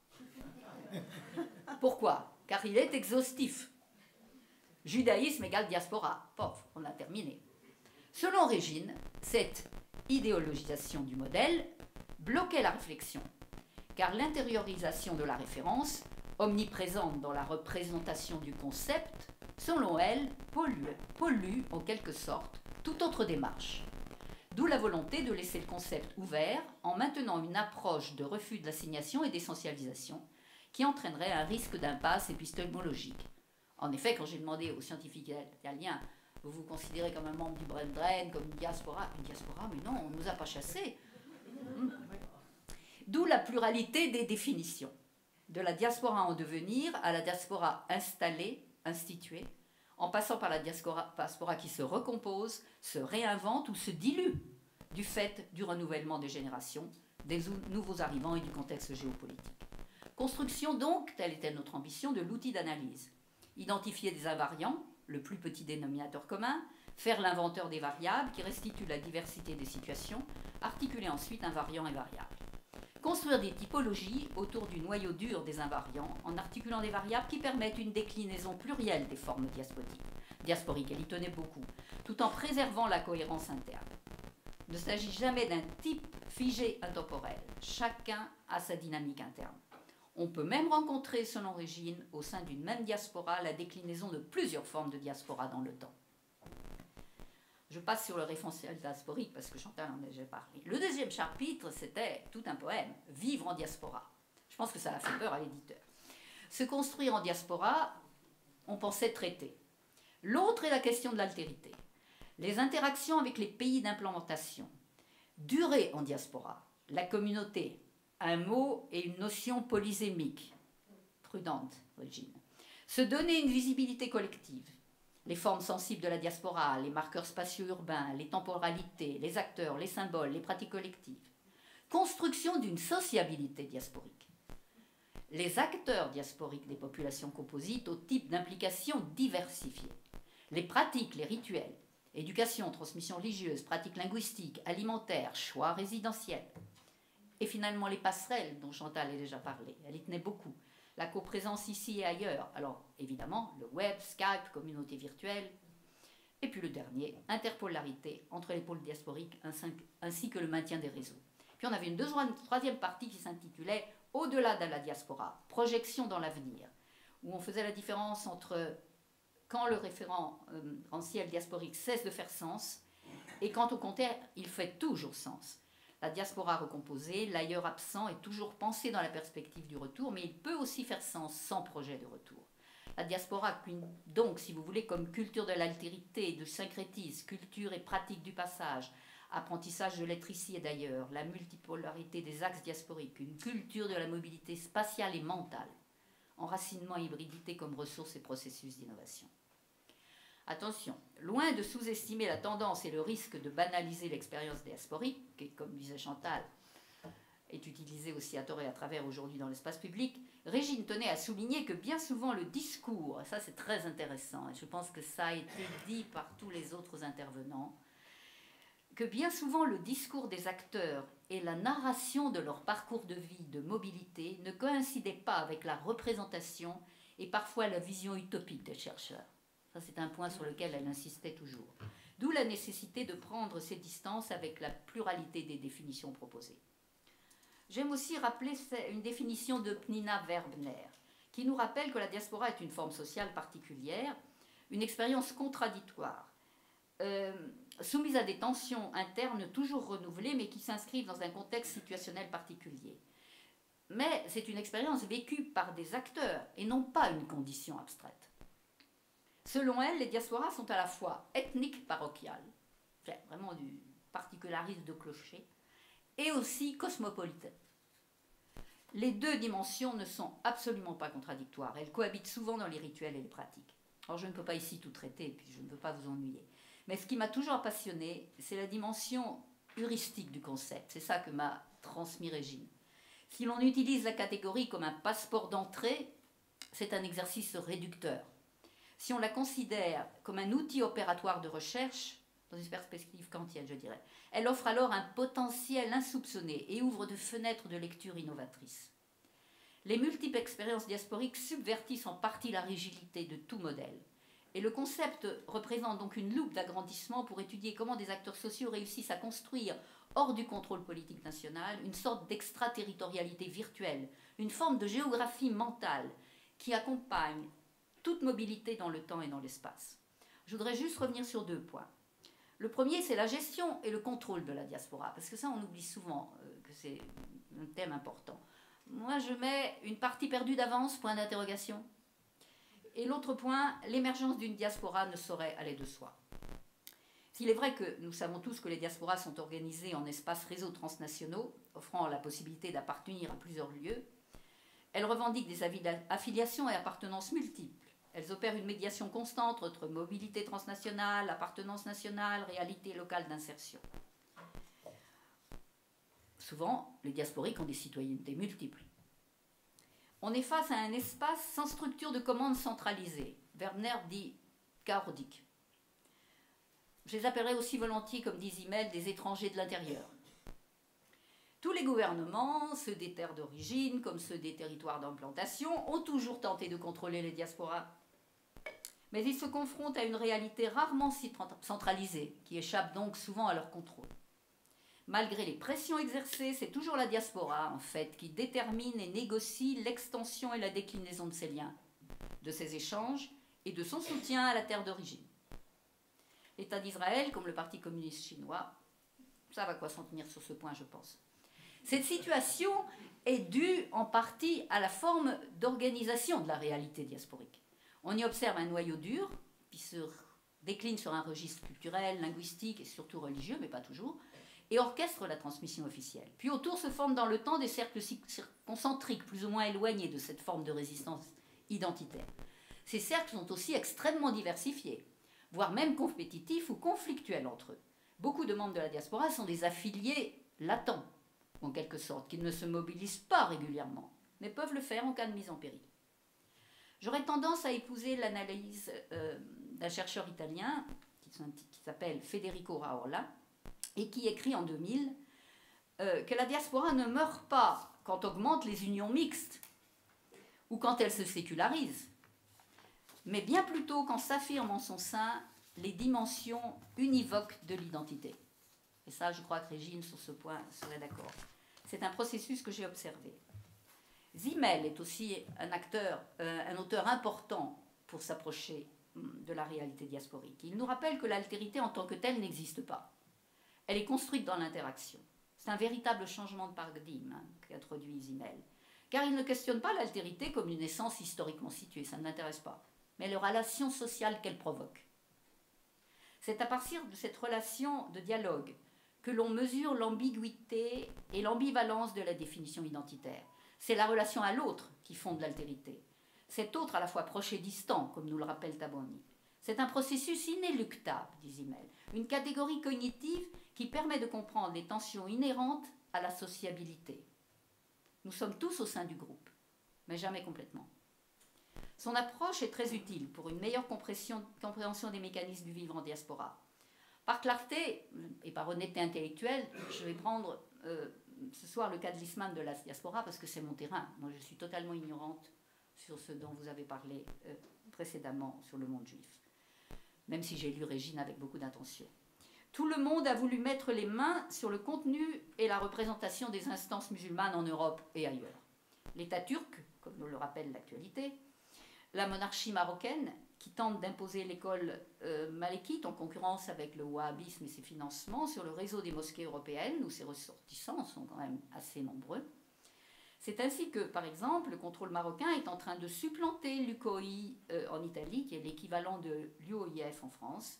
Pourquoi? Car il est exhaustif. Judaïsme égale diaspora. Pof, on a terminé. Selon Régine, cette idéologisation du modèle bloquait la réflexion, car l'intériorisation de la référence, omniprésente dans la représentation du concept, selon elle, pollue en quelque sorte toute autre démarche. D'où la volonté de laisser le concept ouvert en maintenant une approche de refus de l'assignation et d'essentialisation qui entraînerait un risque d'impasse épistémologique. En effet, quand j'ai demandé aux scientifiques italiens « Vous vous considérez comme un membre du brain drain, comme une diaspora ?» Une diaspora, mais non, on ne nous a pas chassés. D'où la pluralité des définitions. de la diaspora en devenir à la diaspora installée, instituée, en passant par la diaspora qui se recompose, se réinvente ou se dilue du fait du renouvellement des générations, des nouveaux arrivants et du contexte géopolitique. Construction donc, telle était notre ambition, de l'outil d'analyse. Identifier des invariants, le plus petit dénominateur commun, faire l'inventeur des variables qui restituent la diversité des situations, articuler ensuite invariants et variables. Construire des typologies autour du noyau dur des invariants en articulant des variables qui permettent une déclinaison plurielle des formes diasporiques, elle y tenait beaucoup, tout en préservant la cohérence interne. Il ne s'agit jamais d'un type figé intemporel, chacun a sa dynamique interne. On peut même rencontrer, selon Régine, au sein d'une même diaspora, la déclinaison de plusieurs formes de diaspora dans le temps. Je passe sur le référentiel diasporique parce que Chantal en a déjà parlé. Le deuxième chapitre, c'était tout un poème, « Vivre en diaspora ». Je pense que ça a fait peur à l'éditeur. Se construire en diaspora, on pensait traiter. L'autre est la question de l'altérité. Les interactions avec les pays d'implémentation. Durer en diaspora, la communauté, un mot et une notion polysémique. Prudente, Régine. Se donner une visibilité collective. Les formes sensibles de la diaspora, les marqueurs spatiaux urbains, les temporalités, les acteurs, les symboles, les pratiques collectives. Construction d'une sociabilité diasporique. Les acteurs diasporiques des populations composites au type d'implication diversifiée. Les pratiques, les rituels, éducation, transmission religieuse, pratiques linguistiques, alimentaires, choix résidentiels. Et finalement les passerelles dont Chantal a déjà parlé, elle y tenait beaucoup. La coprésence ici et ailleurs, alors évidemment le web, Skype, communauté virtuelle. Et puis le dernier, interpolarité entre les pôles diasporiques ainsi que le maintien des réseaux. Puis on avait une troisième partie qui s'intitulait « Au-delà de la diaspora, projection dans l'avenir », où on faisait la différence entre quand le référentiel diasporique cesse de faire sens et quand au contraire il fait toujours sens. La diaspora recomposée, l'ailleurs absent est toujours pensé dans la perspective du retour, mais il peut aussi faire sens sans projet de retour. La diaspora, donc, si vous voulez, comme culture de l'altérité, du syncrétisme, culture et pratique du passage, apprentissage de l'être ici et d'ailleurs, la multipolarité des axes diasporiques, une culture de la mobilité spatiale et mentale, enracinement et hybridité comme ressources et processus d'innovation. Attention, loin de sous-estimer la tendance et le risque de banaliser l'expérience diasporique, qui, comme disait Chantal, est utilisée aussi à tort et à travers aujourd'hui dans l'espace public, Régine tenait à souligner que bien souvent le discours, et ça c'est très intéressant, et je pense que ça a été dit par tous les autres intervenants, que bien souvent le discours des acteurs et la narration de leur parcours de vie, de mobilité, ne coïncidaient pas avec la représentation et parfois la vision utopique des chercheurs. Ça, c'est un point sur lequel elle insistait toujours. D'où la nécessité de prendre ses distances avec la pluralité des définitions proposées. J'aime aussi rappeler une définition de Pnina Verbner, qui nous rappelle que la diaspora est une forme sociale particulière, une expérience contradictoire, soumise à des tensions internes toujours renouvelées, mais qui s'inscrivent dans un contexte situationnel particulier. Mais c'est une expérience vécue par des acteurs et non pas une condition abstraite. Selon elle, les diasporas sont à la fois ethniques parochiales, vraiment du particularisme de clocher, et aussi cosmopolitaines. Les deux dimensions ne sont absolument pas contradictoires. Elles cohabitent souvent dans les rituels et les pratiques. Alors je ne peux pas ici tout traiter, et puis je ne veux pas vous ennuyer. Mais ce qui m'a toujours passionné, c'est la dimension heuristique du concept. C'est ça que m'a transmis Régine. Si l'on utilise la catégorie comme un passeport d'entrée, c'est un exercice réducteur. Si on la considère comme un outil opératoire de recherche, dans une perspective kantienne, je dirais, elle offre alors un potentiel insoupçonné et ouvre de fenêtres de lecture innovatrices. Les multiples expériences diasporiques subvertissent en partie la rigidité de tout modèle. Et le concept représente donc une loupe d'agrandissement pour étudier comment des acteurs sociaux réussissent à construire, hors du contrôle politique national, une sorte d'extraterritorialité virtuelle, une forme de géographie mentale qui accompagne toute mobilité dans le temps et dans l'espace. Je voudrais juste revenir sur deux points. Le premier, c'est la gestion et le contrôle de la diaspora, parce que ça, on oublie souvent que c'est un thème important. Moi, je mets une partie perdue d'avance, point d'interrogation. Et l'autre point, l'émergence d'une diaspora ne saurait aller de soi. S'il est vrai que nous savons tous que les diasporas sont organisées en espaces réseaux transnationaux, offrant la possibilité d'appartenir à plusieurs lieux, Elles revendiquent des affiliations et appartenances multiples. Elles opèrent une médiation constante entre mobilité transnationale, appartenance nationale, réalité locale d'insertion. Souvent, les diasporiques ont des citoyennetés multiples. On est face à un espace sans structure de commande centralisée. Werner dit chaotique. Je les appellerais aussi volontiers, comme dit Zimmel, des étrangers de l'intérieur. Tous les gouvernements, ceux des terres d'origine comme ceux des territoires d'implantation, ont toujours tenté de contrôler les diasporas. Mais ils se confrontent à une réalité rarement centralisée, qui échappe donc souvent à leur contrôle. Malgré les pressions exercées, c'est toujours la diaspora, en fait, qui détermine et négocie l'extension et la déclinaison de ses liens, de ses échanges et de son soutien à la terre d'origine. L'État d'Israël, comme le Parti communiste chinois, ça va quoi s'en tenir sur ce point, je pense. Cette situation est due en partie à la forme d'organisation de la réalité diasporique. On y observe un noyau dur qui se décline sur un registre culturel, linguistique et surtout religieux, mais pas toujours, et orchestre la transmission officielle. Puis autour se forment dans le temps des cercles concentriques, plus ou moins éloignés de cette forme de résistance identitaire. Ces cercles sont aussi extrêmement diversifiés, voire même compétitifs ou conflictuels entre eux. Beaucoup de membres de la diaspora sont des affiliés latents, en quelque sorte, qui ne se mobilisent pas régulièrement, mais peuvent le faire en cas de mise en péril. J'aurais tendance à épouser l'analyse d'un chercheur italien qui s'appelle Federico Raola et qui écrit en 2000 que la diaspora ne meurt pas quand augmentent les unions mixtes ou quand elle se sécularise, mais bien plutôt quand s'affirment en son sein les dimensions univoques de l'identité. Et ça, je crois que Régine, sur ce point, serait d'accord. C'est un processus que j'ai observé. Zimmel est aussi un auteur important pour s'approcher de la réalité diasporique. Il nous rappelle que l'altérité en tant que telle n'existe pas. Elle est construite dans l'interaction. C'est un véritable changement de paradigme qu'introduit Zimmel. Car il ne questionne pas l'altérité comme une essence historiquement située, ça ne l'intéresse pas, mais les relations sociales qu'elle provoque. C'est à partir de cette relation de dialogue que l'on mesure l'ambiguïté et l'ambivalence de la définition identitaire. C'est la relation à l'autre qui fonde l'altérité. Cet autre à la fois proche et distant, comme nous le rappelle Taboni. C'est un processus inéluctable, dit Zimmel, une catégorie cognitive qui permet de comprendre les tensions inhérentes à la sociabilité. Nous sommes tous au sein du groupe, mais jamais complètement. Son approche est très utile pour une meilleure compréhension des mécanismes du vivre en diaspora. Par clarté et par honnêteté intellectuelle, je vais prendre ce soir le cas de Liessmann de la diaspora parce que c'est mon terrain. Moi, je suis totalement ignorante sur ce dont vous avez parlé précédemment sur le monde juif, même si j'ai lu Régine avec beaucoup d'attention. Tout le monde a voulu mettre les mains sur le contenu et la représentation des instances musulmanes en Europe et ailleurs. L'État turc, comme nous le rappelle l'actualité, la monarchie marocaine, qui tente d'imposer l'école malékite en concurrence avec le wahhabisme et ses financements sur le réseau des mosquées européennes, où ses ressortissants sont quand même assez nombreux. C'est ainsi que, par exemple, le contrôle marocain est en train de supplanter l'UCOI en Italie, qui est l'équivalent de l'UOIF en France.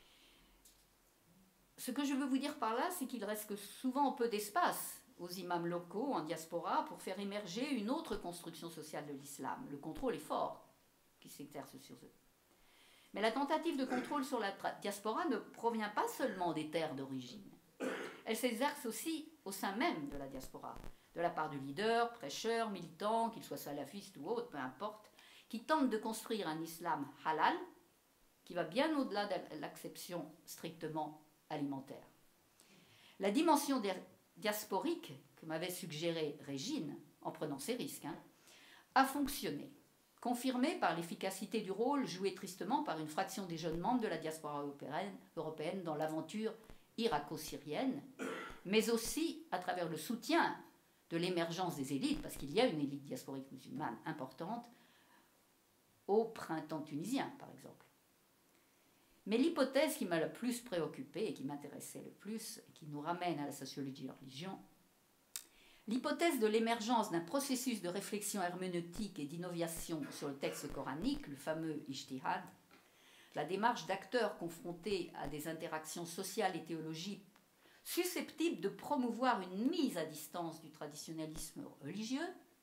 Ce que je veux vous dire par là, c'est qu'il reste souvent peu d'espace aux imams locaux en diaspora pour faire émerger une autre construction sociale de l'islam. Le contrôle est fort qui s'exerce sur eux. Mais la tentative de contrôle sur la diaspora ne provient pas seulement des terres d'origine. Elle s'exerce aussi au sein même de la diaspora, de la part de leaders, prêcheurs, militants, qu'ils soient salafistes ou autres, peu importe, qui tentent de construire un islam halal qui va bien au-delà de l'acception strictement alimentaire. La dimension diasporique que m'avait suggérée Régine, en prenant ses risques, a fonctionné, confirmée par l'efficacité du rôle joué tristement par une fraction des jeunes membres de la diaspora européenne dans l'aventure irako-syrienne, mais aussi à travers le soutien de l'émergence des élites, parce qu'il y a une élite diasporique musulmane importante, au printemps tunisien, par exemple. Mais l'hypothèse qui m'a le plus préoccupée et qui m'intéressait le plus, et qui nous ramène à la sociologie de la religion, l'hypothèse de l'émergence d'un processus de réflexion herméneutique et d'innovation sur le texte coranique, le fameux ijtihad, la démarche d'acteurs confrontés à des interactions sociales et théologiques susceptibles de promouvoir une mise à distance du traditionnalisme religieux,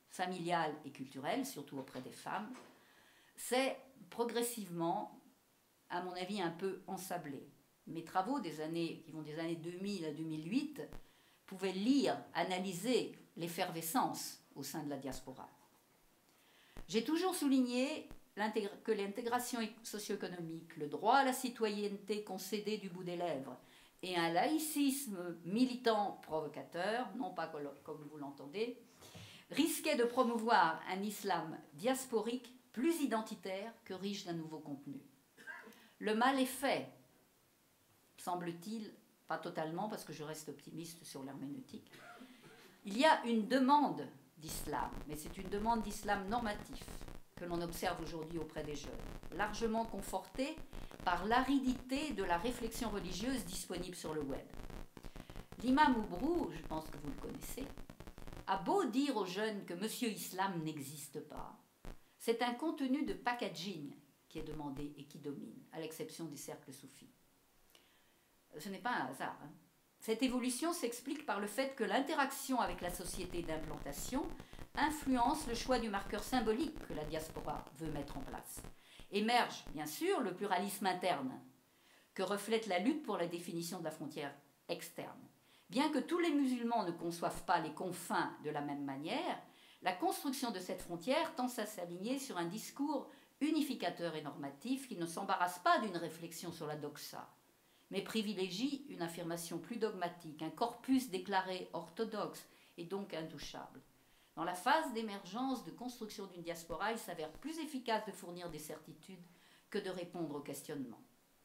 familiale et culturelle, surtout auprès des femmes, s'est progressivement, à mon avis, un peu ensablé. Mes travaux qui vont des années 2000 à 2008 pouvaient lire, analyser l'effervescence au sein de la diaspora. J'ai toujours souligné que l'intégration socio-économique, le droit à la citoyenneté concédé du bout des lèvres et un laïcisme militant provocateur, non pas comme vous l'entendez, risquaient de promouvoir un islam diasporique plus identitaire que riche d'un nouveau contenu. Le mal est fait, semble-t-il, pas totalement parce que je reste optimiste sur l'herméneutique. Il y a une demande d'islam, mais c'est une demande d'islam normatif que l'on observe aujourd'hui auprès des jeunes, largement confortée par l'aridité de la réflexion religieuse disponible sur le web. L'imam Oubrou, je pense que vous le connaissez, a beau dire aux jeunes que Monsieur Islam n'existe pas, c'est un contenu de packaging qui est demandé et qui domine, à l'exception des cercles soufis. Ce n'est pas un hasard. Cette évolution s'explique par le fait que l'interaction avec la société d'implantation influence le choix du marqueur symbolique que la diaspora veut mettre en place. Émerge, bien sûr, le pluralisme interne, que reflète la lutte pour la définition de la frontière externe. Bien que tous les musulmans ne conçoivent pas les confins de la même manière, la construction de cette frontière tend à s'aligner sur un discours unificateur et normatif qui ne s'embarrasse pas d'une réflexion sur la doxa, mais privilégie une affirmation plus dogmatique, un corpus déclaré orthodoxe et donc intouchable. Dans la phase d'émergence, de construction d'une diaspora, il s'avère plus efficace de fournir des certitudes que de répondre aux questionnements.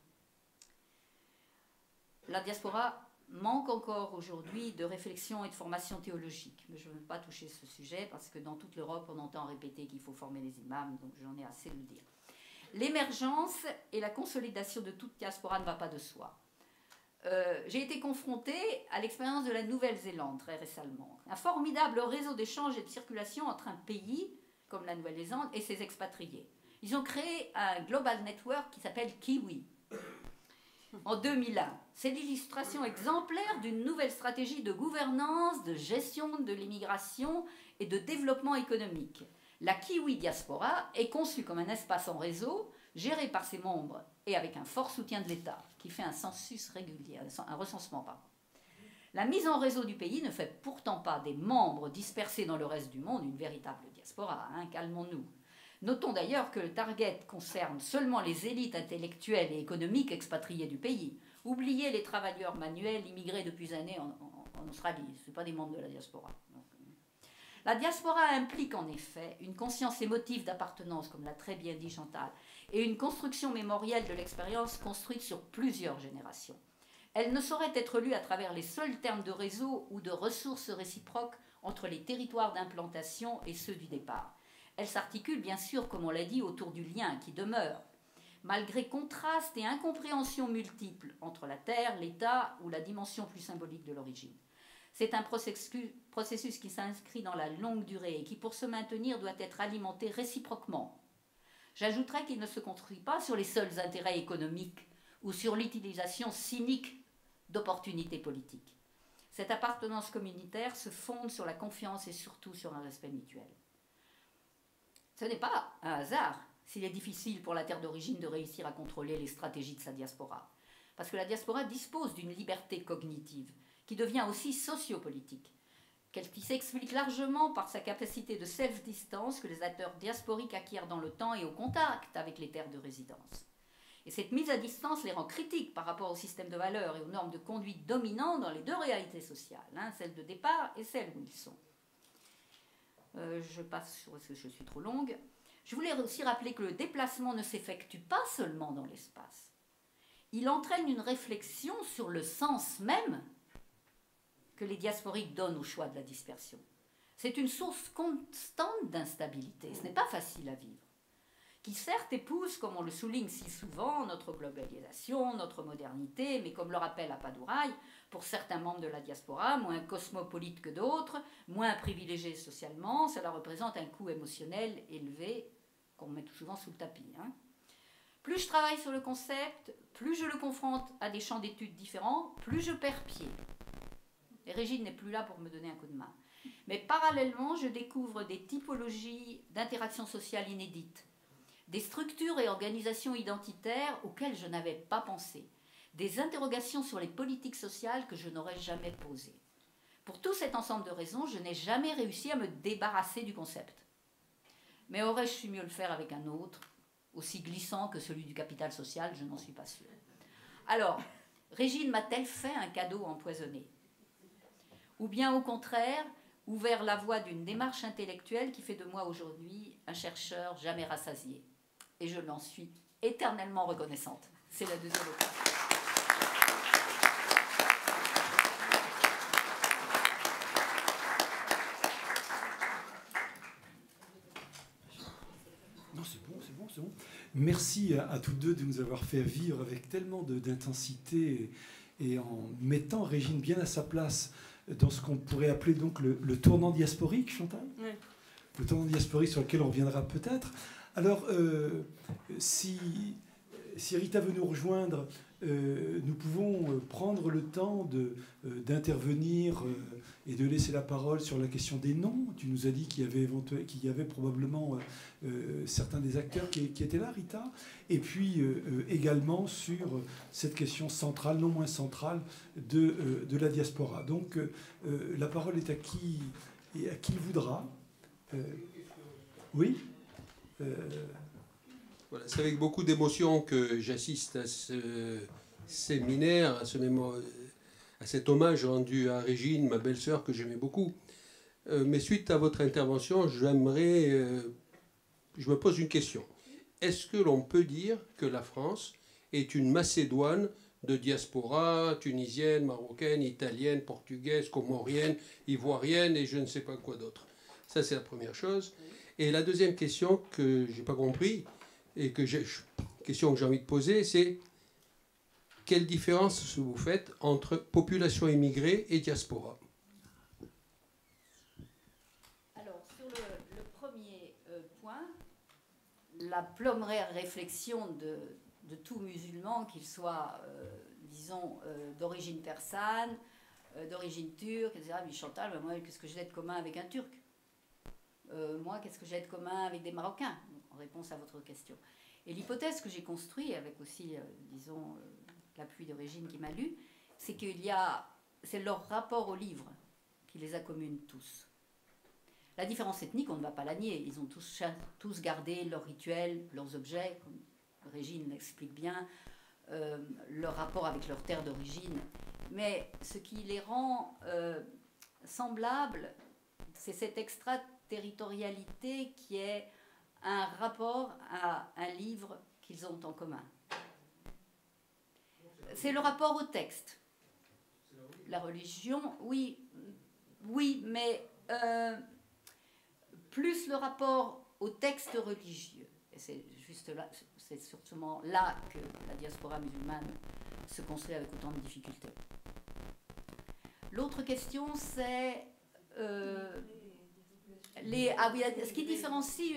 La diaspora manque encore aujourd'hui de réflexion et de formation théologique. Mais je ne veux pas toucher ce sujet parce que dans toute l'Europe, on entend répéter qu'il faut former les imams, donc j'en ai assez de le dire. L'émergence et la consolidation de toute diaspora ne va pas de soi. J'ai été confrontée à l'expérience de la Nouvelle-Zélande très récemment. Un formidable réseau d'échanges et de circulation entre un pays comme la Nouvelle-Zélande et ses expatriés. Ils ont créé un global network qui s'appelle Kiwi en 2001. C'est l'illustration exemplaire d'une nouvelle stratégie de gouvernance, de gestion de l'immigration et de développement économique. La Kiwi Diaspora est conçue comme un espace en réseau, géré par ses membres et avec un fort soutien de l'État, qui fait un census régulier, un recensement par an. La mise en réseau du pays ne fait pourtant pas des membres dispersés dans le reste du monde une véritable diaspora, calmons-nous. Notons d'ailleurs que le target concerne seulement les élites intellectuelles et économiques expatriées du pays. Oubliez les travailleurs manuels immigrés depuis des années en Australie, ce ne sont pas des membres de la diaspora. La diaspora implique en effet une conscience émotive d'appartenance, comme l'a très bien dit Chantal, et une construction mémorielle de l'expérience construite sur plusieurs générations. Elle ne saurait être lue à travers les seuls termes de réseau ou de ressources réciproques entre les territoires d'implantation et ceux du départ. Elle s'articule bien sûr, comme on l'a dit, autour du lien qui demeure, malgré contrastes et incompréhensions multiples entre la terre, l'État ou la dimension plus symbolique de l'origine. C'est un processus qui s'inscrit dans la longue durée et qui, pour se maintenir, doit être alimenté réciproquement. J'ajouterais qu'il ne se construit pas sur les seuls intérêts économiques ou sur l'utilisation cynique d'opportunités politiques. Cette appartenance communautaire se fonde sur la confiance et surtout sur un respect mutuel. Ce n'est pas un hasard s'il est difficile pour la terre d'origine de réussir à contrôler les stratégies de sa diaspora. Parce que la diaspora dispose d'une liberté cognitive qui devient aussi sociopolitique, qui s'explique largement par sa capacité de self-distance que les acteurs diasporiques acquièrent dans le temps et au contact avec les terres de résidence. Et cette mise à distance les rend critiques par rapport au système de valeurs et aux normes de conduite dominants dans les deux réalités sociales, celle de départ et celle où ils sont. Je passe sur parce que je suis trop longue. Je voulais aussi rappeler que le déplacement ne s'effectue pas seulement dans l'espace. Il entraîne une réflexion sur le sens même que les diasporiques donnent au choix de la dispersion. C'est une source constante d'instabilité, ce n'est pas facile à vivre, qui certes épouse, comme on le souligne si souvent, notre globalisation, notre modernité, mais comme le rappelle Appadouraï, pour certains membres de la diaspora, moins cosmopolites que d'autres, moins privilégiés socialement, cela représente un coût émotionnel élevé qu'on met tout souvent sous le tapis. Plus je travaille sur le concept, plus je le confronte à des champs d'études différents, plus je perds pied. Et Régine n'est plus là pour me donner un coup de main. Mais parallèlement, je découvre des typologies d'interaction sociale inédites, des structures et organisations identitaires auxquelles je n'avais pas pensé, des interrogations sur les politiques sociales que je n'aurais jamais posées. Pour tout cet ensemble de raisons, je n'ai jamais réussi à me débarrasser du concept. Mais aurais-je su mieux le faire avec un autre, aussi glissant que celui du capital social? Je n'en suis pas sûre. Alors, Régine m'a-t-elle fait un cadeau empoisonné? Ou bien au contraire, ouvert la voie d'une démarche intellectuelle qui fait de moi aujourd'hui un chercheur jamais rassasié? Et je l'en suis éternellement reconnaissante. C'est la deuxième étape. Non, c'est bon, c'est bon, c'est bon. Merci à toutes deux de nous avoir fait vivre avec tellement d'intensité et en mettant Régine bien à sa place dans ce qu'on pourrait appeler donc le tournant diasporique, Chantal. Oui. Le tournant diasporique sur lequel on reviendra peut-être. Alors, si Rita veut nous rejoindre, nous pouvons prendre le temps d'intervenir et de laisser la parole sur la question des noms. Tu nous as dit qu'il y avait probablement certains des acteurs qui étaient là, Rita. Et puis également sur cette question centrale, non moins centrale, de la diaspora. Donc la parole est à qui le voudra. Oui. Voilà, c'est avec beaucoup d'émotion que j'assiste à ce séminaire, à cet hommage rendu à Régine, ma belle-sœur, que j'aimais beaucoup. Mais suite à votre intervention, je me pose une question. Est-ce que l'on peut dire que la France est une Macédoine de diaspora tunisienne, marocaine, italienne, portugaise, comorienne, ivoirienne et je ne sais pas quoi d'autre? Ça, c'est la première chose. Et la deuxième question que je n'ai pas compris, et question que j'ai envie de poser, c'est quelle différence vous faites entre population immigrée et diaspora? Alors, sur le premier point, la plomeraire réflexion de tout musulman, qu'il soit, disons, d'origine persane, d'origine turque, etc. Mais Chantal, moi, qu'est-ce que j'ai de commun avec un Turc? Moi, qu'est-ce que j'ai de commun avec des Marocains? En réponse à votre question. Et l'hypothèse que j'ai construite, avec aussi, disons, l'appui de Régine qui m'a lu, c'est c'est leur rapport au livre qui les accommune tous. La différence ethnique, on ne va pas la nier. Ils ont tous gardé leurs rituels, leurs objets, comme Régine l'explique bien, leur rapport avec leur terre d'origine. Mais ce qui les rend semblables, c'est cette extraterritorialité qui est un rapport à un livre qu'ils ont en commun. C'est le rapport au texte. La religion, oui, mais plus le rapport au texte religieux. Et c'est juste là, c'est surtout là que la diaspora musulmane se construit avec autant de difficultés. L'autre question, c'est ce qui différencie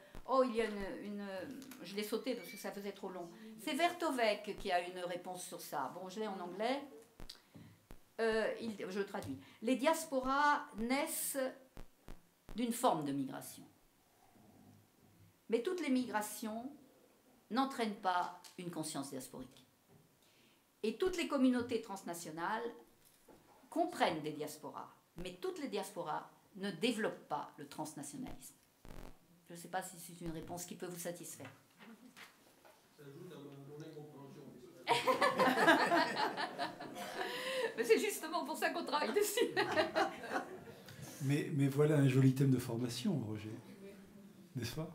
je l'ai sauté parce que ça faisait trop long. C'est Vertovec qui a une réponse sur ça. Bon, je l'ai en anglais. Je le traduis. Les diasporas naissent d'une forme de migration. Mais toutes les migrations n'entraînent pas une conscience diasporique. Et toutes les communautés transnationales comprennent des diasporas. Mais toutes les diasporas ne développent pas le transnationalisme. Je ne sais pas si c'est une réponse qui peut vous satisfaire. Ça joue dans mon incompréhension. Mais c'est justement pour ça qu'on travaille dessus. mais voilà un joli thème de formation, Roger. N'est-ce pas?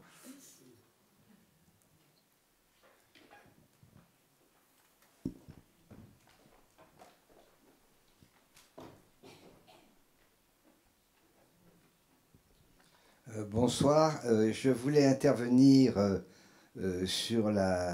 Bonsoir, je voulais intervenir sur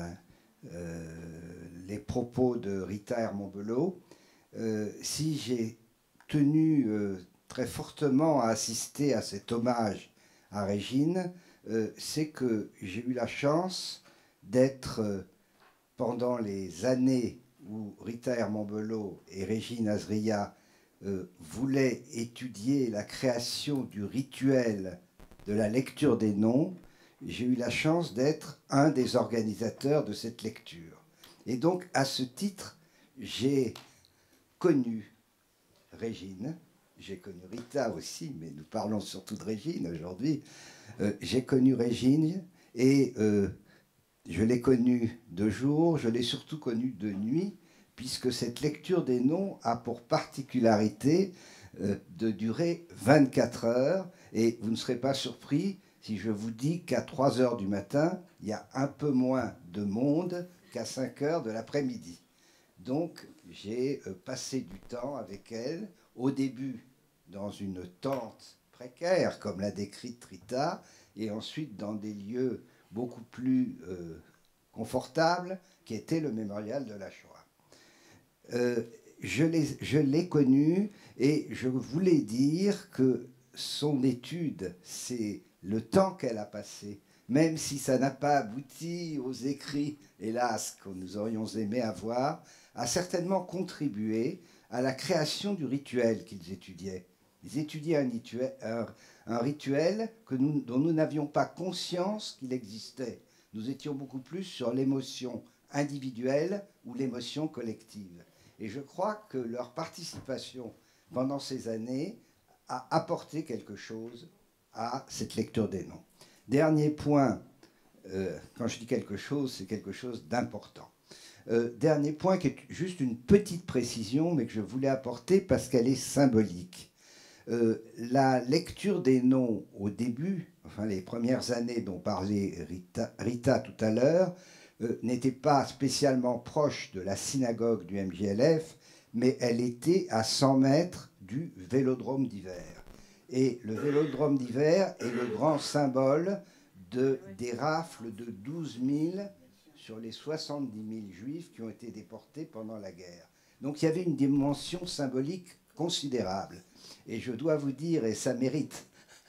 les propos de Rita Hermont-Belot. Si j'ai tenu très fortement à assister à cet hommage à Régine, c'est que j'ai eu la chance d'être, pendant les années où Rita Hermont-Belot et Régine Azria voulait étudier la création du rituel de la lecture des noms, j'ai eu la chance d'être un des organisateurs de cette lecture. Et donc, à ce titre, j'ai connu Régine, j'ai connu Rita aussi, mais nous parlons surtout de Régine aujourd'hui. J'ai connu Régine et je l'ai connue de jour, je l'ai surtout connue de nuit, puisque cette lecture des noms a pour particularité de durer 24 heures. Et vous ne serez pas surpris si je vous dis qu'à 3 heures du matin, il y a un peu moins de monde qu'à 5 heures de l'après-midi. Donc, j'ai passé du temps avec elle, au début dans une tente précaire, comme l'a décrite Rita, et ensuite dans des lieux beaucoup plus confortables, qui était le mémorial de la Shoah. Je l'ai connue et je voulais dire que son étude, c'est le temps qu'elle a passé, même si ça n'a pas abouti aux écrits, hélas, que nous aurions aimé avoir, a certainement contribué à la création du rituel qu'ils étudiaient. Ils étudiaient un rituel dont nous n'avions pas conscience qu'il existait. Nous étions beaucoup plus sur l'émotion individuelle ou l'émotion collective. Et je crois que leur participation pendant ces années a apporté quelque chose à cette lecture des noms. Dernier point, quand je dis quelque chose, c'est quelque chose d'important. Dernier point qui est juste une petite précision, mais que je voulais apporter parce qu'elle est symbolique. La lecture des noms au début, enfin les premières années dont parlait Rita tout à l'heure, n'était pas spécialement proche de la synagogue du MJLF, mais elle était à 100 mètres du Vélodrome d'hiver. Et le Vélodrome d'hiver est le grand symbole des rafles de 12 000 sur les 70 000 juifs qui ont été déportés pendant la guerre. Donc il y avait une dimension symbolique considérable. Et je dois vous dire, et ça mérite,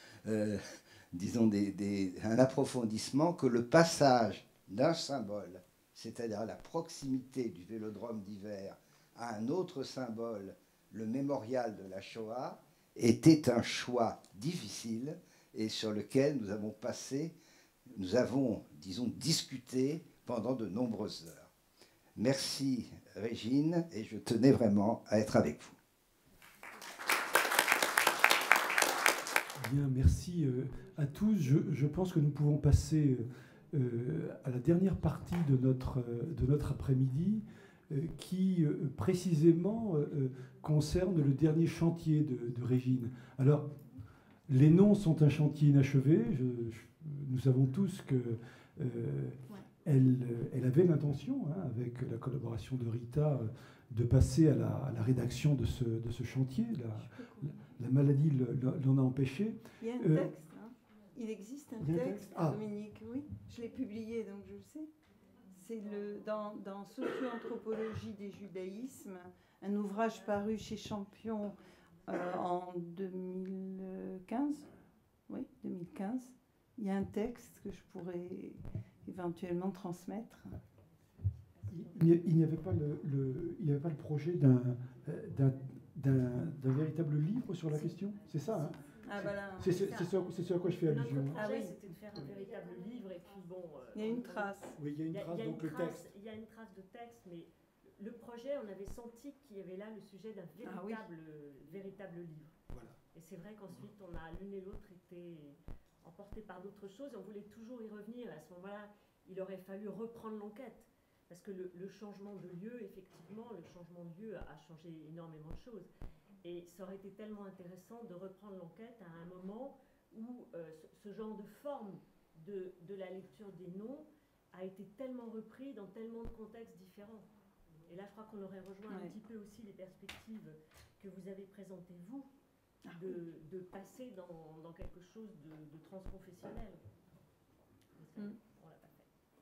disons, un approfondissement, que le passage d'un symbole, c'est-à-dire la proximité du Vélodrome d'hiver, à un autre symbole, le mémorial de la Shoah, était un choix difficile et sur lequel nous avons, disons, discuté pendant de nombreuses heures. Merci Régine, et je tenais vraiment à être avec vous. Bien, merci à tous. Je pense que nous pouvons passer à la dernière partie de notre après-midi, qui précisément concerne le dernier chantier de Régine. Alors, les noms sont un chantier inachevé. Nous savons tous qu'elle avait l'intention, avec la collaboration de Rita, de passer à la rédaction de ce chantier. La maladie l'en a empêché. Il y a un texte, hein. Il existe un texte, Dominique, oui. Je l'ai publié, donc je le sais. C'est dans Socio-anthropologie des judaïsmes, un ouvrage paru chez Champion en 2015. Oui, 2015. Il y a un texte que je pourrais éventuellement transmettre. Il n'y avait pas le projet d'un véritable livre sur la question, c'est ça, hein? Ah, voilà. C'est ce à quoi je fais allusion. Notre projet, c'était de faire un véritable livre, et puis bon... il y a une trace. Oui, il y a une trace, donc le texte. Il y a une trace de texte, mais le projet, on avait senti qu'il y avait là le sujet d'un véritable livre. Voilà. Et c'est vrai qu'ensuite, on a l'une et l'autre été emportés par d'autres choses, et on voulait toujours y revenir. À ce moment-là, il aurait fallu reprendre l'enquête. Parce que le changement de lieu, effectivement, le changement de lieu a changé énormément de choses. Et ça aurait été tellement intéressant de reprendre l'enquête à un moment où ce genre de forme de la lecture des noms a été tellement repris dans tellement de contextes différents. Et là, je crois qu'on aurait rejoint un petit peu aussi les perspectives que vous avez présentées, vous, de passer dans quelque chose de transconfessionnel. On l'a pas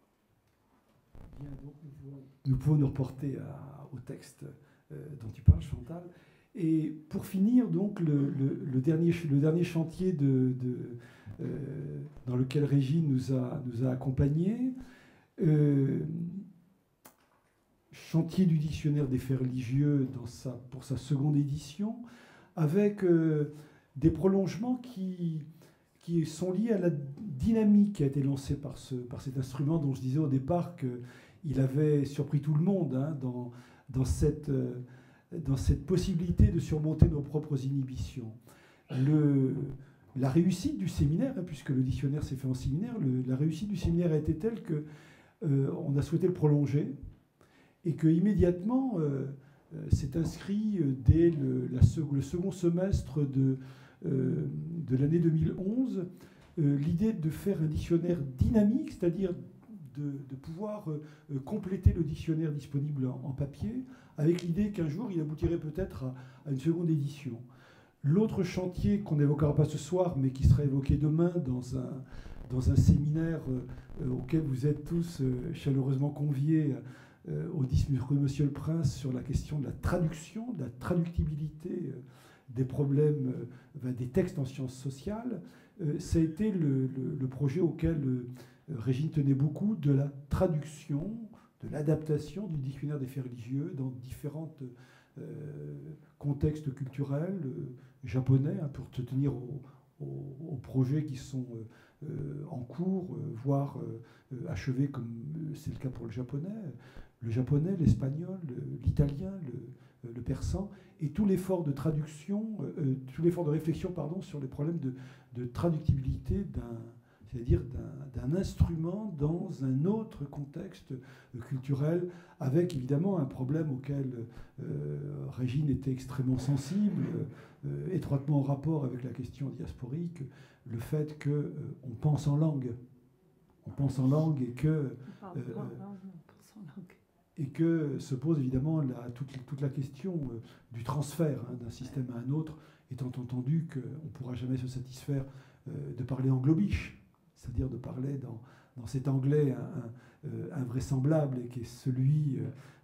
fait. Bien, donc nous pouvons nous reporter au texte dont tu parles, Chantal. Et pour finir, donc, le dernier chantier dans lequel Régine nous a accompagnés, chantier du dictionnaire des faits religieux pour sa seconde édition, avec des prolongements qui sont liés à la dynamique qui a été lancée par cet instrument dont je disais au départ qu'il avait surpris tout le monde, hein, dans cette possibilité de surmonter nos propres inhibitions. La réussite du séminaire, hein, puisque le dictionnaire s'est fait en séminaire, la réussite du séminaire a été telle qu'on a souhaité le prolonger et qu'immédiatement s'est inscrit dès le second semestre de l'année 2011 l'idée de faire un dictionnaire dynamique, c'est-à-dire de pouvoir compléter le dictionnaire disponible en papier, avec l'idée qu'un jour il aboutirait peut-être à une seconde édition. L'autre chantier qu'on n'évoquera pas ce soir, mais qui sera évoqué demain dans un séminaire auquel vous êtes tous chaleureusement conviés au 10 rue Monsieur le Prince sur la question de la traduction, de la traductibilité des problèmes, des textes en sciences sociales, ça a été le projet auquel Régine tenait beaucoup, de la traduction, de l'adaptation du dictionnaire des faits religieux dans différents contextes culturels japonais, hein, pour te tenir aux projets qui sont en cours, voire achevés, comme c'est le cas pour le japonais, l'espagnol, l'italien, le persan, et tout l'effort de traduction, tout l'effort de réflexion, sur les problèmes de traductibilité c'est-à-dire d'un instrument dans un autre contexte culturel, avec évidemment un problème auquel Régine était extrêmement sensible, étroitement en rapport avec la question diasporique, le fait qu'on pense en langue. On pense en langue et que se pose évidemment toute la question du transfert, hein, d'un système à un autre, étant entendu qu'on ne pourra jamais se satisfaire de parler anglo-biche, c'est-à-dire de parler dans cet anglais invraisemblable, et qui est celui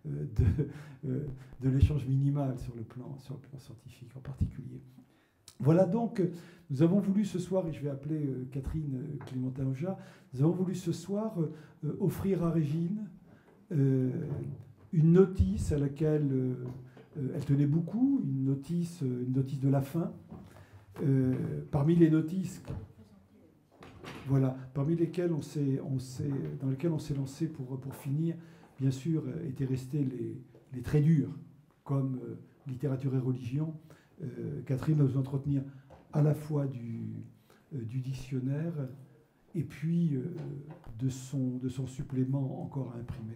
de l'échange minimal sur le plan scientifique en particulier. Voilà donc, nous avons voulu ce soir, et je vais appeler Catherine Clémentin-Oja, nous avons voulu ce soir offrir à Régine une notice à laquelle elle tenait beaucoup, une notice de la fin. Parmi les notices, voilà, parmi lesquelles dans lesquelles on s'est lancé pour finir, bien sûr, étaient restés les traits durs, comme littérature et religion. Catherine va nous entretenir à la fois du dictionnaire et puis de son supplément encore à imprimer.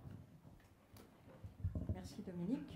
Merci Dominique.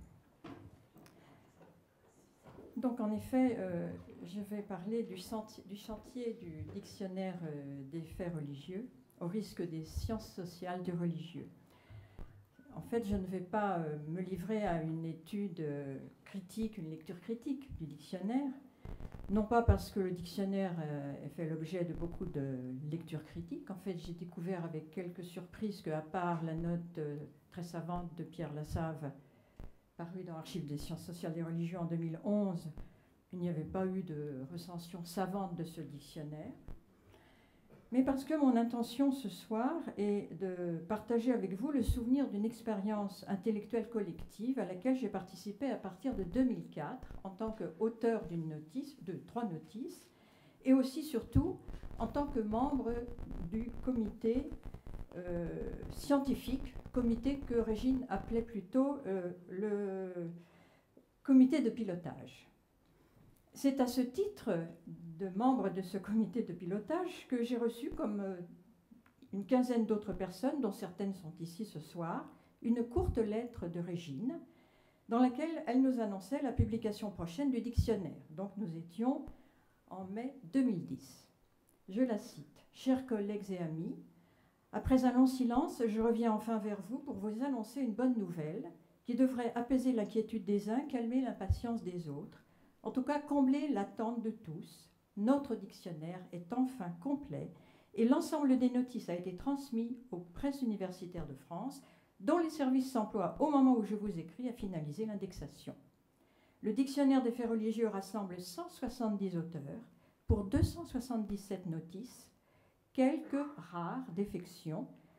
Donc en effet, je vais parler du chantier du dictionnaire des faits religieux au risque des sciences sociales du religieux. En fait, je ne vais pas me livrer à une étude critique, une lecture critique du dictionnaire, non pas parce que le dictionnaire ait fait l'objet de beaucoup de lectures critiques. En fait, j'ai découvert avec quelques surprises qu'à part la note très savante de Pierre Lassave, paru dans l'Archive des sciences sociales et religieux en 2011, il n'y avait pas eu de recension savante de ce dictionnaire. Mais parce que mon intention ce soir est de partager avec vous le souvenir d'une expérience intellectuelle collective à laquelle j'ai participé à partir de 2004 en tant qu'auteur de 3 notices, et aussi surtout en tant que membre du comité scientifique, comité que Régine appelait plutôt le comité de pilotage. C'est à ce titre de membre de ce comité de pilotage que j'ai reçu, comme une quinzaine d'autres personnes, dont certaines sont ici ce soir, une courte lettre de Régine dans laquelle elle nous annonçait la publication prochaine du dictionnaire. Donc nous étions en mai 2010. Je la cite. « Chers collègues et amis, après un long silence, je reviens enfin vers vous pour vous annoncer une bonne nouvelle qui devrait apaiser l'inquiétude des uns, calmer l'impatience des autres, en tout cas combler l'attente de tous. Notre dictionnaire est enfin complet et l'ensemble des notices a été transmis aux presses universitaires de France, dont les services s'emploient au moment où je vous écris à finaliser l'indexation. Le dictionnaire des faits religieux rassemble 170 auteurs pour 277 notices, quelques rares défections,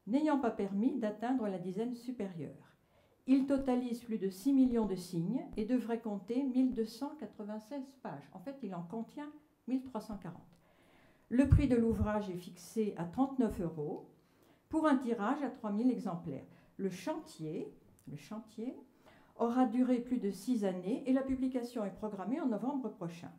n'ayant pas permis d'atteindre la dizaine supérieure. Il totalise plus de 6 millions de signes et devrait compter 1296 pages. En fait, il en contient 1340. Le prix de l'ouvrage est fixé à 39 € pour un tirage à 3000 exemplaires. Le chantier aura duré plus de 6 années et la publication est programmée en novembre prochain.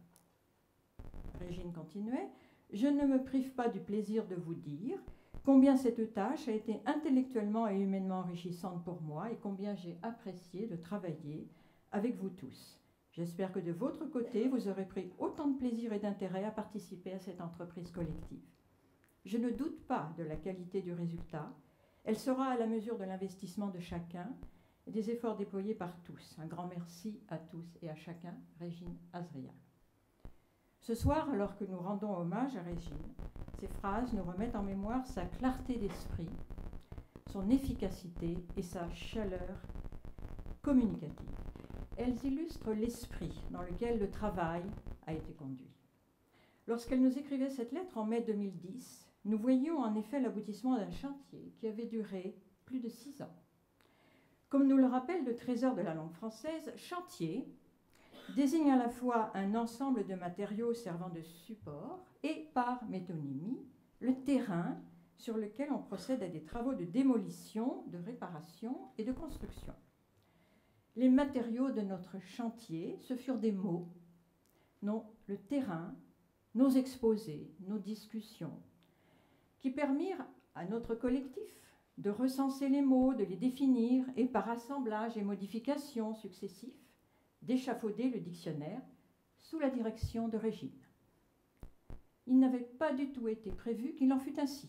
Régine continuait. Je ne me prive pas du plaisir de vous dire combien cette tâche a été intellectuellement et humainement enrichissante pour moi et combien j'ai apprécié de travailler avec vous tous. J'espère que de votre côté, vous aurez pris autant de plaisir et d'intérêt à participer à cette entreprise collective. Je ne doute pas de la qualité du résultat. Elle sera à la mesure de l'investissement de chacun et des efforts déployés par tous. Un grand merci à tous et à chacun. Régine Azria. Ce soir, alors que nous rendons hommage à Régine, ces phrases nous remettent en mémoire sa clarté d'esprit, son efficacité et sa chaleur communicative. Elles illustrent l'esprit dans lequel le travail a été conduit. Lorsqu'elle nous écrivait cette lettre en mai 2010, nous voyions en effet l'aboutissement d'un chantier qui avait duré plus de 6 ans. Comme nous le rappelle le Trésor de la langue française, chantier désigne à la fois un ensemble de matériaux servant de support et, par métonymie, le terrain sur lequel on procède à des travaux de démolition, de réparation et de construction. Les matériaux de notre chantier, ce furent des mots, non, le terrain, nos exposés, nos discussions, qui permirent à notre collectif de recenser les mots, de les définir et, par assemblage et modifications successifs, d'échafauder le dictionnaire sous la direction de Régine. Il n'avait pas du tout été prévu qu'il en fût ainsi.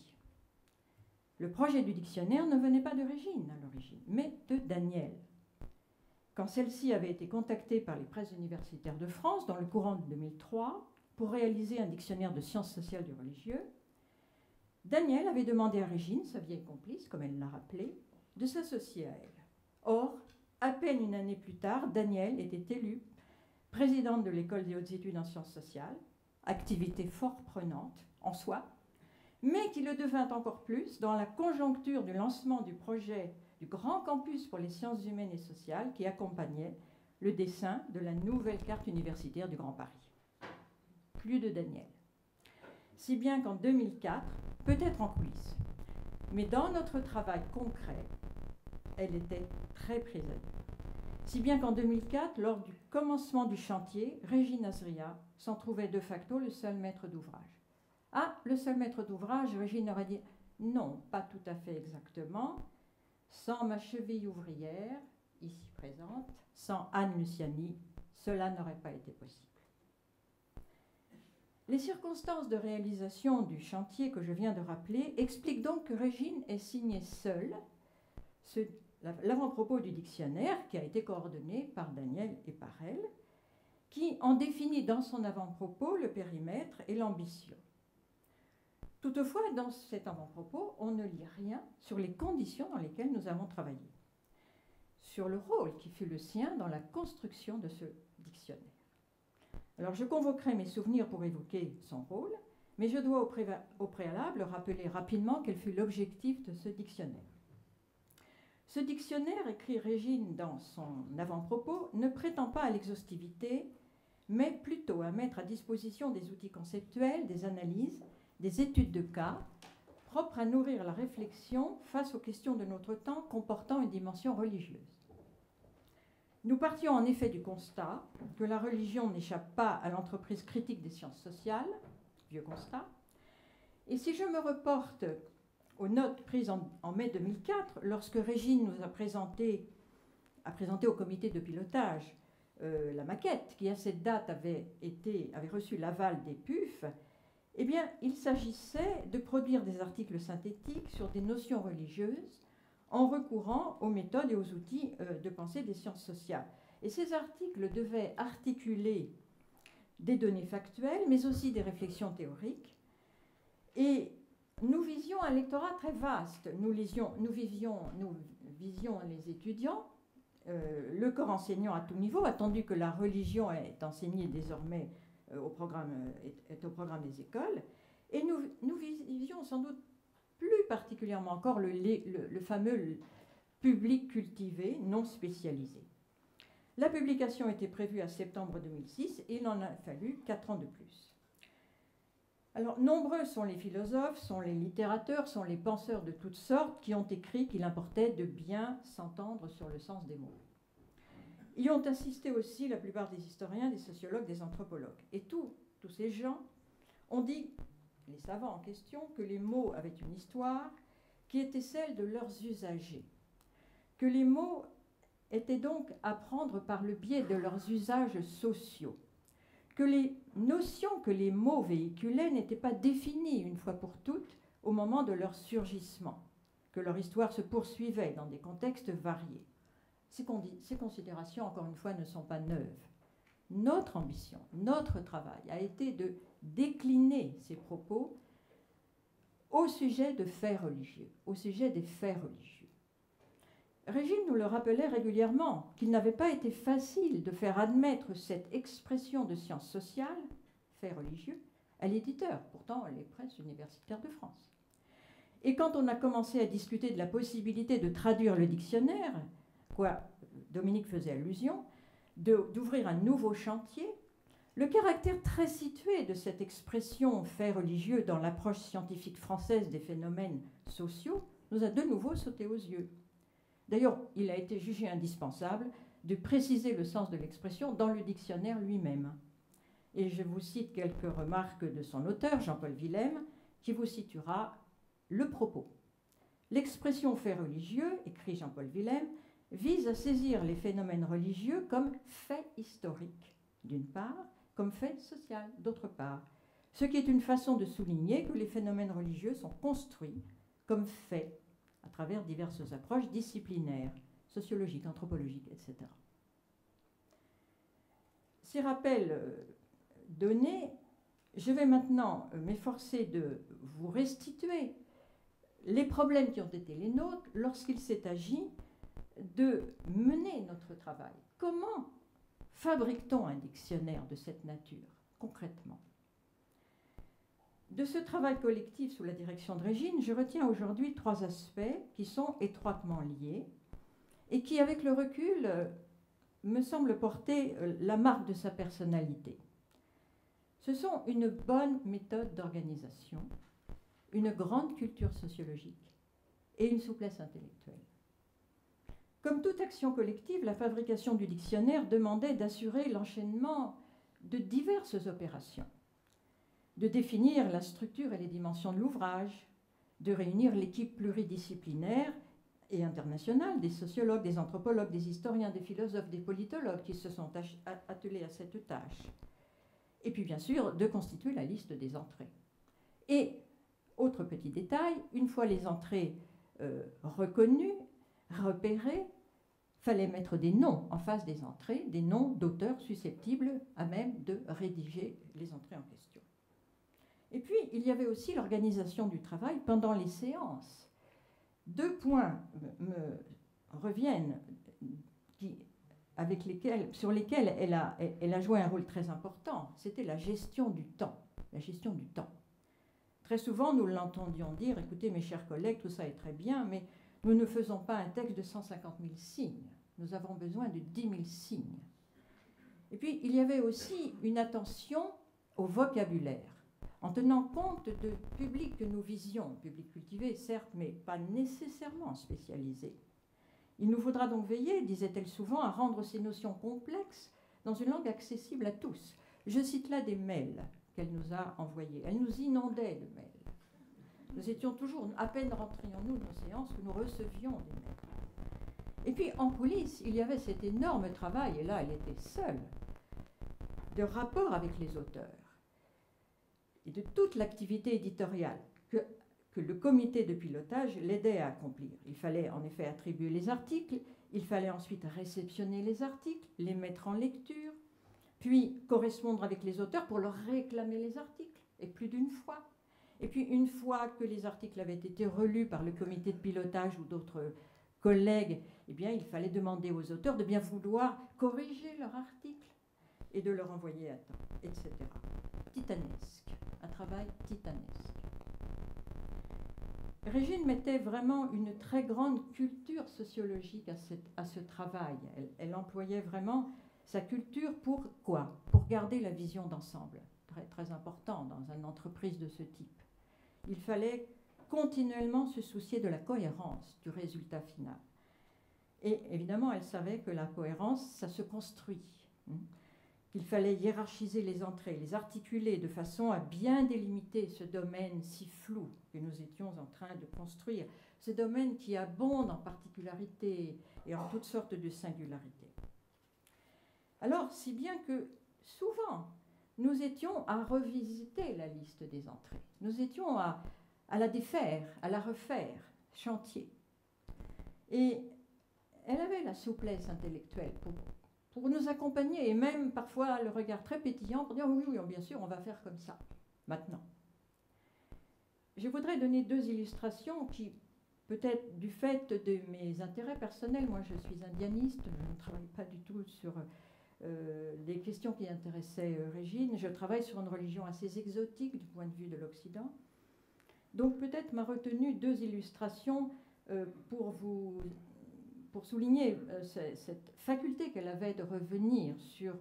Le projet du dictionnaire ne venait pas de Régine à l'origine, mais de Danielle. Quand celle-ci avait été contactée par les presses universitaires de France dans le courant de 2003 pour réaliser un dictionnaire de sciences sociales du religieux, Danielle avait demandé à Régine, sa vieille complice, comme elle l'a rappelé, de s'associer à elle. Or, à peine une année plus tard, Danielle était élue présidente de l'École des hautes études en sciences sociales, activité fort prenante en soi, mais qui le devint encore plus dans la conjoncture du lancement du projet du Grand Campus pour les sciences humaines et sociales qui accompagnait le dessin de la nouvelle carte universitaire du Grand Paris. Plus de Danielle. Si bien qu'en 2004, peut-être en coulisses, mais dans notre travail concret, elle était très présente. Si bien qu'en 2004, lors du commencement du chantier, Régine Azria s'en trouvait de facto le seul maître d'ouvrage. Ah, le seul maître d'ouvrage, Régine aurait dit non, pas tout à fait exactement. Sans ma cheville ouvrière, ici présente, sans Anne Luciani, cela n'aurait pas été possible. Les circonstances de réalisation du chantier que je viens de rappeler expliquent donc que Régine ait signé seule l'avant-propos du dictionnaire qui a été coordonné par Danielle et par elle, qui en définit dans son avant-propos le périmètre et l'ambition. Toutefois, dans cet avant-propos, on ne lit rien sur les conditions dans lesquelles nous avons travaillé, sur le rôle qui fut le sien dans la construction de ce dictionnaire. Alors, je convoquerai mes souvenirs pour évoquer son rôle, mais je dois au préalable rappeler rapidement quel fut l'objectif de ce dictionnaire. Ce dictionnaire, écrit Régine dans son avant-propos, ne prétend pas à l'exhaustivité, mais plutôt à mettre à disposition des outils conceptuels, des analyses, des études de cas, propres à nourrir la réflexion face aux questions de notre temps comportant une dimension religieuse. Nous partions en effet du constat que la religion n'échappe pas à l'entreprise critique des sciences sociales, vieux constat, et si je me reporte aux notes prises en mai 2004, lorsque Régine nous a présenté au comité de pilotage la maquette, qui à cette date avait reçu l'aval des PUF, eh bien, il s'agissait de produire des articles synthétiques sur des notions religieuses en recourant aux méthodes et aux outils de pensée des sciences sociales. Et ces articles devaient articuler des données factuelles, mais aussi des réflexions théoriques. Et nous visions un lectorat très vaste. Nous visions les étudiants, le corps enseignant à tout niveau, attendu que la religion est enseignée désormais au programme des écoles. Et nous visions sans doute plus particulièrement encore le fameux public cultivé, non spécialisé. La publication était prévue à septembre 2006 et il en a fallu 4 ans de plus. Alors, nombreux sont les philosophes, sont les littérateurs, sont les penseurs de toutes sortes qui ont écrit qu'il importait de bien s'entendre sur le sens des mots. Y ont assisté aussi la plupart des historiens, des sociologues, des anthropologues. Et tous ces gens ont dit, les savants en question, que les mots avaient une histoire qui était celle de leurs usagers, que les mots étaient donc à prendre par le biais de leurs usages sociaux, que les notions que les mots véhiculaient n'étaient pas définies une fois pour toutes au moment de leur surgissement, que leur histoire se poursuivait dans des contextes variés. Ces considérations, encore une fois, ne sont pas neuves. Notre ambition, notre travail a été de décliner ces propos au sujet de faits religieux, au sujet des faits religieux. Régine nous le rappelait régulièrement qu'il n'avait pas été facile de faire admettre cette expression de sciences sociales, faits religieux, à l'éditeur, pourtant les presses universitaires de France. Et quand on a commencé à discuter de la possibilité de traduire le dictionnaire, quoi Dominique faisait allusion, d'ouvrir un nouveau chantier, le caractère très situé de cette expression fait religieux dans l'approche scientifique française des phénomènes sociaux nous a de nouveau sauté aux yeux. D'ailleurs, il a été jugé indispensable de préciser le sens de l'expression dans le dictionnaire lui-même. Et je vous cite quelques remarques de son auteur, Jean-Paul Villem, qui vous situera le propos. L'expression fait religieux, écrit Jean-Paul Villem, vise à saisir les phénomènes religieux comme faits historiques, d'une part, comme faits sociaux, d'autre part, ce qui est une façon de souligner que les phénomènes religieux sont construits comme faits à travers diverses approches disciplinaires, sociologiques, anthropologiques, etc. Ces rappels donnés, je vais maintenant m'efforcer de vous restituer les problèmes qui ont été les nôtres lorsqu'il s'est agi de mener notre travail. Comment fabrique-t-on un dictionnaire de cette nature, concrètement ? De ce travail collectif sous la direction de Régine, je retiens aujourd'hui 3 aspects qui sont étroitement liés et qui, avec le recul, me semblent porter la marque de sa personnalité. Ce sont une bonne méthode d'organisation, une grande culture sociologique et une souplesse intellectuelle. Comme toute action collective, la fabrication du dictionnaire demandait d'assurer l'enchaînement de diverses opérations, de définir la structure et les dimensions de l'ouvrage, de réunir l'équipe pluridisciplinaire et internationale des sociologues, des anthropologues, des historiens, des philosophes, des politologues qui se sont attelés à cette tâche. Et puis bien sûr, de constituer la liste des entrées. Et, autre petit détail, une fois les entrées reconnues, repérées, fallait mettre des noms en face des entrées, des noms d'auteurs susceptibles à même de rédiger les entrées en question. Et puis, il y avait aussi l'organisation du travail pendant les séances. 2 points me reviennent sur lesquels elle a joué un rôle très important. C'était la gestion du temps. La gestion du temps. Très souvent, nous l'entendions dire, écoutez mes chers collègues, tout ça est très bien, mais nous ne faisons pas un texte de 150 000 signes. Nous avons besoin de 10 000 signes. Et puis, il y avait aussi une attention au vocabulaire, en tenant compte de publics que nous visions, publics cultivés, certes, mais pas nécessairement spécialisés. Il nous faudra donc veiller, disait-elle souvent, à rendre ces notions complexes dans une langue accessible à tous. Je cite là des mails qu'elle nous a envoyés. Elle nous inondait de mails. Nous étions toujours, à peine rentrions-nous de nos séances, que nous recevions des mails. Et puis, en coulisses, il y avait cet énorme travail, et là, elle était seule, de rapport avec les auteurs et de toute l'activité éditoriale que le comité de pilotage l'aidait à accomplir. Il fallait en effet attribuer les articles, il fallait ensuite réceptionner les articles, les mettre en lecture, puis correspondre avec les auteurs pour leur réclamer les articles, et plus d'une fois. Et puis, une fois que les articles avaient été relus par le comité de pilotage ou d'autres collègues, eh bien, il fallait demander aux auteurs de bien vouloir corriger leur article et de le renvoyer à temps, etc. Titanesque, un travail titanesque. Régine mettait vraiment une très grande culture sociologique à ce travail. Elle employait vraiment sa culture pour quoi? Pour garder la vision d'ensemble, très, très important dans une entreprise de ce type. Il fallait continuellement se soucier de la cohérence du résultat final. Et évidemment, elle savait que la cohérence, ça se construit. Il fallait hiérarchiser les entrées, les articuler de façon à bien délimiter ce domaine si flou que nous étions en train de construire, ce domaine qui abonde en particularités et en toutes sortes de singularités. Alors, si bien que souvent, nous étions à revisiter la liste des entrées, nous étions à la défaire, à la refaire, chantier. Et elle avait la souplesse intellectuelle pour nous accompagner, et même parfois le regard très pétillant pour dire oui, oui, bien sûr, on va faire comme ça, maintenant. Je voudrais donner deux illustrations qui, peut-être du fait de mes intérêts personnels, moi je suis indianiste, je ne travaille pas du tout sur les questions qui intéressaient Régine, je travaille sur une religion assez exotique du point de vue de l'Occident. Donc peut-être m'a retenu deux illustrations pour souligner cette faculté qu'elle avait de revenir sur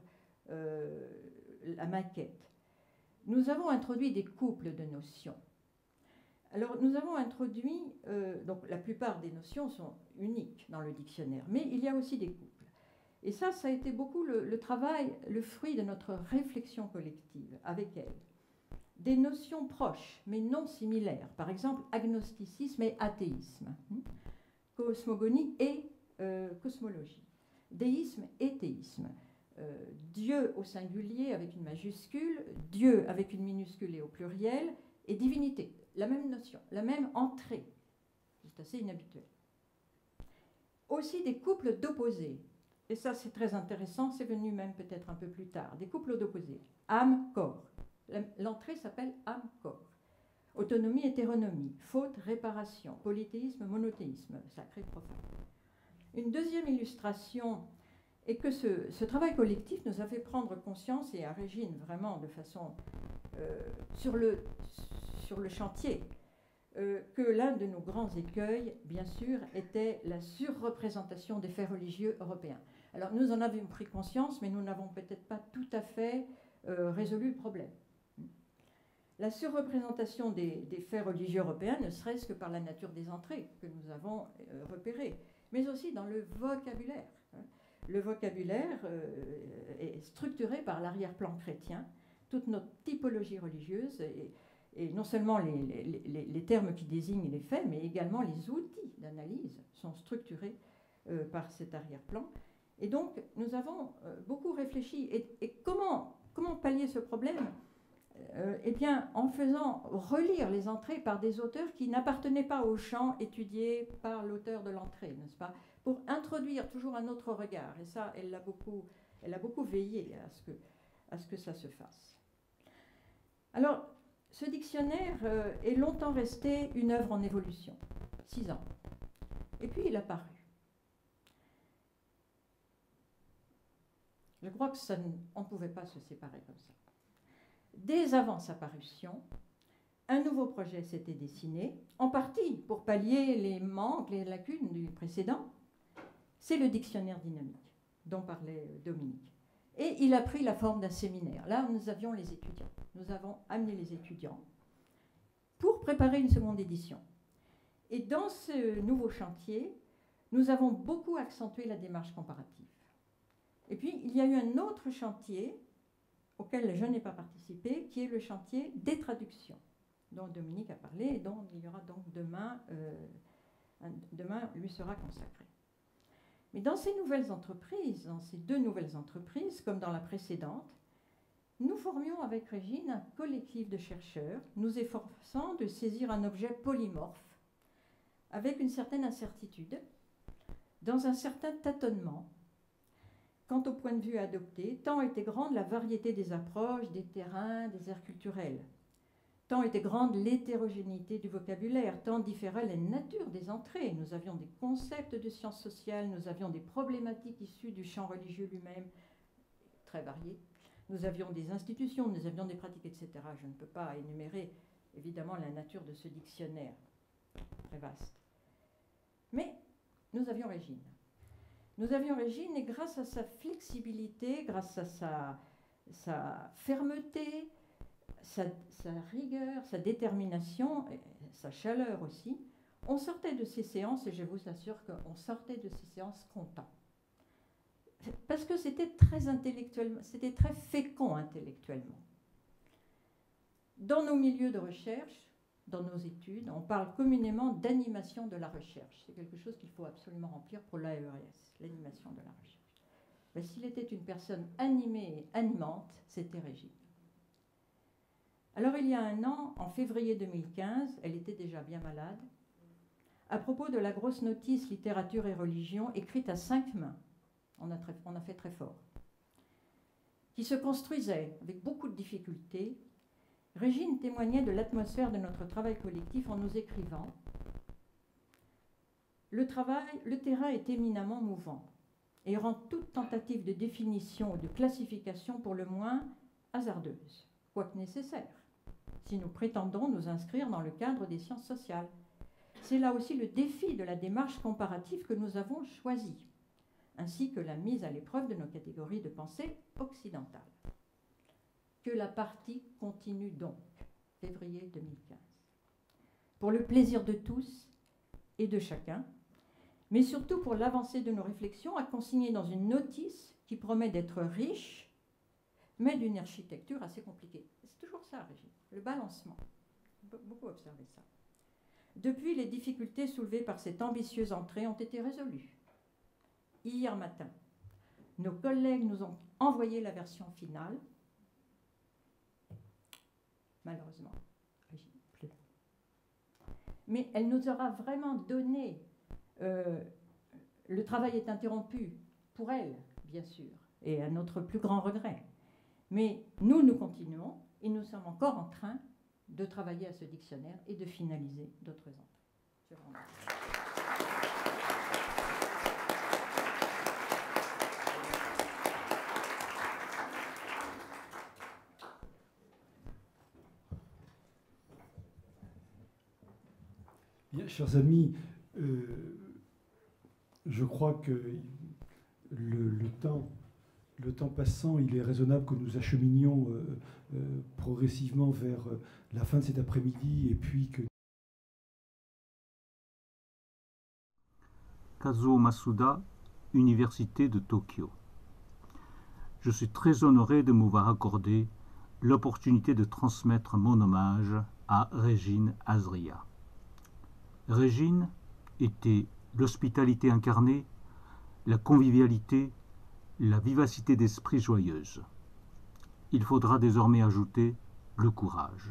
la maquette. Nous avons introduit des couples de notions. Alors, nous avons introduit, donc la plupart des notions sont uniques dans le dictionnaire, mais il y a aussi des couples. Et ça a été beaucoup le travail, le fruit de notre réflexion collective avec elle. Des notions proches, mais non similaires. Par exemple, agnosticisme et athéisme. Cosmogonie et cosmologie. Déisme et théisme. Dieu au singulier avec une majuscule, Dieu avec une minuscule et au pluriel, et divinité. La même notion, la même entrée. C'est assez inhabituel. Aussi des couples d'opposés. Et ça, c'est très intéressant, c'est venu même peut-être un peu plus tard. Des couples d'opposés. Âme-corps. L'entrée s'appelle âme-corps. Autonomie, hétéronomie. Faute, réparation. Polythéisme, monothéisme. Sacré, profane. Une deuxième illustration est que ce travail collectif nous a fait prendre conscience, et à Régine vraiment de façon sur le chantier, que l'un de nos grands écueils, bien sûr, était la surreprésentation des faits religieux européens. Alors nous en avions pris conscience, mais nous n'avons peut-être pas tout à fait résolu le problème. La surreprésentation des faits religieux européens, ne serait-ce que par la nature des entrées que nous avons repérées, mais aussi dans le vocabulaire. Le vocabulaire est structuré par l'arrière-plan chrétien, toute notre typologie religieuse, et non seulement les termes qui désignent les faits, mais également les outils d'analyse sont structurés par cet arrière-plan. Et donc, nous avons beaucoup réfléchi. Et comment pallier ce problème? Eh bien, en faisant relire les entrées par des auteurs qui n'appartenaient pas au champ étudié par l'auteur de l'entrée, n'est-ce pas? Pour introduire toujours un autre regard. Et ça, elle a beaucoup veillé à ce que ça se fasse. Alors, ce dictionnaire est longtemps resté une œuvre en évolution, 6 ans. Et puis, il a paru. Je crois que on ne pouvait pas se séparer comme ça. Dès avant sa parution, un nouveau projet s'était dessiné, en partie pour pallier les manques, les lacunes du précédent. C'est le dictionnaire dynamique dont parlait Dominique. Et il a pris la forme d'un séminaire. Là, nous avions les étudiants. Nous avons amené les étudiants pour préparer une seconde édition. Et dans ce nouveau chantier, nous avons beaucoup accentué la démarche comparative. Et puis, il y a eu un autre chantier auquel je n'ai pas participé, qui est le chantier des traductions, dont Dominique a parlé et dont il y aura donc demain lui sera consacré. Mais dans ces nouvelles entreprises, dans ces deux nouvelles entreprises, comme dans la précédente, nous formions avec Régine un collectif de chercheurs, nous efforçant de saisir un objet polymorphe, avec une certaine incertitude, dans un certain tâtonnement. Quant au point de vue adopté, tant était grande la variété des approches, des terrains, des aires culturelles. Tant était grande l'hétérogénéité du vocabulaire, tant différait la nature des entrées. Nous avions des concepts de sciences sociales, nous avions des problématiques issues du champ religieux lui-même, très variées. Nous avions des institutions, nous avions des pratiques, etc. Je ne peux pas énumérer, évidemment, la nature de ce dictionnaire. très vaste. Mais nous avions Régine. Nous avions Régine et grâce à sa flexibilité, grâce à sa fermeté, sa rigueur, sa détermination, et sa chaleur aussi, on sortait de ces séances, et je vous assure qu'on sortait de ces séances contents. Parce que c'était très intellectuellement, c'était très fécond intellectuellement. Dans nos milieux de recherche, dans nos études, on parle communément d'animation de la recherche. C'est quelque chose qu'il faut absolument remplir pour l'AERS, l'animation de la recherche. Mais s'il était une personne animée et animante, c'était Régine. Alors il y a un an, en février 2015, elle était déjà bien malade, à propos de la grosse notice littérature et religion écrite à 5 mains, on a fait très fort, qui se construisait avec beaucoup de difficultés. Régine témoignait de l'atmosphère de notre travail collectif en nous écrivant « Le terrain est éminemment mouvant et rend toute tentative de définition ou de classification pour le moins hasardeuse, quoique nécessaire, si nous prétendons nous inscrire dans le cadre des sciences sociales. C'est là aussi le défi de la démarche comparative que nous avons choisie, ainsi que la mise à l'épreuve de nos catégories de pensée occidentales. Que la partie continue donc, février 2015. Pour le plaisir de tous et de chacun, mais surtout pour l'avancée de nos réflexions, à consigner dans une notice qui promet d'être riche, mais d'une architecture assez compliquée. C'est toujours ça, Régine, le balancement. On peut beaucoup observer ça. Depuis, les difficultés soulevées par cette ambitieuse entrée ont été résolues. Hier matin, nos collègues nous ont envoyé la version finale. Malheureusement, Régine pleut. Mais elle nous aura vraiment donné... le travail est interrompu, pour elle, bien sûr, et à notre plus grand regret. Mais nous continuons, et nous sommes encore en train de travailler à ce dictionnaire et de finaliser d'autres entrées. Je vous remercie. Bien, chers amis, je crois que le temps passant, il est raisonnable que nous acheminions progressivement vers la fin de cet après-midi et puis que... Kazuo Masuda, Université de Tokyo. Je suis très honoré de m'avoir accordé l'opportunité de transmettre mon hommage à Régine Azria. Régine était l'hospitalité incarnée, la convivialité, la vivacité d'esprit joyeuse. Il faudra désormais ajouter le courage.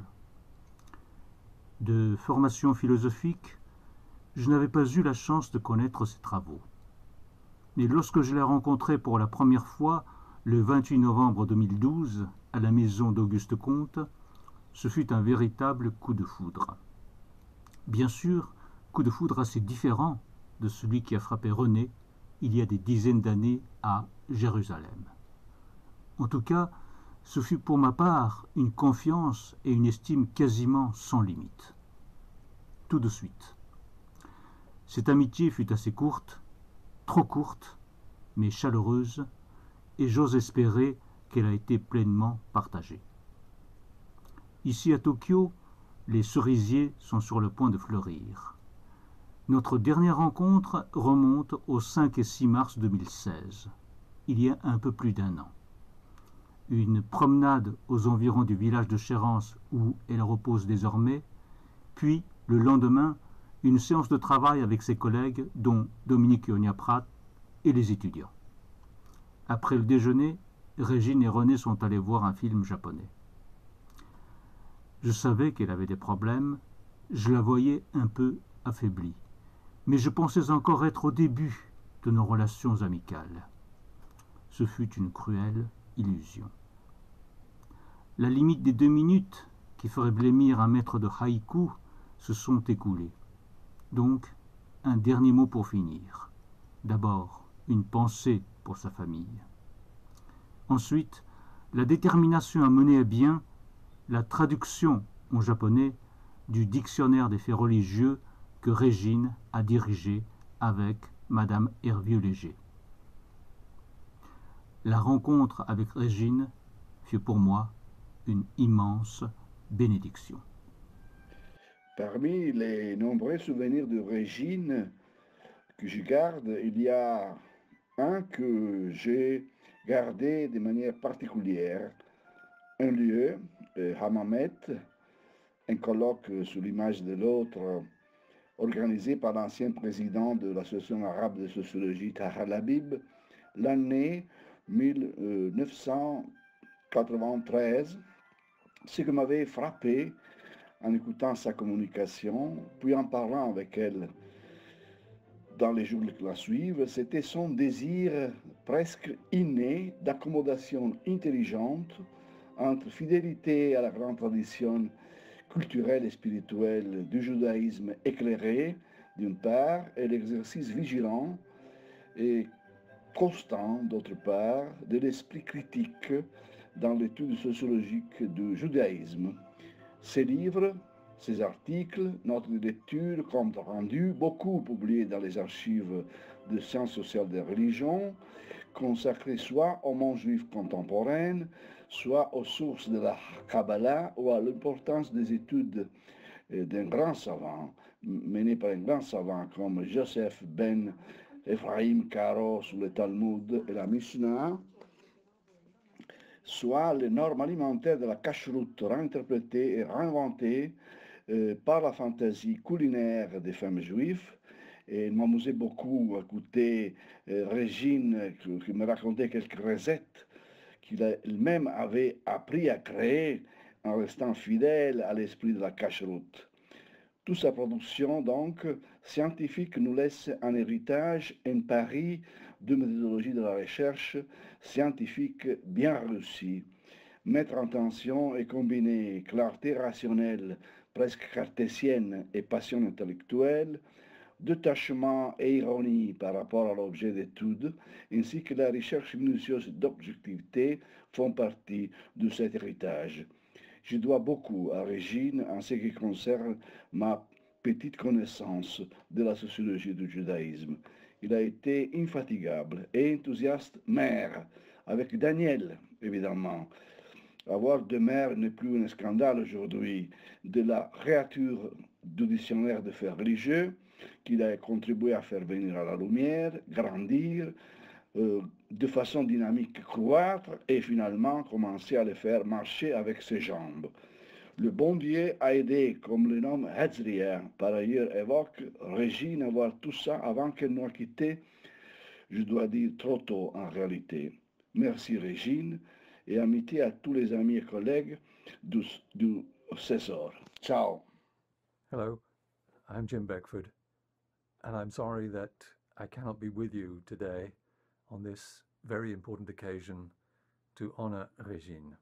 De formation philosophique, je n'avais pas eu la chance de connaître ses travaux. Mais lorsque je l'ai rencontrée pour la première fois, le 28 novembre 2012, à la maison d'Auguste Comte, ce fut un véritable coup de foudre. Bien sûr, coup de foudre assez différent de celui qui a frappé René il y a des dizaines d'années à Jérusalem. En tout cas, ce fut pour ma part une confiance et une estime quasiment sans limite. Tout de suite. Cette amitié fut assez courte, trop courte, mais chaleureuse, et j'ose espérer qu'elle a été pleinement partagée. Ici à Tokyo, les cerisiers sont sur le point de fleurir. Notre dernière rencontre remonte au 5 et 6 mars 2016, il y a un peu plus d'un an. Une promenade aux environs du village de Chérence où elle repose désormais, puis, le lendemain, une séance de travail avec ses collègues, dont Dominique Ionia-Prat et les étudiants. Après le déjeuner, Régine et René sont allés voir un film japonais. Je savais qu'elle avait des problèmes, je la voyais un peu affaiblie, mais je pensais encore être au début de nos relations amicales. Ce fut une cruelle illusion. La limite des 2 minutes, qui ferait blêmir un maître de haïku, se sont écoulées. Donc, un dernier mot pour finir. D'abord, une pensée pour sa famille. Ensuite, la détermination à mener à bien la traduction en japonais du dictionnaire des faits religieux que Régine a dirigé avec Madame Hervieux-Léger. La rencontre avec Régine fut pour moi une immense bénédiction. Parmi les nombreux souvenirs de Régine que je garde, il y a un que j'ai gardé de manière particulière. Un lieu, Hammamet, un colloque sous l'image de l'autre, organisé par l'ancien président de l'Association arabe de sociologie, Taha Labib, l'année 1993. Ce qui m'avait frappé en écoutant sa communication, puis en parlant avec elle dans les jours qui la suivent, c'était son désir presque inné d'accommodation intelligente entre fidélité à la grande tradition culturelle et spirituelle du judaïsme éclairé, d'une part, et l'exercice vigilant et constant, d'autre part, de l'esprit critique dans l'étude sociologique du judaïsme. Ces livres, ces articles, notes de lecture, comptes rendus, beaucoup publiés dans les archives de sciences sociales des religions, consacrés soit au monde juif contemporain, soit aux sources de la Kabbalah ou à l'importance des études d'un grand savant, mené par un grand savant comme Joseph ben Ephraim Karo sur le Talmud et la Mishnah, soit les normes alimentaires de la cacheroute réinterprétées et réinventées par la fantaisie culinaire des femmes juives. Et il m'amusait beaucoup à écouter Régine qui me racontait quelques recettes qu'il elle-même avait appris à créer en restant fidèle à l'esprit de la cacheroute. Toute sa production, donc, scientifique nous laisse un héritage, un pari de méthodologie de la recherche scientifique bien réussie. Mettre en tension et combiner clarté rationnelle, presque cartésienne, et passion intellectuelle, détachement et ironie par rapport à l'objet d'étude, ainsi que la recherche minutieuse d'objectivité font partie de cet héritage. Je dois beaucoup à Régine en ce qui concerne ma petite connaissance de la sociologie du judaïsme. Il a été infatigable et enthousiaste mère, avec Daniel, évidemment. Avoir deux mères n'est plus un scandale aujourd'hui. De la créature du dictionnaire de faits religieux, qu'il a contribué à faire venir à la lumière, grandir, de façon dynamique croître et finalement commencer à le faire marcher avec ses jambes. Le bon Dieu a aidé, comme le nom Hetzriya par ailleurs évoque, Régine à voir tout ça avant qu'elle nous ait quittés, je dois dire trop tôt en réalité. Merci Régine et amitié à tous les amis et collègues du César. Ciao. Hello, I'm Jim Beckford, and I'm sorry that I cannot be with you today on this very important occasion to honor Régine.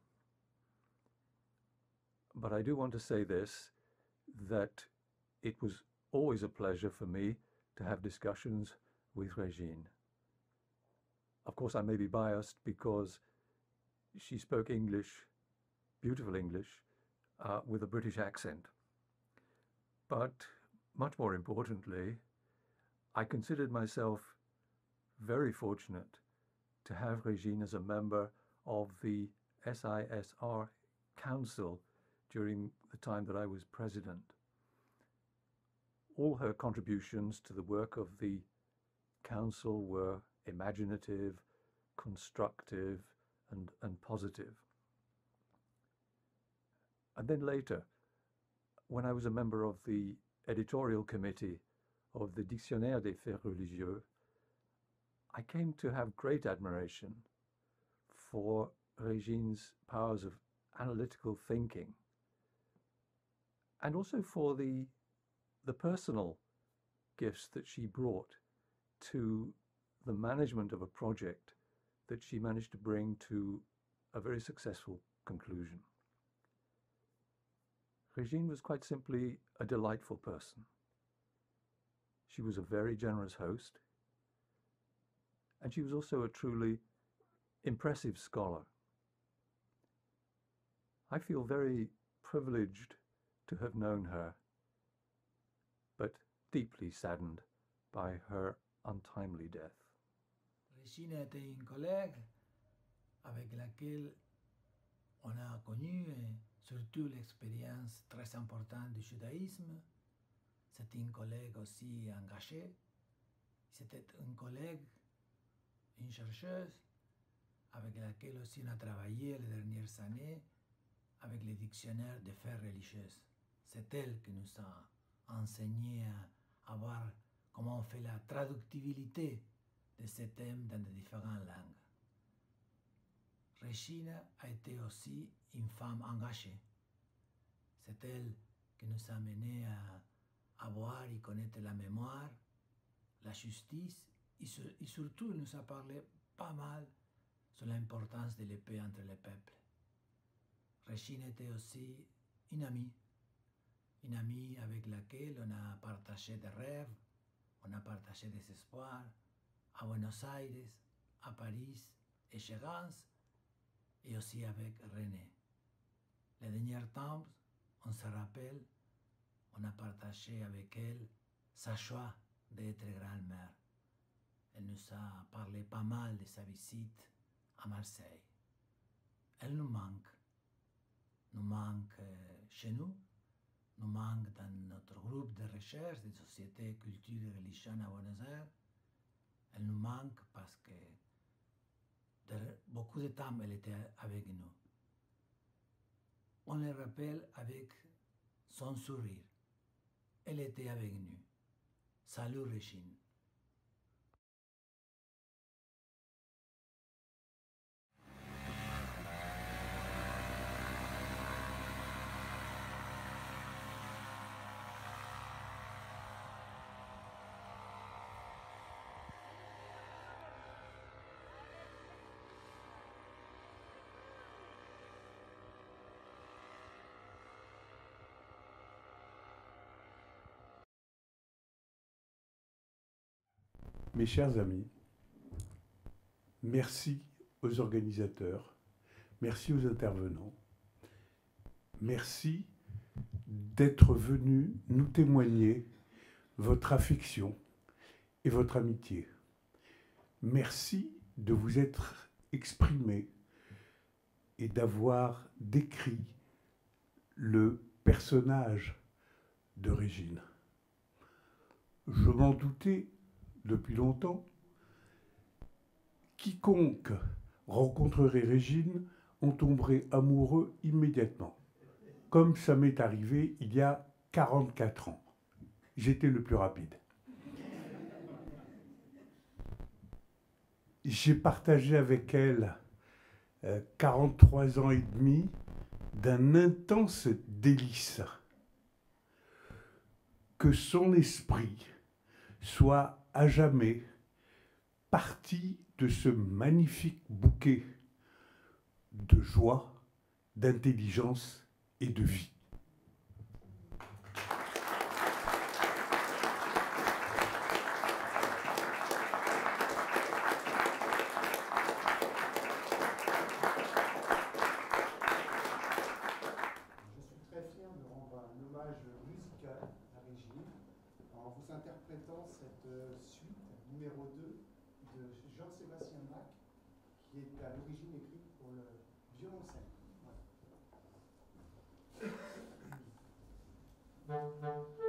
But I do want to say this, that it was always a pleasure for me to have discussions with Régine. Of course, I may be biased because she spoke English, beautiful English, with a British accent. But much more importantly, I considered myself very fortunate to have Régine as a member of the SISR Council during the time that I was president. All her contributions to the work of the council were imaginative, constructive, and positive. And then later, when I was a member of the editorial committee of the Dictionnaire des Faits Religieux, I came to have great admiration for Régine's powers of analytical thinking, and also for the personal gifts that she brought to the management of a project that she managed to bring to a very successful conclusion. Régine was quite simply a delightful person. She was a very generous host, and she was also a truly impressive scholar. I feel very privileged to have known her, but deeply saddened by her untimely death. Régine était une collègue avec laquelle on a connu surtout l'expérience très importante du judaïsme. C'était une collègue aussi engagée. C'était une collègue, une chercheuse, avec laquelle aussi on a travaillé les dernières années avec les dictionnaires de faits religieuses. C'est elle qui nous a enseigné à voir comment on fait la traductibilité de ces thèmes dans les différentes langues. Regina a été aussi une femme engagée. C'est elle qui nous a menés à voir et connaître la mémoire, la justice, et surtout nous a parlé pas mal sur l'importance de la paix entre les peuples. Regine était aussi une amie avec laquelle on a partagé des rêves, on a partagé des espoirs à Buenos Aires, à Paris et chez Gans, et aussi avec René. Les derniers temps, on se rappelle, on a partagé avec elle sa joie d'être grand-mère. Elle nous a parlé pas mal de sa visite à Marseille. Elle nous manque chez nous manque dans notre groupe de recherche de société, culture et religion à Buenos Aires. Elle nous manque parce que beaucoup de temps elle était avec nous. On le rappelle avec son sourire. Elle était avec nous. Salut Régine. Mes chers amis, merci aux organisateurs, merci aux intervenants, merci d'être venus nous témoigner votre affection et votre amitié. Merci de vous être exprimés et d'avoir décrit le personnage de Régine. Je m'en doutais depuis longtemps. Quiconque rencontrerait Régine en tomberait amoureux immédiatement, comme ça m'est arrivé il y a 44 ans. J'étais le plus rapide. J'ai partagé avec elle 43 ans et demi d'un intense délice. Que son esprit soit à jamais partie de ce magnifique bouquet de joie, d'intelligence et de vie. Je suis très fier de rendre un hommage musical à Régine en vous interprétant cette suite numéro 2 de Jean-Sébastien Bach, qui est à l'origine écrite pour le violoncelle. Voilà.